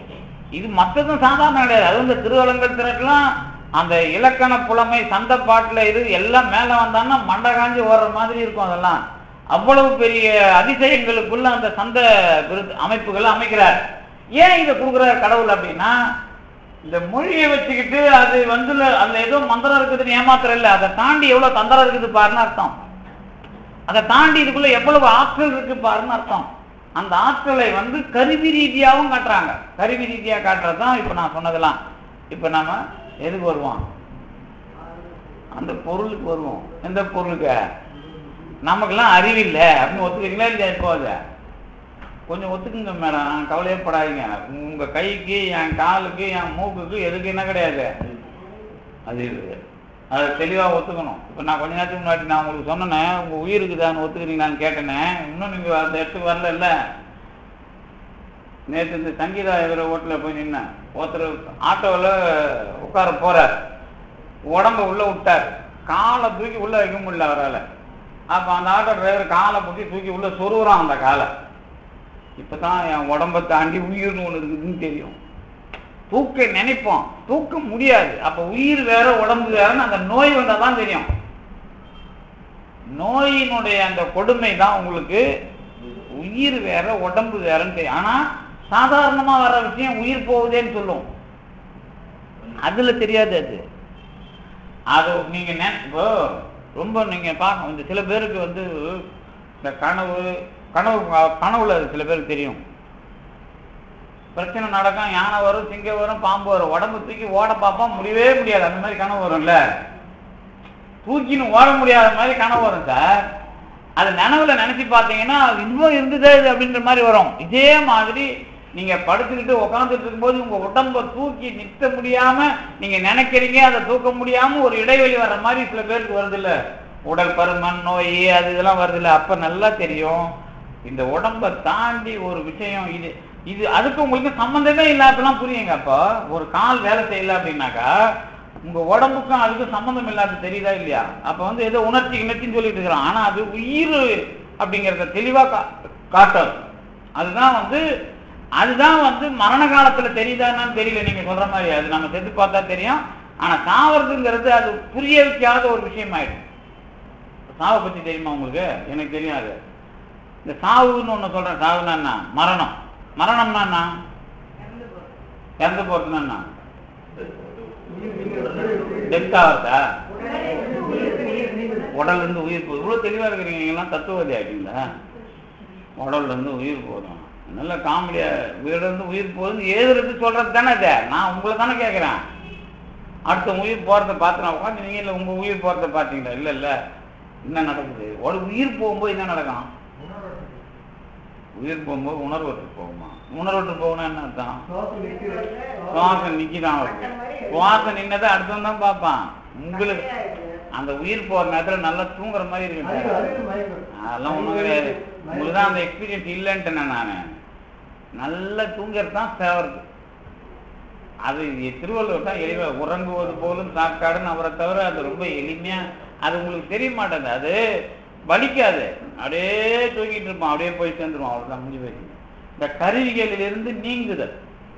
இது மற்றதும் சாதாரண கிடையாது. அது இந்த திருவலங்கல் திரட்டெல்லாம் அந்த இலக்கண புலமை சந்த பாட்டில் இது எல்லாம் மேலே வந்தான்னா மண்டை காஞ்சி ஓடுற மாதிரி இருக்கும். அதெல்லாம் அவ்வளவு பெரிய அதிசயங்களுக்குள்ள அந்த சந்த அமைப்புகளை அமைக்கிறார். ஏன் இதை கொடுக்குறார் கடவுள் அப்படின்னா, இந்த மொழியை வச்சுக்கிட்டு அது வந்து அதுல ஏதோ மந்திரம் இருக்குதுன்னு ஏமாத்திரம் இல்லை, அதை தாண்டி எவ்வளவு தந்திரம் இருக்குது பாருன்னு அர்த்தம். அதை தாண்டி இதுக்குள்ள எவ்வளவு ஆற்றல் இருக்கு பாருன்னு அர்த்தம். அந்த ஆற்றலை வந்து கருவி ரீதியாகவும் காட்டுறாங்க. கருவி ரீதியா காட்டுறதுதான் இப்ப நான் சொன்னதெல்லாம். இப்ப நாம எதுக்கு வருவோம்? அந்த பொருளுக்கு வருவோம். எந்த பொருளுக்கு? நமக்கெல்லாம் அறிவில்லை அப்படின்னு ஒத்துக்கிறீங்களா இல்லையா? இப்போ அதை கொஞ்சம் ஒத்துக்குங்க மேடம், கவலையப்படாதீங்க. உங்க கைக்கு என் காலுக்கு என் மூக்குக்கு எதுக்கு என்ன கிடையாது அது அதை தெளிவாக ஒத்துக்கணும். இப்போ நான் கொஞ்ச நேரத்துக்கு முன்னாடி நான் உங்களுக்கு சொன்னேன், உங்கள் உயிருக்கு தான் ஒத்துக்கிறீங்களான்னு கேட்டேனே, இன்னும் நீங்கள் அந்த இடத்துக்கு வரல. இல்லை, நேற்று இந்த சங்கீதா எதிர ஓட்டில் போய் நின்னேன். ஒருத்தர் ஆட்டோவில் உட்கார போகிறார், உடம்ப உள்ளே விட்டார், காலை தூக்கி உள்ளே வைக்க முடியல அவரால். அப்போ அந்த ஆட்டோ டிரைவர் காலை பிடிச்சி தூக்கி உள்ளே சொருகுறான் அந்த காலை. இப்போ தான் என் உடம்பை தாண்டி உயிர்னு ஒன்று இருக்குதுன்னு தெரியும். தூக்க நினைப்போம், தூக்க முடியாது. அப்ப உயிர் வேற உடம்பு வேறன்னு அந்த நோய் வந்தால் தான் தெரியும். நோயினுடைய அந்த கொடுமை தான் உங்களுக்கு உயிர் வேற உடம்பு வேறன்னு தெரியும். ஆனா சாதாரணமா வர விஷயம் உயிர் போகுதேன்னு சொல்லும், அதுல தெரியாது. அது அது நீங்க இப்போ ரொம்ப நீங்க பார்க்கணும். இந்த சில பேருக்கு வந்து இந்த கனவு கனவு கனவுல சில பேருக்கு தெரியும், பிரச்சனை நடக்கும், யானை வரும், சிங்கம் வரும், பாம்பு வரும், உடம்பு தூக்கி ஓட பார்ப்போம், முடியவே முடியாது. அந்த மாதிரி கனவு வரும்ல, தூக்கின்னு ஓட முடியாத மாதிரி கனவு வரும் சார். அது நனவுல நினைச்சு பார்த்தீங்கன்னா இன்னும் இருந்துதே இது அப்படின்ற மாதிரி வரும். இதே மாதிரி நீங்க படுத்துக்கிட்டு உட்காந்துட்டு இருக்கும்போது உங்க உடம்ப தூக்கி நிறுத்த முடியாம நீங்க நினைக்கிறீங்க, அதை தூக்க முடியாம ஒரு இடைவெளி வர்ற மாதிரி சில பேருக்கு வருது இல்ல, உடல் பருமன் நோய் அது இதெல்லாம் வருது இல்ல. அப்ப நல்லா தெரியும் இந்த உடம்ப தாண்டி ஒரு விஷயம் இது இது அதுக்கு உங்களுக்கு சம்பந்தமே இல்லாதெல்லாம் புரியுங்க. அப்போ ஒரு கால் வேலை செய்யல அப்படின்னாக்கா உங்க உடம்புக்கும் அதுக்கும் சம்பந்தம் இல்லாத தெரியுதா இல்லையா? அப்ப வந்து ஏதோ உணர்ச்சி உணர்ச்சின்னு சொல்லிட்டு இருக்கிறோம், ஆனா அது உயிர் அப்படிங்கிறத தெளிவா காட்டும். அதுதான் வந்து அதுதான் வந்து மரண காலத்துல தெரியுதான்னு தெரியல, நீங்க சொல்ற மாதிரி. அது நம்ம செத்து பார்த்தா தெரியும், ஆனா சாவறதுங்கிறது அது புரிய வைக்காத ஒரு விஷயம் ஆயிடும். சாவை பத்தி தெரியுமா உங்களுக்கு? எனக்கு தெரியாது. இந்த சாவுன்னு ஒண்ணு சொல்றேன். சாவுன்னா என்ன? மரணம். மரணம்னா என்ன? இறந்து போறதுன்னா என்ன? டெத் ஆகுதா? உடல்ல இருந்து உயிர் போகுது. இவ்வளவு தெளிவா இருக்கிறீங்க, நீங்கெல்லாம் தத்துவவாதி ஆகிட்டீங்களா? உடல்ல இருந்து உயிர் போதும், நல்ல காமெடியா உயிரில இருந்து உயிர் போகுதுன்னு எழுதுறது சொல்றது தானே இது. நான் உங்களை தானே கேட்கிறேன். அடுத்த உயிர் போறதை பார்த்து நான் உட்காந்து நீங்க இல்லை உங்க உயிர் போறதை பார்த்தீங்களா? இல்லை இல்லை, என்ன நடக்குது? ஒரு உயிர் போகும்போது என்ன நடக்கும்? உயிர் போகும்போது உணர்வற்று போகுமா? உணர்வற்று போகணும் என்ன அர்த்தம்? சுவாசம் நிக்கிதான். சுவாசம் நின்னதை அடுத்தவன் தான் பார்ப்பான். உங்களுக்கு அந்த உயிர் போற நேரத்துல நல்லா தூங்குற மாதிரி இருக்கு. அதெல்லாம் ஒண்ணும் கிடையாது. உங்களுக்கு தான் அந்த எக்ஸ்பீரியன்ஸ் இல்லைன்ட்டு நானு. நல்லா தூங்குறது தான் சேவறது. அது திருவள்ளுவர் தான் எளிவா உறங்குவது போலும் சாக்காடுன்னு அவரை தவிர அது ரொம்ப எளிமையா, அது உங்களுக்கு தெரிய மாட்டேங்குது. அது வலிக்காது, அப்படியே தூங்கிட்டு இருப்பான், அப்படியே போய் சேர்ந்துருவான். அவ்வளவுதான், முடிஞ்சு போயிடுச்சு. இந்த கருவிகளிலிருந்து நீங்குதல்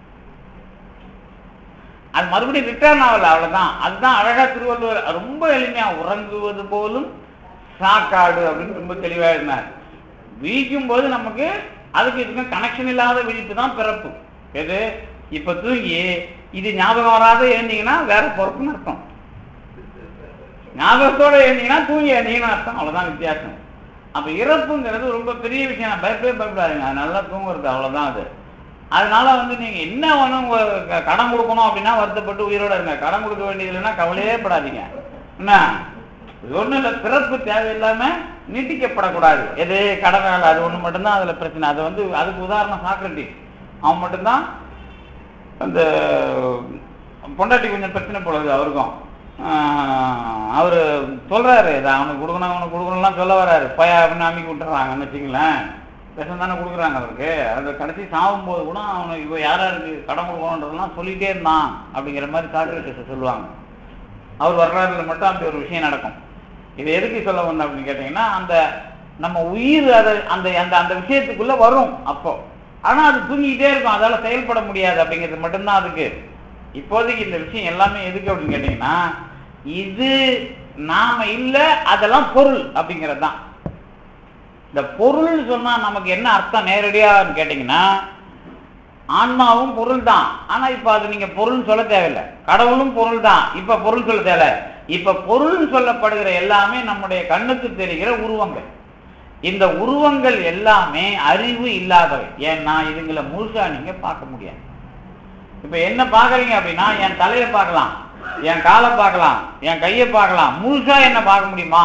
அது மறுபடியும் ரிட்டர்ன் ஆகல, அவ்வளவுதான். அதுதான் அழகா திருவள்ளுவர் ரொம்ப எளிமையா உறங்குவது போலும் சாக்காடு அப்படின்னு ரொம்ப தெளிவா இருந்தார். விழிக்கும் போது நமக்கு அதுக்கு இதுக்கு கனெக்ஷன் இல்லாத விழிப்பு தான் பிறப்பு. எது? இப்ப தூங்கி இது ஞாபகம் வராத எழுந்தீங்கன்னா வேற பொறுப்புன்னு அர்த்தம், ஞாபகத்தோட எழுந்தீங்கன்னா தூங்கி எழுந்தீங்கன்னு அர்த்தம். அவ்வளவுதான் வித்தியாசம். அப்ப இறப்புங்கிறது ரொம்ப பெரிய விஷயம், பயப்பே பயப்படாதுங்க. அது நல்லா தூங்குறது, அவ்வளவுதான். அது அதனால வந்து நீங்க என்ன ஒன்றும் கடன் கொடுக்கணும் அப்படின்னா வருத்தப்பட்டு உயிரோட இருங்க. கடன் கொடுக்க வேண்டியது இல்லைன்னா கவலையே படாதீங்க. என்ன ஒன்றும் இல்லை, பிறப்பு தேவையில்லாம நீட்டிக்கப்படக்கூடாது. எது? கடனால். அது ஒன்று மட்டும்தான் அதுல பிரச்சனை. அது வந்து அதுக்கு உதாரணம் சாக்ரட்டிஸ். அவன் மட்டும்தான் அந்த பொண்டாட்டி கொஞ்சம் பிரச்சனை போடுது அவருக்கும். அவரு சொல்றாரு, இதை அவனுக்கு கொடுக்கணும் அவனுக்கு கொடுக்கணும்லாம் சொல்ல வர்றாரு. பய அப்படின்னு அமைக்கி விட்டுறாங்கன்னு வச்சுங்களேன். விஷம் தானே கொடுக்குறாங்க அவருக்கு. அந்த கடைசி சாகும் போது கூட அவனுக்கு இப்போ யாராருக்கு கடன் கொடுக்கணுன்றதுலாம் சொல்லிட்டே இருந்தான் அப்படிங்கிற மாதிரி சாக்ரட்டிஸ் சொல்லுவாங்க. அவர் வரலாறுல மட்டும் அப்படி ஒரு விஷயம் நடக்கும். இது எதுக்கு சொல்ல வந்தோம் அப்படின்னு கேட்டீங்கன்னா, அந்த நம்ம உயிர் அதை அந்த அந்த அந்த விஷயத்துக்குள்ள வரும். அப்போ ஆனா அது தூங்கிக்கிட்டே இருக்கும், அதால செயல்பட முடியாது அப்படிங்கிறது மட்டும்தான் அதுக்கு. இப்போதைக்கு இந்த விஷயம் எல்லாமே எதுக்கு அப்படின்னு கேட்டீங்கன்னா, இது நாம இல்ல, அதெல்லாம் பொருள் அப்படிங்கிறது தான். இந்த பொருள் சொன்னா நமக்கு என்ன அர்த்தம் நேரடியான்னு கேட்டீங்கன்னா, ஆன்மாவும் பொருள் தான். ஆனா இப்ப அது நீங்க பொருள்னு சொல்ல தேவையில்லை. கடவுளும் பொருள் தான், இப்ப பொருள் சொல்ல தேவை. இப்ப பொருள்னு சொல்லப்படுகிற எல்லாமே நம்முடைய கண்ணுக்கு தெரிகிற உருவங்கள். இந்த உருவங்கள் எல்லாமே அறிவு இல்லாதவை. ஏன்னா இதுங்களை முழுசா நீங்க பார்க்க முடியாது. இப்ப என்ன பாக்குறீங்க அப்படின்னா, என் தலையை பார்க்கலாம், என் காலை பார்க்கலாம், என் கையை பார்க்கலாம், முழுசா என்ன பார்க்க முடியுமா?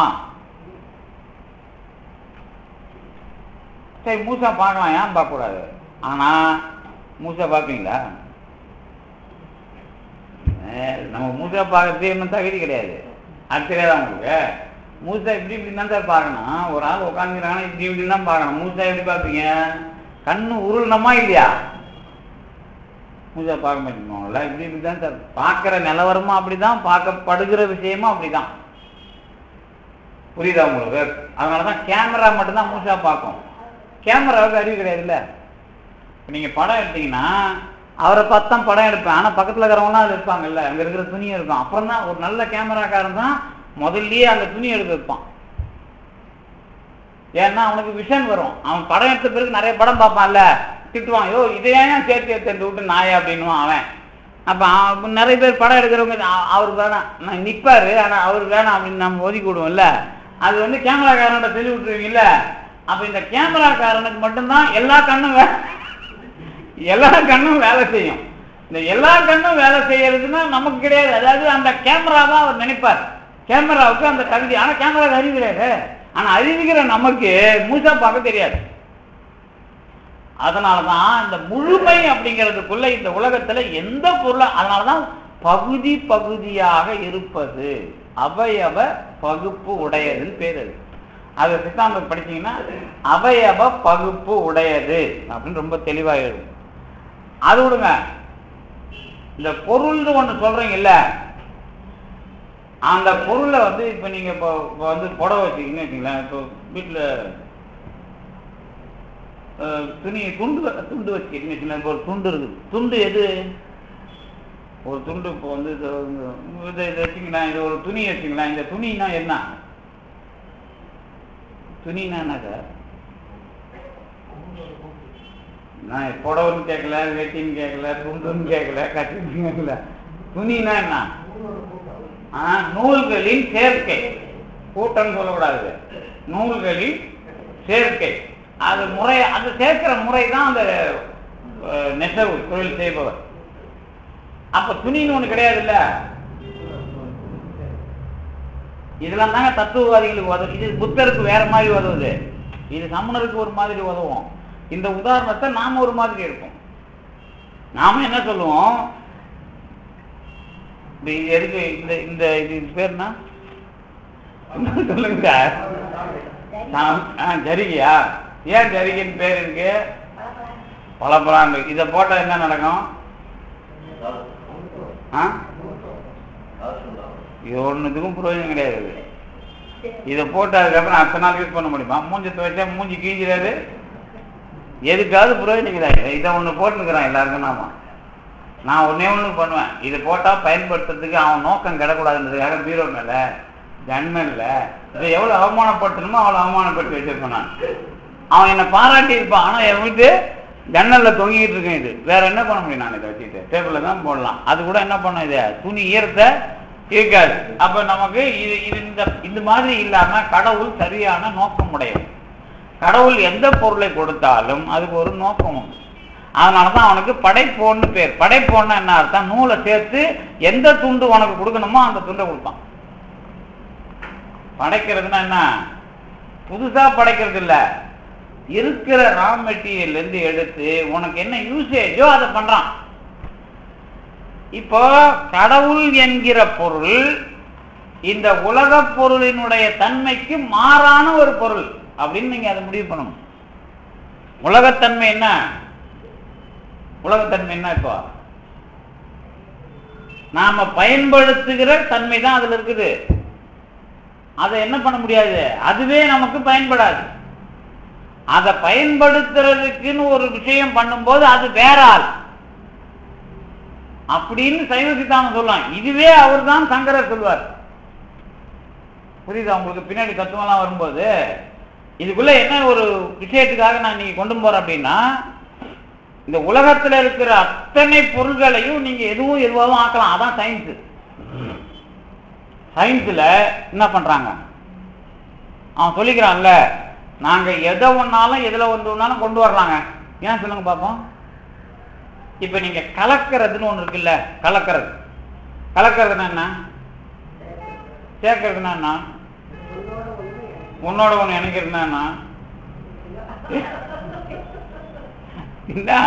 சரி, முழுசா பார்க்கலாம், ஏன் பார்க்க கூடாது? ஆனா முழுசா பார்ப்பீங்களா? நம்ம மூசா பார்க்கறதுக்கு என்ன தகுதி கிடையாது. அது தெரியாதா உங்களுக்கு? மூசா இப்படி இப்படின்னு தான் சார் பார்க்கணும். ஒரு ஆள் உட்காந்துக்கிறாங்கன்னா இப்படி இப்படின்னு தான் பார்க்கணும். மூசா எப்படி பார்ப்பீங்க? கண்ணு உருளணுமா இல்லையா? மூசா பார்க்க மாட்டேங்குங்களா? இப்படி இப்படி தான் சார் பார்க்குற நிலவரமும் அப்படிதான், பார்க்கப்படுகிற விஷயமும் அப்படிதான். புரியுதா உங்களுக்கு? அதனாலதான் கேமரா மட்டும்தான் மூசா பார்க்கும். கேமராவுக்கு அறிவு கிடையாதுல்ல. நீங்க படம் எடுத்தீங்கன்னா அவரை பார்த்தா படம் எடுப்பேன், ஆனா பக்கத்துல இருக்கிறவங்களாம் அது இருப்பாங்கல்ல, அங்க இருக்கிற துணியும் இருக்கும். அப்புறம் தான் ஒரு நல்ல கேமராக்காரன் தான் முதல்லயே அந்த துணி எடுக்க வைப்பான். ஏன்னா அவனுக்கு விஷன் வரும். அவன் படம் எடுத்த பிறகு நிறைய படம் பார்ப்பான்ல, திட்டுவான், யோ இதையும் சேர்த்து எடுத்து விட்டு நாயா அப்படின்னுவான் அவன். அப்ப நிறைய பேர் படம் எடுக்கிறவங்க அவர் வேணாம் நான் நிற்பாரு, ஆனா அவர் வேணாம் அப்படின்னு நம்ம ஒதுக்கி விடுவோம்ல. அது வந்து கேமராக்காரன்கிட்ட சொல்லி விட்டுருவீங்கல்ல. அப்ப இந்த கேமராக்காரனுக்கு மட்டும்தான் எல்லா கண்ணும் எல்லா கண்ணும் வேலை செய்யும். இந்த எல்லா கண்ணும் வேலை செய்யறதுன்னா நமக்கு கிடையாது. அதாவது அந்த கேமராவா அவர் நினைப்பார், கேமராவுக்கு அந்த தகுதி. ஆனா கேமராவுக்கு அறிவு கிடையாது. ஆனா அறிவிக்கிற நமக்கு மூசா பார்க்க தெரியாது. அதனாலதான் இந்த முழுமை அப்படிங்கிறதுக்குள்ள இந்த உலகத்துல எந்த பொருளை, அதனாலதான் பகுதி பகுதியாக இருப்பது அவயவ பகுப்பு உடையதுன்னு பேர். அது அது சித்தாந்தம் படிச்சீங்கன்னா அவயவ பகுப்பு உடையது அப்படின்னு ரொம்ப தெளிவாக இருக்கும். அது விடுங்க, இந்த பொருள்னு ஒண்ணு சொல்றீங்கல்ல, அந்த பொருளை வந்து இப்ப நீங்க இப்போ வந்து புடவை வச்சுக்கிங்கன்னு வச்சுங்களேன். இப்போ வீட்டுல துணி துண்டு துண்டு வச்சுக்கிங்கன்னு வச்சுங்களேன். இப்போ ஒரு துண்டு இருக்குது. துண்டு எது? ஒரு துண்டு இப்போ வந்து இதை வச்சுங்களா, இது ஒரு துணி வச்சுங்களேன். இந்த துணின்னா என்ன? துணின்னா என்ன சார்? நான் புடவைன்னு கேட்கல, வெட்டின்னு கேட்கல, துண்டுன்னு கேட்கல, கட்டின்னு கேட்கல. துணின்னா என்ன? ஆஹ் நூல்களின் சேர்க்கை. கூட்டம் சொல்லக்கூடாது, நூல்களின் சேர்க்கை. அது முறை, அது சேர்க்கிற முறை தான் அந்த நெசவு தொழில் செய்பவர். அப்ப துணின்னு ஒண்ணு கிடையாது இல்ல. இதெல்லாம் தாங்க தத்துவவாதிகளுக்கு உதவும். இது புத்தருக்கு வேற மாதிரி உதவுது, இது சமணருக்கு ஒரு மாதிரி உதவும். இந்த உதாரணத்தை நாம ஒரு மாதிரி இருக்கும். நாம என்ன சொல்லுவோம், எதுக்கு இந்த இந்த இது பேர்னா சொல்லுங்க சார். ஜரிகையா? ஏன் ஜரிகைன்னு பேர் இருக்கு? பலபலாண்டு. இதை போட்டா என்ன நடக்கும்? இது ஒன்றுத்துக்கும் பிரயோஜனம் கிடையாது. இதை போட்டு அதுக்கப்புறம் அடுத்த நாள் யூஸ் பண்ண முடியுமா? மூஞ்சி துவைச்சா மூஞ்சி கீஞ்சிடாது, எதுக்காவது பிரயோஜனம் கிடையாது. இதை ஒன்று போட்டுக்கிறான் எல்லாருக்கும். நாம நான் ஒன்னே ஒன்று பண்ணுவேன், இதை போட்டால் பயன்படுத்துறதுக்கு அவன் நோக்கம் கிடக்கூடாதுன்றதுக்காக பீரோ மேல ஜன்னல்ல இதை எவ்வளோ அவமானப்படுத்தணுமோ அவ்வளோ அவமானப்படுத்தி வச்சிருப்பேன் நான். அவன் என்னை பாராட்டி இருப்பான், ஆனால் என் வீட்டு ஜன்னல்ல தொங்கிட்டு இருக்கேன். இது வேற என்ன பண்ண முடியும்? நான் இதை வச்சுட்டு டேபிள்ல தான் போடலாம். அது கூட என்ன பண்ண, இது துணி ஈரத்தை இருக்காது. அப்ப நமக்கு இது இது இந்த இந்த மாதிரி இல்லாம கடவுள் சரியான நோக்கம் உடையது. கடவுள் எந்த பொருளை கொடுத்தாலும் அதுக்கு ஒரு நோக்கம் உண்டு. அதனாலதான் அவனுக்கு படைப்போன்னு பேர். படைப்போன்னா என்ன அர்த்தம்? நூலை சேர்த்து எந்த துண்டு உனக்கு கொடுக்கணுமோ அந்த துண்டை கொடுப்பான். படைக்கிறதுனா என்ன? புதுசா படைக்கிறது இல்ல, இருக்கிற ரா மெட்டீரியல் இருந்து எடுத்து உனக்கு என்ன யூசேஜோ அதை பண்றான். இப்போ கடவுள் என்கிற பொருள் இந்த உலக பொருளினுடைய தன்மைக்கு மாறான ஒரு பொருள் அப்படின்னு நீங்க அதை முடிவு பண்ணணும். உலகத்தன்மை என்ன? உலகத்தன்மை என்ன? இப்போ நாம பயன்படுத்துகிற தன்மை தான் அதுல இருக்குது. அதை என்ன பண்ண முடியாது, அதுவே நமக்கு பயன்படாது. அதை பயன்படுத்துறதுக்குன்னு ஒரு விஷயம் பண்ணும்போது அது வேற ஆள் அப்படின்னு சைவ சித்தாந்தம் சொல்லலாம். இதுவே அவர் தான் சங்கரர் சொல்வார். புரியுதா உங்களுக்கு? பின்னாடி தத்துவம்லாம் வரும்போது இதுக்குள்ள என்ன ஒரு விஷயத்துக்காக நான் நீங்க கொண்டு போறேன் அப்படின்னா, இந்த உலகத்துல இருக்கிற அத்தனை பொருள்களையும் நீங்க எதுவும் எதுவாகவும் ஆக்கலாம். அதான் சயின்ஸ். சயின்ஸ்ல என்ன பண்றாங்க, அவன் சொல்லிக்கிறான்ல, நாங்க எதை ஒன்னாலும் எதுல வந்து ஒன்னாலும் கொண்டு வரலாங்க. ஏன் சொல்லுங்க பாப்போம். இப்ப நீங்க கலக்கிறதுன்னு ஒண்ணு இருக்குல்ல, கலக்கிறது கலக்கிறதுனா என்ன, சேர்க்கறதுனா என்ன, உன்னோட ஒண்ணு இணைக்கிறதுனா என்ன,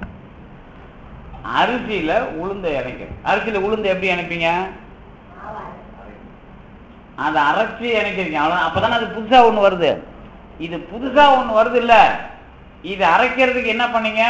அரிசியில உளுந்த இணைக்கிறது. அரிசியில உளுந்த எப்படி இணைப்பீங்க, அதை அரைச்சி இணைக்கிறீங்க, அவ்வளோ. அப்பதானே அது புதுசா ஒண்ணு வருது. இது புதுசா ஒண்ணு வருது இல்ல, இது அரைக்கிறதுக்கு என்ன பண்ணீங்க,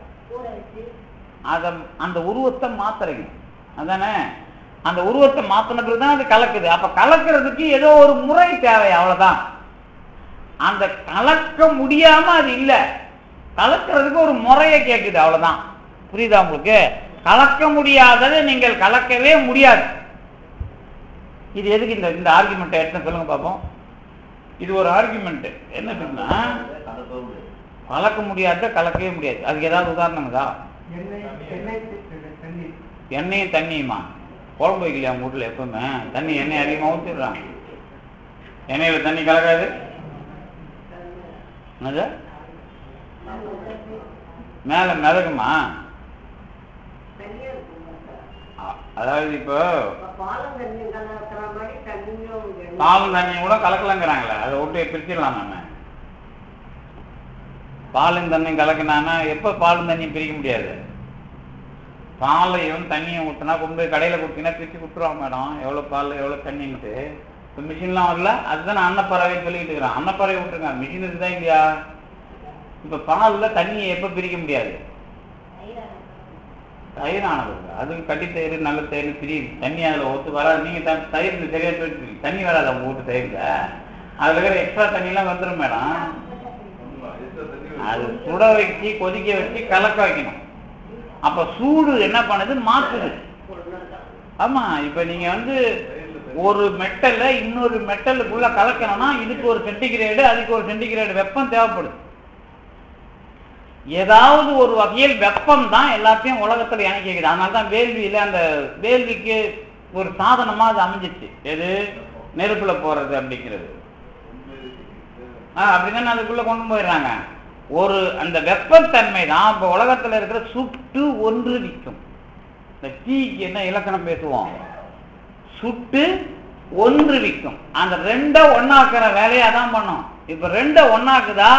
அத அந்த உருவத்தை மாத்துறீங்க, அதானே. அந்த உருவத்தை மாத்தின பிறகுதான் அது கலக்குது. அப்ப கலக்கிறதுக்கு ஏதோ ஒரு முறை தேவை, அவ்வளவுதான். அந்த கலக்க முடியாம அது இல்ல, கலக்கிறதுக்கு ஒரு முறையை கேட்குது, அவ்வளவுதான். புரியுதா உங்களுக்கு? கலக்க முடியாததை நீங்கள் கலக்கவே முடியாது. இது எதுக்கு இந்த இந்த ஆர்குமெண்ட் எடுத்து சொல்லுங்க பாப்போம். இது ஒரு ஆர்குமெண்ட். என்ன சொன்னா, கலக்க முடியாத கலக்கவே முடியாது. அதுக்கு ஏதாவது உதாரணங்களா? எண்ணெயும் தண்ணியுமா? குழம்பு வைக்கலையா உங்க வீட்டுல? எப்பவுமே தண்ணி எண்ணெய் அதிகமாக ஊற்றிடுறாங்க. எண்ணெயில தண்ணி கலக்காது. மேல மிதக்குமா? அதாவது இப்போ பாலும் தண்ணியும் கூட கலக்கலங்கிறாங்களே, அதை விட்டு பிரிச்சிடலாம். நம்ம பாலும் தண்ணியும் கலக்கினான்னா எப்போ பாலும் தண்ணியும் பிரிக்க முடியாது. பாலையும் தண்ணியும் ஊற்றினா கொண்டு போய் கடையில் கொடுத்தீங்கன்னா பிரித்து கொடுத்துருவாங்க மேடம், எவ்வளோ பால் எவ்வளோ தண்ணின்ட்டு. இப்போ மிஷின்லாம் வரல, அதுதான் நான் அன்னப்பறவை சொல்லிக்கிட்டு இருக்கிறேன். அன்னப்பறவை விட்டுருங்க, மிஷின் இருக்குதான் இல்லையா? இப்போ பாலில் தண்ணியை எப்போ பிரிக்க முடியாது, தயிர் ஆனது அதுக்கு கட்டி தயிர் நல்ல தயிர் பிரியுது, தண்ணி அதில் ஒத்து வராது. நீங்கள் தயிர் சரியாக போயிட்டு தண்ணி வராது அவங்க வீட்டு தயிரில், அதில் இருக்கிற எக்ஸ்ட்ரா தண்ணியெலாம் வந்துடும் மேடம். அது சுட வச்சு கொதிக்க வச்சு கலக்க வைக்கணும். அப்ப சூடு என்ன பண்ணுது, மாற்றுது. ஆமா, இப்ப நீங்க வந்து ஒரு மெட்டல்ல இன்னொரு மெட்டலுக்குள்ள கலக்கணும்னா இதுக்கு ஒரு சென்டிகிரேடு அதுக்கு ஒரு சென்டிகிரேடு வெப்பம் தேவைப்படுது. ஏதாவது ஒரு வகையில் வெப்பம் தான் எல்லாத்தையும் உலகத்துல இணைக்கிறது. அதனால தான் வேள்வியில அந்த வேள்விக்கு ஒரு சாதனமா அது அமைஞ்சிச்சு. எது, நெருப்புல போறது அப்படிங்கிறது. ஆஹ் அப்படிதான் அதுக்குள்ள கொண்டு போயிடுறாங்க. ஒரு அந்த வெப்பத்தன்மை தான் இப்ப உலகத்துல இருக்கிற சுட்டு ஒன்று விக்கும். இந்த தீக்கு என்ன இலக்கணம் பேசுவோம், சுட்டு ஒன்று விக்கும். அந்த ரெண்ட ஒன்னாக்குற வேலையா தான் பண்ணும். இப்ப ரெண்ட ஒன்னாக்குதா,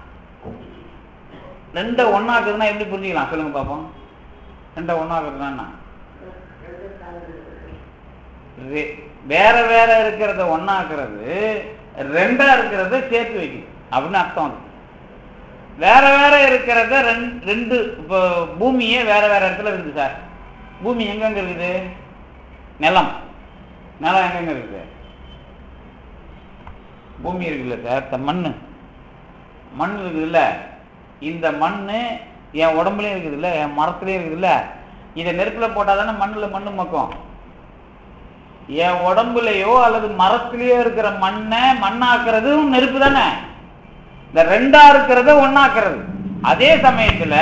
ரெண்ட ஒன்னாக்குதுன்னா எப்படி புரிஞ்சுக்கலாம் சொல்லுங்க பாப்போம். ரெண்ட ஒன்னாக்குறதுனா வேற வேற இருக்கிறத ஒன்னாக்குறது, ரெண்டா இருக்கிறத சேர்த்து வைக்கும் அப்படின்னு அர்த்தம். வேற வேற இருக்கிறத ரெண்டு, இப்போ பூமியே வேற வேற இடத்துல இருக்குது சார். பூமி எங்கெங்க இருக்குது, நிலம் நிலம் எங்கெங்க இருக்குது, பூமி இருக்குல்ல சார், மண்ணு மண் இருக்குதுல்ல. இந்த மண்ணு என் உடம்புலயும் இருக்குதுல்ல, என் மரத்துலயும் இருக்குதுல்ல. இதை நெருப்புல போட்டா தானே மண்ணுல மண்ணு மக்கும். என் உடம்புலையோ அல்லது மரத்திலேயோ இருக்கிற மண்ணை மண்ணாக்குறதும் நெருப்பு தானே. இந்த ரெண்டா இருக்கிறத ஒன்னாக்குறது. அதே சமயத்துல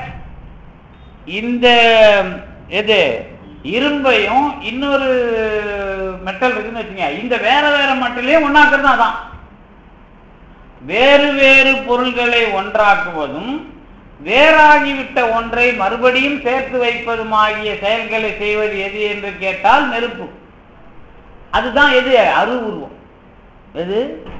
இந்த எது இரும்பையும் இன்னொரு மெட்டல் இருக்குன்னு வச்சுங்க, இந்த வேற வேற மெட்டலையும் ஒன்னாக்குறது. அதான் வேறு வேறு பொருள்களை ஒன்றாக்குவதும் வேறாகிவிட்ட ஒன்றை மறுபடியும் சேர்த்து வைப்பதும் ஆகிய செயல்களை செய்வது எது என்று கேட்டால் நெருப்பு. அதுதான் எது, அரு உருவம். எது,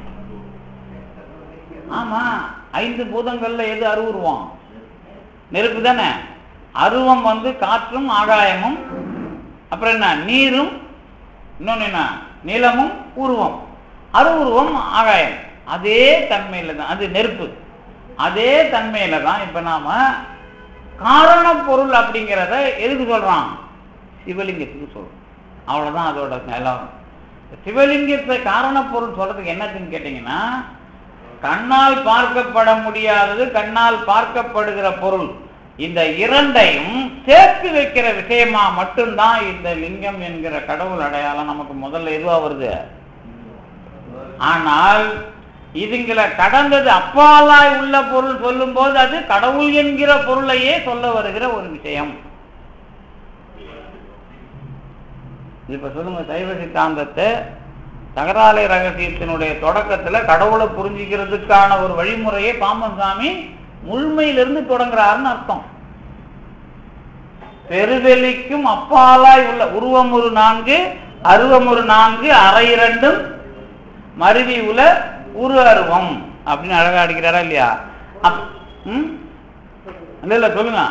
ஆமா, ஐந்து பூதங்கள்ல எது அரு உருவம், நெருப்பு தானே. அருவம் வந்து காற்றும் ஆகாயமும், அப்புறம் என்ன நீரும், இன்னொன்னு என்ன நிலமும் உருவம். அரு உருவம் ஆகாயம். அதே தன்மையில தான் அது நெருப்பு. அதே தன்மையில தான் இப்ப நாம காரண பொருள் அப்படிங்கிறத எதுக்கு சொல்றான், சிவலிங்கத்துக்கு சொல்றோம். அவ்வளவுதான் அதோட நிலம். சிவலிங்கத்தை காரண பொருள் சொல்றதுக்கு என்னதுன்னு கேட்டீங்கன்னா, கண்ணால் பார்க்கப்பட முடியாதது, கண்ணால் பார்க்கப்படுகிற பொருள், இந்த இரண்டையும் சேர்த்து வைக்கிற விஷயமா மட்டும்தான் இந்த லிங்கம் என்கிற கடவுள் அடையாளம் நமக்கு முதல்ல எதுவா வருது. ஆனால் இதுங்களை கடந்தது அப்பாலாய் உள்ள பொருள் சொல்லும் போது அது கடவுள் என்கிற பொருளையே சொல்ல வருகிற ஒரு விஷயம். இப்ப சொல்லுங்க, சைவ சித்தாந்தத்தை தகராலை ரகசியத்தினுடைய தொடக்கத்துல கடவுளை புரிஞ்சுக்கிறதுக்கான ஒரு வழிமுறையை பாம்பன் சாமி முழுமையிலிருந்து தொடங்குறாருன்னு அர்த்தம். பெருவெளிக்கும் அப்பாலாய் உள்ள உருவம் ஒரு நான்கு, அருவம் ஒரு நான்கு, அரை இரண்டும் மருவி உல உரு அருவம் அப்படின்னு அழகா அடிக்கிறாரா இல்லையா? இல்ல இல்ல சொல்லுங்க.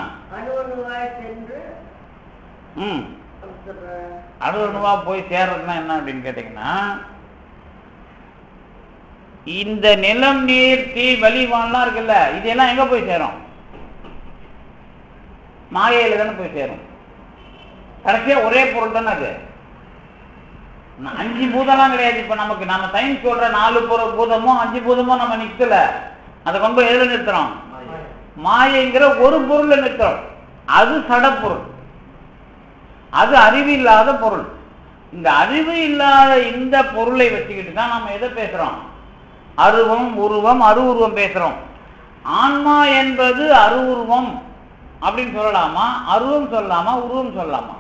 ம் அணுவணுவா போய் சேர்றதுன்னா என்ன அப்படின்னு கேட்டீங்கன்னா, இந்த நிலம் நீர் தீ வலிவான்லாம் இருக்குல்ல, இதெல்லாம் எங்க போய் சேரும்? மாயையில தானே போய் சேரும். கடைசியா ஒரே பொருள் தானே அது. அஞ்சு பூதம்லாம் கிடையாது. இப்ப நமக்கு நம்ம சயின்ஸ் சொல்ற நாலு பொருள் பூதமோ அஞ்சு பூதமோ நம்ம நிறுத்தல, அதை கொண்டு எதுல நிறுத்துறோம்? மாயைங்கிற ஒரு பொருளை நிறுத்துறோம். அது சடப்பொருள், அது அறிவு இல்லாத பொருள். இந்த அறிவு இல்லாத இந்த பொருளை வச்சுக்கிட்டு தான் நம்ம எதை பேசுறோம்? அருவம் உருவம் அருவுருவம் பேசுறோம். ஆன்மா என்பது அருவுருவம் அப்படின்னு சொல்லலாமா? அருவம் சொல்லலாமா? உருவம் சொல்லலாமா?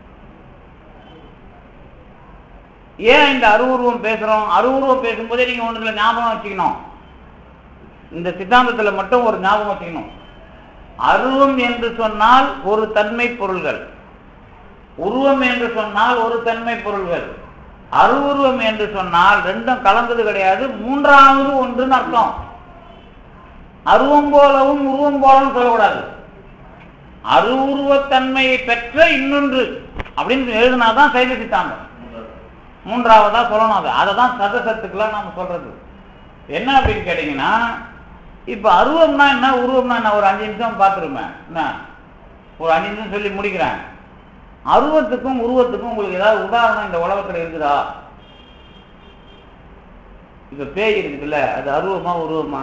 ஏன் இந்த அருவுருவம் பேசுறோம்? அருவுருவம் பேசும்போதே நீங்க ஒன்றுல ஞாபகம் வச்சுக்கணும், இந்த சித்தாந்தத்துல மட்டும் ஒரு ஞாபகம் வச்சுக்கணும். அருவம் என்று சொன்னால் ஒரு தன்மை பொருள்கள், உருவம் என்று சொன்னால் ஒரு தன்மை பொருள்கள், அருவுருவம் என்று சொன்னால் ரெண்டும் கலந்தது கிடையாது, மூன்றாவது ஒன்றுன்னு அர்த்தம். அருவம் போலவும் உருவம் போலவும் சொல்லக்கூடாது. அருவுருவத்தன்மையை பெற்ற இன்னொன்று அப்படின்னு எழுதினாதான் சைவ சித்தாந்தம். மூன்றாவதா சொல்லணும். அது அதை தான் சதசத்துக்கெல்லாம் நம்ம சொல்றது. என்ன அப்படின்னு கேட்டீங்கன்னா, இப்ப அருவம்னா என்ன, உருவம்னா என்ன, ஒரு அஞ்சு நிமிஷம் பார்த்துருமே என்ன, ஒரு அஞ்சு நிமிஷம் சொல்லி முடிக்கிறேன். அருவத்துக்கும் உருவத்துக்கும் உங்களுக்கு ஏதாவது உதாரணம் இந்த உலகத்துல இருக்குதா? இப்ப பேய் இருக்குதுல்ல, அது அருவமா உருவமா?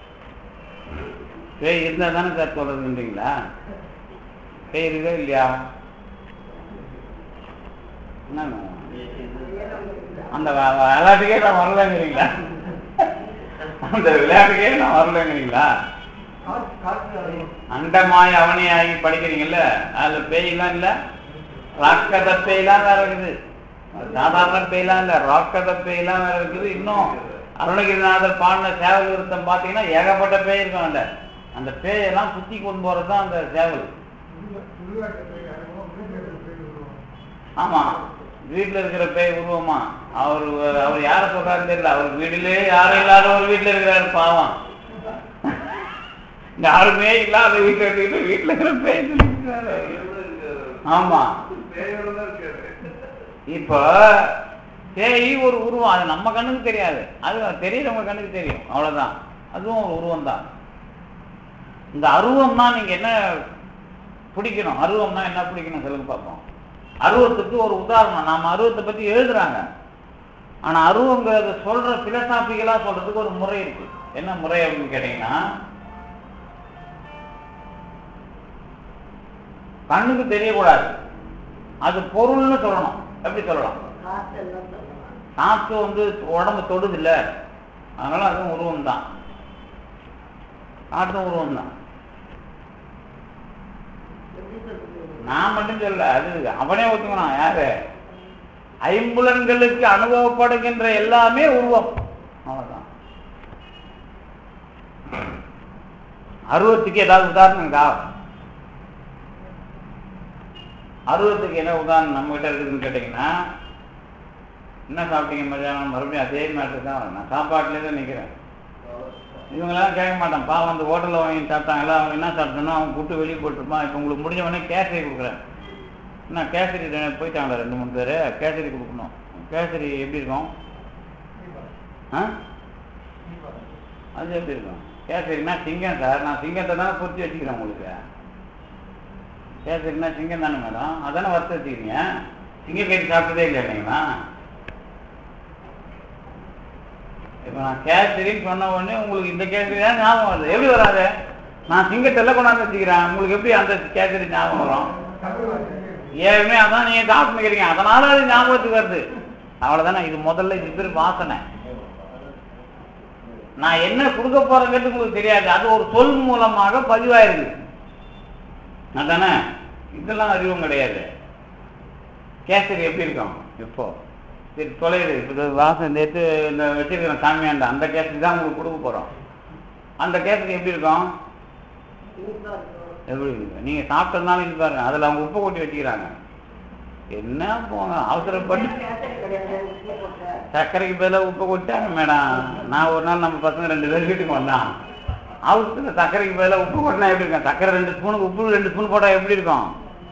பேய் இருந்தா தானே சார் சொல்றதுன்றீங்களா? பேய் இருக்கா இல்லையா? என்ன அந்த விளையாட்டுக்கே நான் வரலங்கிறீங்களா? அந்த விளையாட்டுக்கே நான் வரலங்கிறீங்களா? அண்டமாய் அவனே ஆகி படிக்கிறீங்கல்ல, அதுல பேயெல்லாம் இல்ல, ராக்கத பேயெல்லாம் வேற இருக்குது. சாதாரண பேயெல்லாம் இல்ல, ராக்கத பேயெல்லாம் வேற இருக்குது. இன்னும் அருணகிரிநாதர் பாடின சேவல் விருத்தம் பாத்தீங்கன்னா ஏகப்பட்ட பேய் இருக்கும். அந்த அந்த பேயெல்லாம் சுத்தி கொண்டு போறதுதான் அந்த சேவல். ஆமா, வீட்டுல இருக்கிற பேய் உருவமா? அவரு அவர் யார சொல்றாருன்னு தெரியல. அவர் வீட்டிலே யாரும் இல்லாத ஒரு வீட்டுல இருக்கிறாரு பாவம். யாருமே இல்லாத வீட்டுல இருக்கிற வீட்டுல இருக்கிற பேய் சொல்லிருக்காரு. ஆமா, இப்ப பேய் ஒரு உருவம், அது நம்ம கண்ணுக்கு தெரியாது, அது தெரியுறவங்க கண்ணுக்கு தெரியும், அவ்வளவுதான். அதுவும் ஒரு உருவம் தான். இந்த அருவம்னா நீங்க என்ன பிடிக்கணும்? அருவம்னா என்ன பிடிக்கணும் சொல்லுங்க பார்ப்போம். அருவத்துக்கு ஒரு உதாரணம், நாம அருவத்தை பத்தி எழுதுறாங்க, ஆனா அருவங்கிறத சொல்ற பிலசாபிகளா சொல்றதுக்கு ஒரு முறை இருக்கு. என்ன முறை அப்படின்னு கேட்டீங்கன்னா, கண்ணுக்கு தெரியக்கூடாது, அது பொருள்னு சொல்லணும். எப்படி சொல்லலாம்? காத்து வந்து உடம்பு தொடுது இல்ல, அதனால அதுவும் உருவம் தான். காற்றும் உருவம் தான். நான் மட்டும் சொல்ல, அது அவனே ஒத்துக்கணும். யாரு? ஐம்புலன்களுக்கு அனுபவப்படுகின்ற எல்லாமே உருவம், அவ்வளவுதான். அருவத்துக்கு ஏதாவது உதாரணங்கா? அருவத்துக்கு என்ன உதாரணம் நம்ம கிட்ட இருக்குதுன்னு கேட்டீங்கன்னா, என்ன சாப்பிட்டீங்க மதியானம்? மறுபடியும் அதே மாதிரி தான். நான் சாப்பாட்டுலேயே தான் நிற்கிறேன். இவங்கெல்லாம் கேட்க மாட்டான், பாவம் அந்த ஹோட்டலில் வாங்கி சாப்பிட்டாங்களா, அவங்க என்ன சாப்பிட்டோன்னா அவன் கூட்டு வெளியே போட்டுருப்பான். இப்போ உங்களுக்கு முடிஞ்ச உடனே கேசரி கொடுக்குறேன். என்ன கேசரி போயிட்டாங்களா ரெண்டு மூணு பேர்? கேசரி கொடுக்கணும். கேசரி எப்படி இருக்கும்? ஆ, அது எப்படி இருக்கும்? கேசரினா சிங்கம் சார், நான் சிங்கத்தை தானே பொறுத்து வச்சுக்கிறேன். உங்களுக்கு கேசரினா சிங்கம் தானே மேடம், அதானே வறுத்து வச்சுக்கிறீங்க. சிங்கம் கேட்டு சாப்பிட்டதே இல்லை இல்லைங்களா? இப்போ நான் கேசரின்னு சொன்ன உடனே உங்களுக்கு இந்த கேசரி தான் ஞாபகம் வருது. எப்படி வராது? நான் சிங்கத்தெல்லாம் கொண்டாந்து வச்சுக்கிறேன், உங்களுக்கு எப்படி அந்த கேசரி ஞாபகம் வரும்? ஏற்கனவே அதான் நீங்கள் சாப்பிட்டுக்கிறீங்க, அதனால அது ஞாபகத்துக்கு வருது. அவ்வளோதானே. இது முதல்ல இது பேர் வாசனை. நான் என்ன கொடுக்க போறேங்கிறது உங்களுக்கு தெரியாது, அது ஒரு சொல் மூலமாக பதிவாயிருக்கு. அதானே. இதெல்லாம் அறிவும் கிடையாது. கேசரி எப்படி இருக்கும் இப்போ சரி தொலைது இப்போ வாசம் சேர்த்து இந்த வச்சிருக்கிறேன் சாமியாண்ட அந்த கேசரி தான் உங்களுக்கு கொடுக்க போகிறோம். அந்த கேசரி எப்படி இருக்கும்? எப்படி இருக்கு? நீங்கள் சாப்பிட்டதுனால இது பாருங்க, அதில் அவங்க உப்பு கொட்டி வச்சுக்கிறாங்க. என்ன போங்க அவசரப்பட்டு சர்க்கரைக்கு பதிலாக உப்பு கொட்டாங்க மேடம். நான் ஒரு நாள் நம்ம பசங்க ரெண்டு பேர் வீட்டுக்கு வந்தான், அவசரத்தில் சர்க்கரைக்கு பதிலாக உப்பு கொட்டினா எப்படி இருக்கும்? சர்க்கரை ரெண்டு ஸ்பூனுக்கு உப்பு ரெண்டு ஸ்பூன் போட்டால் எப்படி இருக்கும்?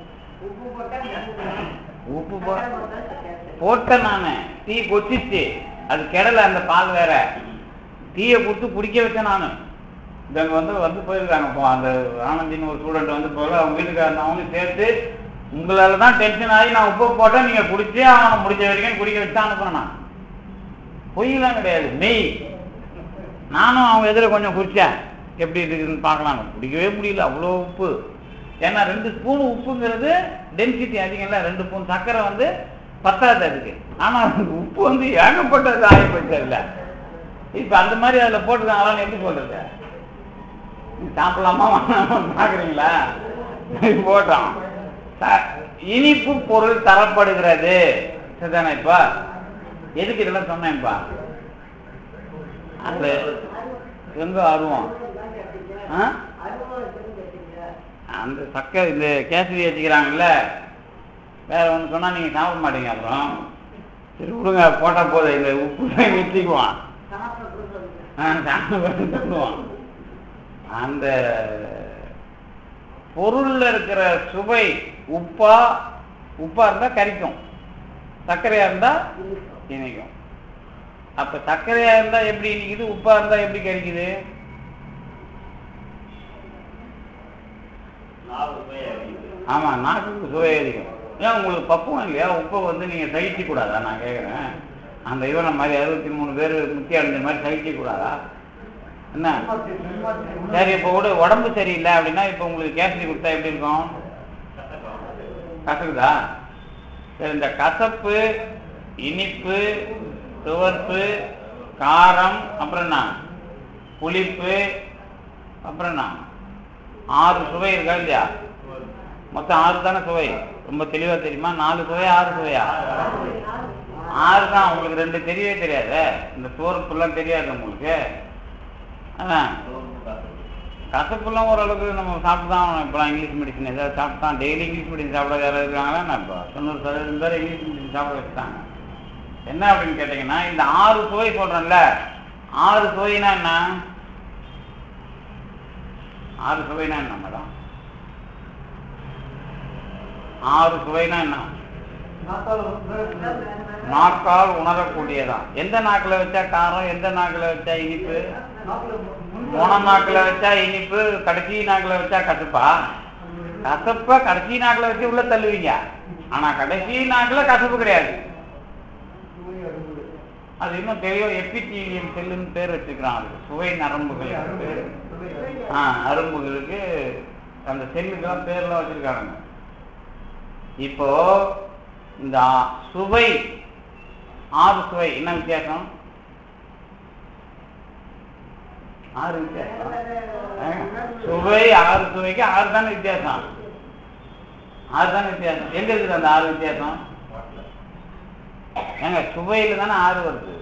உப்பு போ போட்டேன் நான், டீ கொச்சிச்சு, அது கெடலை, அந்த பால் வேற, டீயை கொடுத்து குடிக்க வச்சேன் நான். இங்கே வந்து வந்து போயிருக்காங்க இப்போ அந்த ஆனந்தின்னு ஒரு ஸ்டூடெண்ட் வந்து போல அவங்க வீட்டுக்காரன் அவங்களும் சேர்த்து உங்களால் தான் டென்ஷன் ஆகி நான் உப்பு போட்டேன், நீங்கள் குடிச்சு அவனை முடிஞ்ச வரைக்கும் குடிக்க வச்சு தான் அனுப்புறேன். நான் பொய்யெல்லாம் கிடையாது, மெய். நானும் அவங்க எதில் கொஞ்சம் குடித்தேன், எப்படி இருக்குதுன்னு பார்க்கலாம். குடிக்கவே முடியல, அவ்வளோ உப்பு. ஏன்னா ரெண்டு ஸ்பூன் உப்புங்கிறது டென்சிட்டி அதிகம் இல்லை, ரெண்டு ஸ்பூன் சர்க்கரை வந்து பத்தாது அதுக்கு. ஆனால் உப்பு வந்து ஏகப்பட்டது ஆகி போச்சு இல்லை. இப்போ அந்த மாதிரி அதில் போட்டுருக்காங்களான்னு எப்படி சொல்றது? சாப்பிடலாமா பார்க்குறீங்களா? போட்டோம். இனிப்பு பொருள் தரப்படுகிறது சரிதானே? இப்போ எதுக்கு இதெல்லாம் சொன்னேன்ப்பா? அந்த எங்க ஆர்வம் அந்த சக்கரை இந்த கேசரி வச்சுக்கிறாங்கல்ல, வேற ஒன்று சொன்னா நீங்க சாப்பிட மாட்டீங்க. அப்புறம் சரி விடுங்க, போட்டா போதும், இந்த உப்பு நிறுத்திக்குவான், சாப்பிடுவான். அந்த பொருள்ல இருக்கிற சுவை உப்பா உப்பா இருந்தா கரிக்கும், சர்க்கரையா இருந்தா இனிக்கும். அப்ப சர்க்கரையா இருந்தா எப்படி இனிக்குது, உப்பா இருந்தா எப்படி கரிக்குது? ஆமா, நாக்குக்கு சுவை அதிகம். ஏன் உங்களுக்கு பக்குவம் இல்லையா? உப்பை வந்து நீங்க சகிக்க கூடாதா? நான் கேட்குறேன். அந்த இவனை மாதிரி அறுபத்தி மூணு பேர் முக்கிய அடைஞ்ச மாதிரி சகிக்க கூடாதா என்ன? சரி, இப்போ கூட உடம்பு சரியில்லை அப்படின்னா இப்போ உங்களுக்கு கேசரி கொடுத்தா எப்படி இருக்கும்? கசக்குதா? சரி, இந்த கசப்பு, இனிப்பு, துவர்ப்பு, காரம், அப்புறம் என்ன புளிப்பு, அப்புறம் என்ன ஆறு சுவை இருக்கா இல்லையா? மொத்தம் ஆறு தானே சுவை. ரொம்ப தெளிவா தெரியுமா? நாலு சுவையா ஆறு சுவையா? ஆறு தான். உங்களுக்கு ரெண்டு தெரியவே தெரியாது, இந்த துவர்ப்புலாம் தெரியாது உங்களுக்கு. அதான் கசப்புலாம் ஓரளவுக்கு நம்ம சாப்பிட்டு தான். இப்போலாம் இங்கிலீஷ் மெடிசன் ஏதாவது சாப்பிட்டான், டெய்லி இங்கிலீஷ் மெடிசன் சாப்பிட யாராவது இருக்காங்களா? நான் இப்போ தொண்ணூறு சதவீதம் பேர் இங்கிலீஷ் மெடிசன் சாப்பிட வச்சுட்டாங்க. என்ன அப்படின்னு கேட்டீங்கன்னா, இந்த ஆறு சுவை சொல்றேன்ல, ஆறு சுவைனா என்ன? ஆறு சுவைனா என்ன மேடம்? ஆறு சுவைனா என்ன? நாக்கால் உணரக்கூடியதான். எந்த நாக்கில் வச்சா காரம், எந்த நாக்கில் வச்சா இனிப்பு? மொன நாக்கில் வச்சா இனிப்பு, கடைசி நாக்கில் வச்சா கசப்பா? கசப்ப கடைசி நாக்கில் வச்சு உள்ள தள்ளுவீங்க, ஆனா கடைசி நாக்கில் கசப்பு கிடையாது. அது இன்னும் தெரியும், எபித்தீலியம் செல்லுன்னு பேர் வச்சுக்கிறான். அது சுவை நரம்புகள் பேர். ஆஹ் அரும்புகளுக்கு அந்த செல்லுக்கெல்லாம் பேர்லாம் வச்சிருக்காங்க. இப்போ இந்த சுவை, ஆறு சுவை என்ன வித்தியாசம்? ஆறு வித்தியாசம். சுவை ஆறு சுவைக்கு ஆறு தானே வித்தியாசம். ஆறு தானே வித்தியாசம். எங்க இருக்குது அந்த ஆறு வித்தியாசம்? ஏங்க சுவையில தானே ஆறு வருது.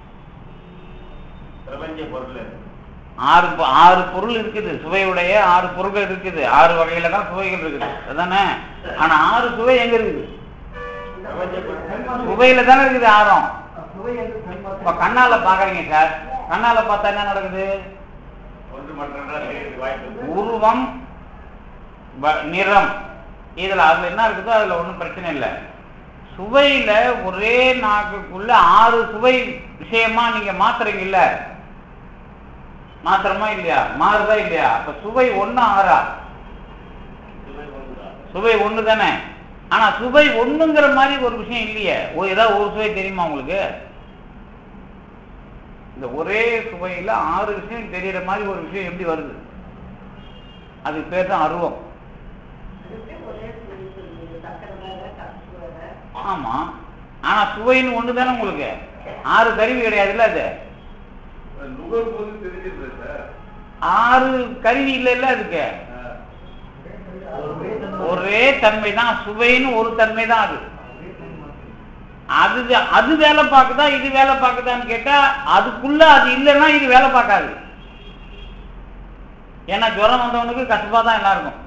பிரபஞ்ச பொருள் ஆறு ஆறு பொருள் இருக்குது, சுவையுடைய ஆறு பொருட்கள் இருக்குது, ஆறு வகையில தான் சுவைகள் இருக்குது அதானே. ஆனா ஆறு சுவை எங்க இருக்குது? சுவையில தானே இருக்குது ஆறும். இப்ப கண்ணால பாக்குறீங்க சார், கண்ணால பார்த்தா என்ன நடக்குது? உருவம், நிறம், இதுல அதுல என்ன இருக்குதோ அதுல ஒன்றும் பிரச்சனை இல்லை. சுவையில ஒரே நாக்குக்குள்ள ஆறு சுவை விஷயமா நீங்க மாத்துறீங்க இல்ல, மாத்திரமா இல்லையா? மாறுதா இல்லையா? அப்ப சுவை ஒண்ணு ஆறா? சுவை ஒண்ணு தானே. ஆனா சுவை ஒண்ணுங்கிற மாதிரி ஒரு விஷயம் இல்லையே. ஏதாவது ஒரு சுவை தெரியுமா உங்களுக்கு? இந்த ஒரே சுவையில் ஆறு விஷயம் தெரிகிற மாதிரி ஒரு விஷயம் எப்படி வருது? அதுக்கு பேர் தான் அருவம். ஆமா, ஆனா சுவைன்னு ஒண்ணு தானே உங்களுக்கு, ஆறு கருவி கிடையாதுல்ல. அது ஆறு கருவி இல்ல இல்ல, அதுக்கு ஒரே தன்மை தான். சுவைன்னு ஒரு தன்மை தான். அது அது அது வேலை பார்க்குதா இது வேலை பார்க்குதான்னு கேட்டா அதுக்குள்ள அது இல்லைன்னா இது வேலை பார்க்காது. ஏன்னா ஜுரம் வந்தவனுக்கு கசப்பா தான் எல்லாருக்கும்.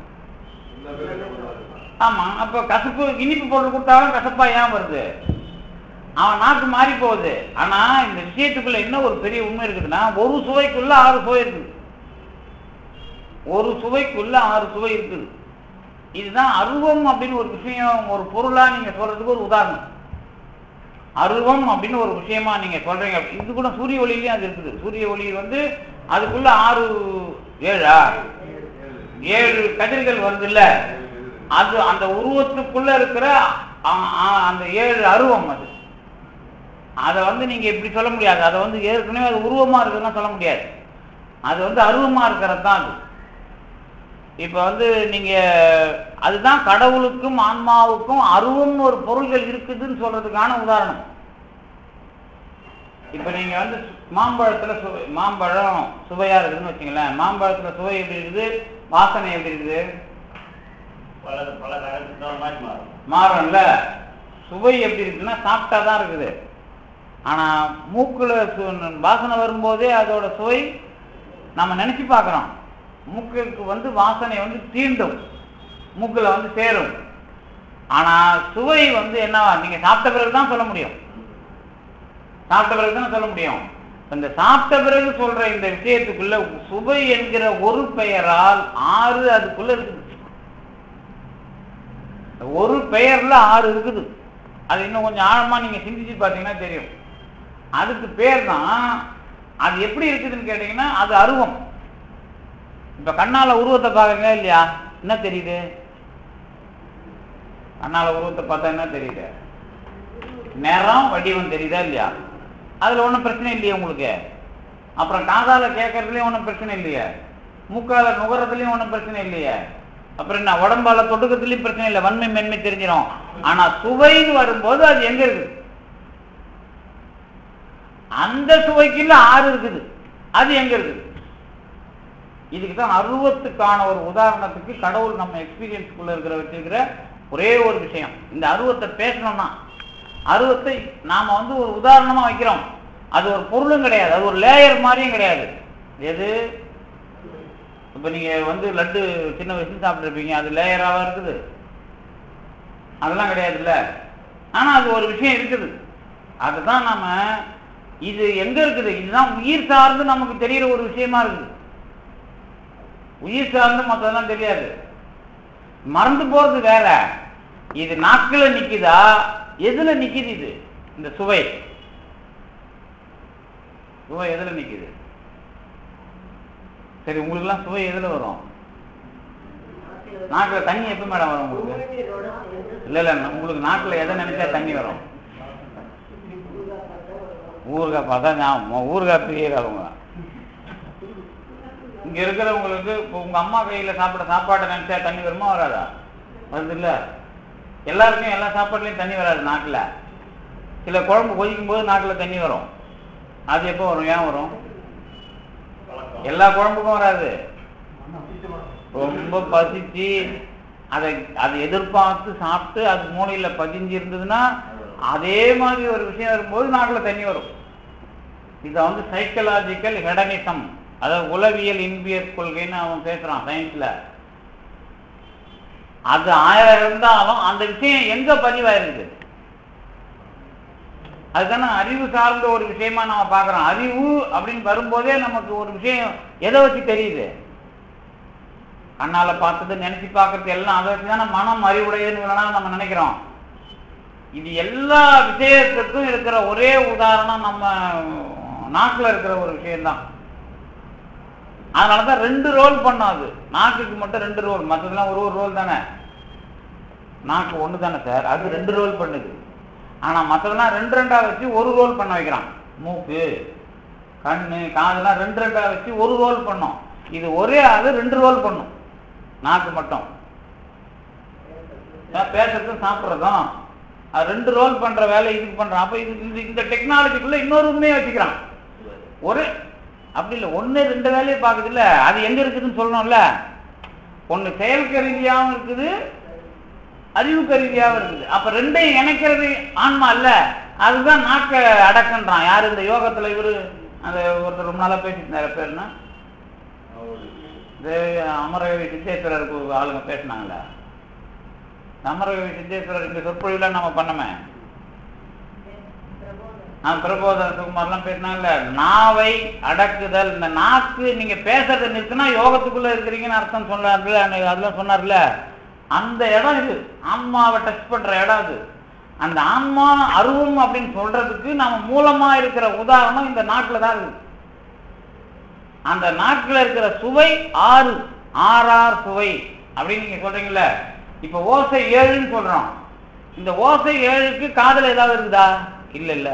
ஆமா, அப்ப கசப்பு இனிப்பு பொருள் கொடுத்தாலும் கசப்பா ஏன் வருது? அவன் நாக்கு மாறி போகுது. ஆனா இந்த விஷயத்துக்குள்ள என்ன ஒரு பெரிய உண்மை இருக்குதுன்னா, ஒரு சுவைக்குள்ள ஆறு சுவை இருக்குது. ஒரு சுவைக்குள்ள ஆறு சுவை இருக்குது. இதுதான் அருவம் அப்படின்னு ஒரு விஷயம், ஒரு பொருளா நீங்க சொல்றதுக்கு ஒரு உதாரணம். அருவம் அப்படின்னு ஒரு விஷயமா நீங்க சொல்றீங்க. இது கூட சூரிய ஒளியிலயும் அது இருக்குது. சூரிய ஒளி வந்து அதுக்குள்ள ஆறு ஏழா ஏழு கதிர்கள் வருது இல்ல, அது அந்த உருவத்துக்குள்ள இருக்கிற அந்த ஏழு அருவம். அது அதை வந்து நீங்க இப்படி சொல்ல முடியாது. அதை வந்து ஏற்கனவே அது உருவமா இருக்குதுன்னா சொல்ல முடியாது. அது வந்து அருவமா இருக்கிறது தான் அது. இப்ப வந்து நீங்க அதுதான் கடவுளுக்கும் ஆன்மாவுக்கும் அருவம்னு ஒரு பொருள்கள் இருக்குதுன்னு சொல்றதுக்கான உதாரணம். இப்ப நீங்க வந்து மாம்பழத்துல சுவை, மாம்பழம் சுவையா இருக்குதுன்னு வச்சுங்களேன். மாம்பழத்துல சுவை எப்படி இருக்குது, வாசனை எப்படி இருக்குது, மாறும்ல. சுவை எப்படி இருக்குன்னா சாப்பிட்டாதான் இருக்குது. ஆனா மூக்குல வாசனை வரும்போதே அதோட சுவை நம்ம நினைச்சு பார்க்கிறோம். மூக்குக்கு வந்து வாசனை வந்து தீண்டும், மூக்குல வந்து சேரும். ஆனா சுவை வந்து என்னவா நீங்க சாப்பிட்ட பிறகுதான் சொல்ல முடியும். சாப்பிட்ட பிறகுதான் சொல்ல முடியும். இந்த சாப்பிட்ட பிறகு சொல்ற இந்த விஷயத்துக்குள்ள சுவை என்கிற ஒரு பெயரால் ஆறு அதுக்குள்ள இருக்குது. ஒரு பெயர்ல ஆறு இருக்குது. அது இன்னும் கொஞ்சம் ஆழமா நீங்க சிந்திச்சு பார்த்தீங்கன்னா தெரியும். அதுக்கு பேர் தான். அது எப்படி இருக்குதுன்னு கேட்டீங்கன்னா அது அருவம். இப்ப கண்ணால உருவத்தை பாக்குறீங்க இல்லையா, என்ன தெரியுது? கண்ணால உருவத்தை பார்த்தா என்ன தெரியுது? நிறம் வடிவம் தெரியுதா இல்லையா? அதுல ஒன்றும் பிரச்சனை இல்லையே உங்களுக்கு. அப்புறம் காதால கேட்கறதுலயும் ஒன்றும் பிரச்சனை இல்லையே, மூக்கால நுகரத்துலயும் ஒன்றும் பிரச்சனை இல்லையே, அப்புறம் என்ன உடம்பால தொடுக்கத்துலயும் பிரச்சனை இல்லை, வன்மை மென்மை தெரிஞ்சிடும். ஆனா சுவைன்னு வரும்போது அது எங்க இருக்குது? அந்த சுவைக்குள்ள ஆறு இருக்குது. அது எங்க இருக்குது? இதுக்குதான் அருவத்துக்கான ஒரு உதாரணத்துக்கு கடவுள் நம்ம எக்ஸ்பீரியன்ஸ்குள்ள இருக்கிற வச்சிருக்கிற ஒரே ஒரு விஷயம். இந்த அருவத்தை பேசணும்னா அருவத்தை நாம வந்து ஒரு உதாரணமா வைக்கிறோம். அது ஒரு பொருளும் கிடையாது, அது ஒரு லேயர் மாதிரியும் கிடையாது. எது இப்ப நீங்க வந்து லட்டு சின்ன வயசுல சாப்பிட்டுருப்பீங்க, அது லேயராவா இருக்குது? அதெல்லாம் கிடையாதுல்ல. ஆனா அது ஒரு விஷயம் இருக்குது. அதுதான் நாம இது எங்க இருக்குது, இதுதான் உயிர் சார்ந்து நமக்கு தெரிகிற ஒரு விஷயமா இருக்குது. உயிர் சார்ந்து மற்றதெல்லாம் தெரியாது. மறந்து போறது வேற. இது நாக்குல நிக்குதா, எதுல நிக்குது? இது இந்த சுவை சுவை எதுல நிக்குது? சரி, உங்களுக்கு எல்லாம் சுவை எதுல வரும்? நாக்குல தண்ணி எப்ப மேடம் வரும் உங்களுக்கு? இல்ல இல்ல, உங்களுக்கு நாக்குல எதை நினைச்சா தண்ணி வரும்? ஊறுகாய் பார்த்தா ஊறுகாய் பிரியர் அவங்க. இங்க இருக்கிறவங்களுக்கு இப்போ உங்க அம்மா கையில சாப்பிட சாப்பாட்டை நினைச்சா தண்ணி வருமா வராதா? வருது இல்ல. எல்லாருக்கும் எல்லா சாப்பாட்டுலயும் தண்ணி வராது நாக்குல. சில குழம்பு கொதிக்கும் போது நாக்குல தண்ணி வரும். அது எப்போ வரும்? ஏன் வரும்? எல்லா குழம்புக்கும் வராது. ரொம்ப பசிச்சு அதை அதை எதிர்பார்த்து சாப்பிட்டு அது மூளையில பதிஞ்சு இருந்ததுன்னா அதே மாதிரி ஒரு விஷயம் வரும்போது நாக்குல தண்ணி வரும். இதை வந்து சைக்கலாஜிக்கல் ஹெடனிசம், அதாவது உளவியல் இன்பியர் கொள்கைன்னு அவன் பேசுறான் சயின்ஸ்ல. அது ஆயிரம் இருந்தாலும் அந்த விஷயம் எங்க பதிவாயிருக்குது? அதுதானே அறிவு சார்ந்த ஒரு விஷயமா நம்ம பார்க்கிறோம். அறிவு அப்படின்னு வரும்போதே நமக்கு ஒரு விஷயம் எதை வச்சு தெரியுது? கண்ணால பார்த்தது, நினைச்சு பார்க்கறது எல்லாம் அதை வச்சுதானே மனம் அறிவுடையதுன்னு வேணாலும் நம்ம நினைக்கிறோம். இது எல்லா விஷயத்துக்கும் இருக்கிற ஒரே உதாரணம் நம்ம நாக்குல இருக்கிற ஒரு விஷயம்தான். அதனாலதான் ரெண்டு ரோல் பண்ணும். அது நாக்குக்கு மட்டும் ரெண்டு ரோல், மற்றதெல்லாம் ஒரு ஒரு ரோல் தானே. நாக்கு ஒண்ணு தானே சார், அது ரெண்டு ரோல் பண்ணுது. ஆனா மற்றதெல்லாம் ரெண்டு ரெண்டா வச்சு ஒரு ரோல் பண்ண வைக்கிறான். மூக்கு, கண்ணு காதெல்லாம் ரெண்டு ரெண்டா வச்சு ஒரு ரோல் பண்ணும். இது ஒரே ஆளு ரெண்டு ரோல் பண்ணும். நாக்கு மட்டும் பேசுறதும் சாப்பிட்றதும் அது ரெண்டு ரோல் பண்ற வேலை இதுக்கு பண்றான். அப்ப இது இந்த டெக்னாலஜிக்குள்ள இன்னொரு உண்மையை வச்சுக்கிறான். ஒரு அப்படி இல்லை, ஒன்று ரெண்டு வேலையை பார்க்குது இல்லை, அது எங்க இருக்குதுன்னு சொல்லணும்ல. ஒன்று செயல் கருவியாகவும் இருக்குது, அறிவு கருவியாகவும் இருக்குது. அப்ப ரெண்டையும் இணைக்கிறது ஆன்மா இல்ல, அதுதான் நாக்க அடக்கன்றான். யாரு இந்த யோகத்துல இவரு அந்த ஒருத்தர் ரொம்ப நாளா பேசிட்டு நிறைய பேருன்னா அமரகவி சித்தேஸ்வரருக்கு ஆளுங்க பேசினாங்களே, அமரகவி சித்தேஸ்வரர் இந்த சொற்பொழிவுலாம் நம்ம பண்ணமே, நான் பிரபோதன சுகுமார்லாம் பேசினாங்கல்ல, நாவை அடக்குதல். இந்த நாக்கு நீங்க பேசுறத நிறுத்தினா யோகத்துக்குள்ள இருக்கிறீங்கன்னு அர்த்தம் சொன்னார்ல, அதெல்லாம் சொன்னார்ல. அந்த இடம் இது ஆன்மாவை டச் பண்ற இடம் இது. அந்த ஆன்மா அருவம் அப்படின்னு சொல்றதுக்கு நம்ம மூலமா இருக்கிற உதாரணம் இந்த நாக்குல தான் இருக்கு. அந்த நாக்குல இருக்கிற சுவை ஆறு ஆறார் சுவை அப்படின்னு நீங்க சொல்றீங்கல்ல. இப்ப ஓசை ஏழுன்னு சொல்றோம். இந்த ஓசை ஏழுக்கு காதுல ஏதாவது இருக்குதா? இல்ல இல்ல.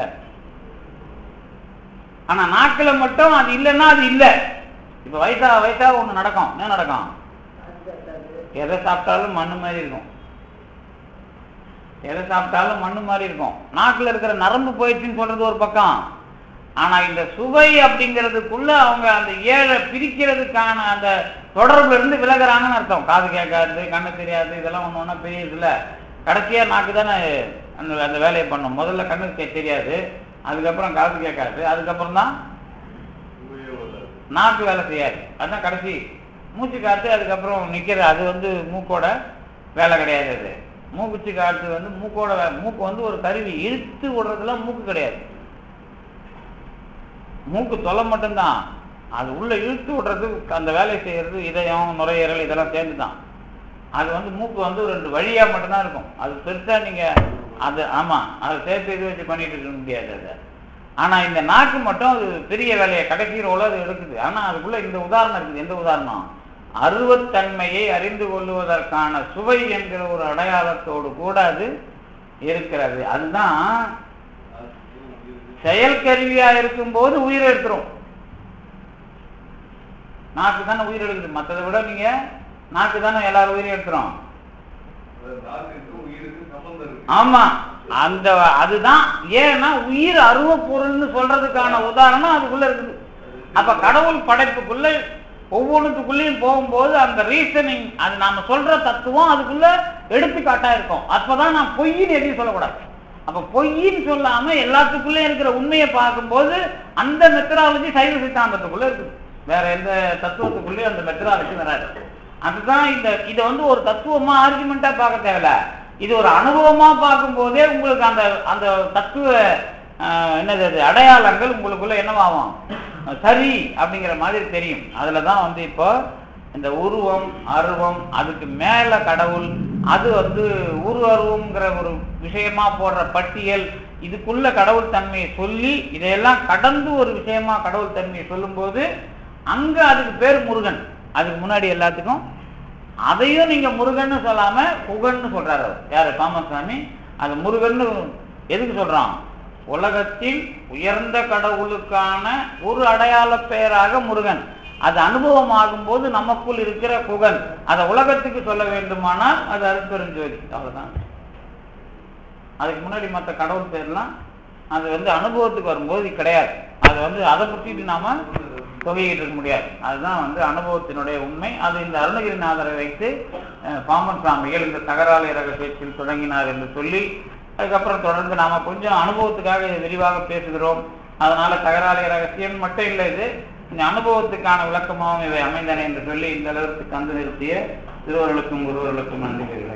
ஆனா நாக்குல மட்டும் அது இல்லைன்னா அது இல்லை. இப்ப வயசா வயசா ஒண்ணு நடக்கும். என்ன நடக்கும்? எதை சாப்பிட்டாலும் மண்ணு மாதிரி இருக்கும். எதை சாப்பிட்டாலும் மண்ணு மாதிரி இருக்கும். நாக்குல இருக்கிற நரம்பு போயிடுச்சுன்னு சொல்றது ஒரு பக்கம். ஆனா இந்த சுவை அப்படிங்கிறதுக்குள்ள அவங்க அந்த ஏழை பிரிக்கிறதுக்கான அந்த தொடர்புல இருந்து விலகிறாங்கன்னு அர்த்தம். காது கேட்காது, கண்ணு தெரியாது, இதெல்லாம் ஒண்ணு ஒண்ணா பெரியது இல்ல. கடைசியா நாக்கு தானே அந்த அந்த வேலையை பண்ணும். முதல்ல கண்ணுக்கு தெரியாது, அதுக்கப்புறம் காது கேட்காது, அதுக்கப்புறம் தான் நாக்கு வேலை செய்யாது. அதுதான் கடைசி மூச்சு காத்து. அதுக்கப்புறம் நிக்கிறது. அது வந்து மூக்கோட வேலை கிடையாது. அது மூக்குச்சு காத்து வந்து மூக்கோட மூக்கு வந்து ஒரு கருவி. இழுத்து விடுறதுல மூக்கு கிடையாது. மூக்கு தொலை மட்டும்தான். அது உள்ள இழுத்து விடுறது, அந்த வேலையை செய்யறது இதயம், நுரையீரல் இதெல்லாம் சேர்ந்து தான். அது வந்து மூக்கு வந்து ரெண்டு வழியா மட்டும்தான் இருக்கும். அது பெருசா நீங்க அது ஆமா அதை சேர்த்து இது வச்சு பண்ணிட்டு இருக்க முடியாது அதை. ஆனா இந்த நாக்கு மட்டும் அது பெரிய வேலையை கடைசி ரோல அது எடுக்குது. ஆனா அதுக்குள்ள இந்த உதாரணம் இருக்குது. எந்த உதாரணம்? அருவத்தன்மையை அறிந்து கொள்வதற்கான சுவை என்கிற ஒரு அடையாளத்தோடு கூட அது இருக்கிறது. அதுதான் செயல் கருவியா இருக்கும் போது உயிரை எடுத்துரும். நாக்கு தானே உயிர் எடுக்குது. மற்றதை விட நீங்க நாக்கு தானே எல்லாரும் உயிரை எடுத்துரும். ஆமா, அந்த அதுதான். ஏன்னா உயிர் அருவ பொருள்னு சொல்றதுக்கான உதாரணம் அதுக்குள்ள இருக்குது. அப்ப கடவுள் படைப்புக்குள்ள ஒவ்வொன்றுக்குள்ளேயும் போகும்போது அந்த ரீசனிங், அது நாம சொல்ற தத்துவம் அதுக்குள்ள எடுத்துக்காட்டா இருக்கும். அப்பதான் நான் பொய்ன்னு எதையும் சொல்லக்கூடாது. அப்ப பொய்ன்னு சொல்லாம எல்லாத்துக்குள்ளேயும் இருக்கிற உண்மையை பார்க்கும்போது அந்த மெத்தடாலஜி சைவ சித்தாந்தத்துக்குள்ள இருக்குது. வேற எந்த தத்துவத்துக்குள்ளேயும் அந்த மெத்தடாலஜி வராது. அதுதான் இந்த இதை வந்து ஒரு தத்துவமா ஆர்குமெண்டா பார்க்க தேவையில்ல. இது ஒரு அனுபவமா பார்க்கும் போதே உங்களுக்கு அந்த அந்த தத்துவ என்னது அடையாளங்கள் உங்களுக்குள்ள என்னவாகும், சரி அப்படிங்கிற மாதிரி தெரியும். அதுலதான் வந்து இப்போ இந்த உருவம் அருவம், அதுக்கு மேல கடவுள், அது வந்து உரு அருவம்ங்கிற ஒரு விஷயமா போடுற பட்டியல், இதுக்குள்ள கடவுள் தன்மையை சொல்லி இதையெல்லாம் கடந்து ஒரு விஷயமா கடவுள் தன்மையை சொல்லும் போது அங்க அதுக்கு பேர் முருகன். அதுக்கு முன்னாடி எல்லாத்துக்கும் அதையும் நீங்க முருகன்னு சொல்லாம புகன்னு சொல்றாரு. யாரு? பாமன் சாமி. அது முருகன்னு எதுக்கு சொல்றான்? உலகத்தில் உயர்ந்த கடவுளுக்கான ஒரு அடையாள பெயராக முருகன். அது அனுபவம் ஆகும் போது நமக்குள் இருக்கிற புகன். அதை உலகத்துக்கு சொல்ல வேண்டுமானால் அது அருட்பெருஞ்சோதி. அவ்வளவுதான். அதுக்கு முன்னாடி மற்ற கடவுள் பேர்லாம் அது வந்து அனுபவத்துக்கு வரும்போது கிடையாது. அது வந்து அதை பற்றிட்டு நாம தொகையிட்டு இருக்க முடியாது. அதுதான் வந்து அனுபவத்தினுடைய உண்மை. அது இந்த அருணகிரிநாதரை வைத்து பாம்பன் சாமிகள் இந்த தகராலை ரகசியத்தில் தொடங்கினார் என்று சொல்லி, அதுக்கப்புறம் தொடர்ந்து நாம கொஞ்சம் அனுபவத்துக்காக விரிவாக பேசுகிறோம். அதனால தகராலை ரகசியம் மட்டும் இல்லை, இது இந்த அனுபவத்துக்கான விளக்கமாகவும் இவை அமைந்தன என்று சொல்லி இந்த அளவுக்கு தந்து நிறுத்திய திருவர்களுக்கும் குருவர்களுக்கும் நன்றி.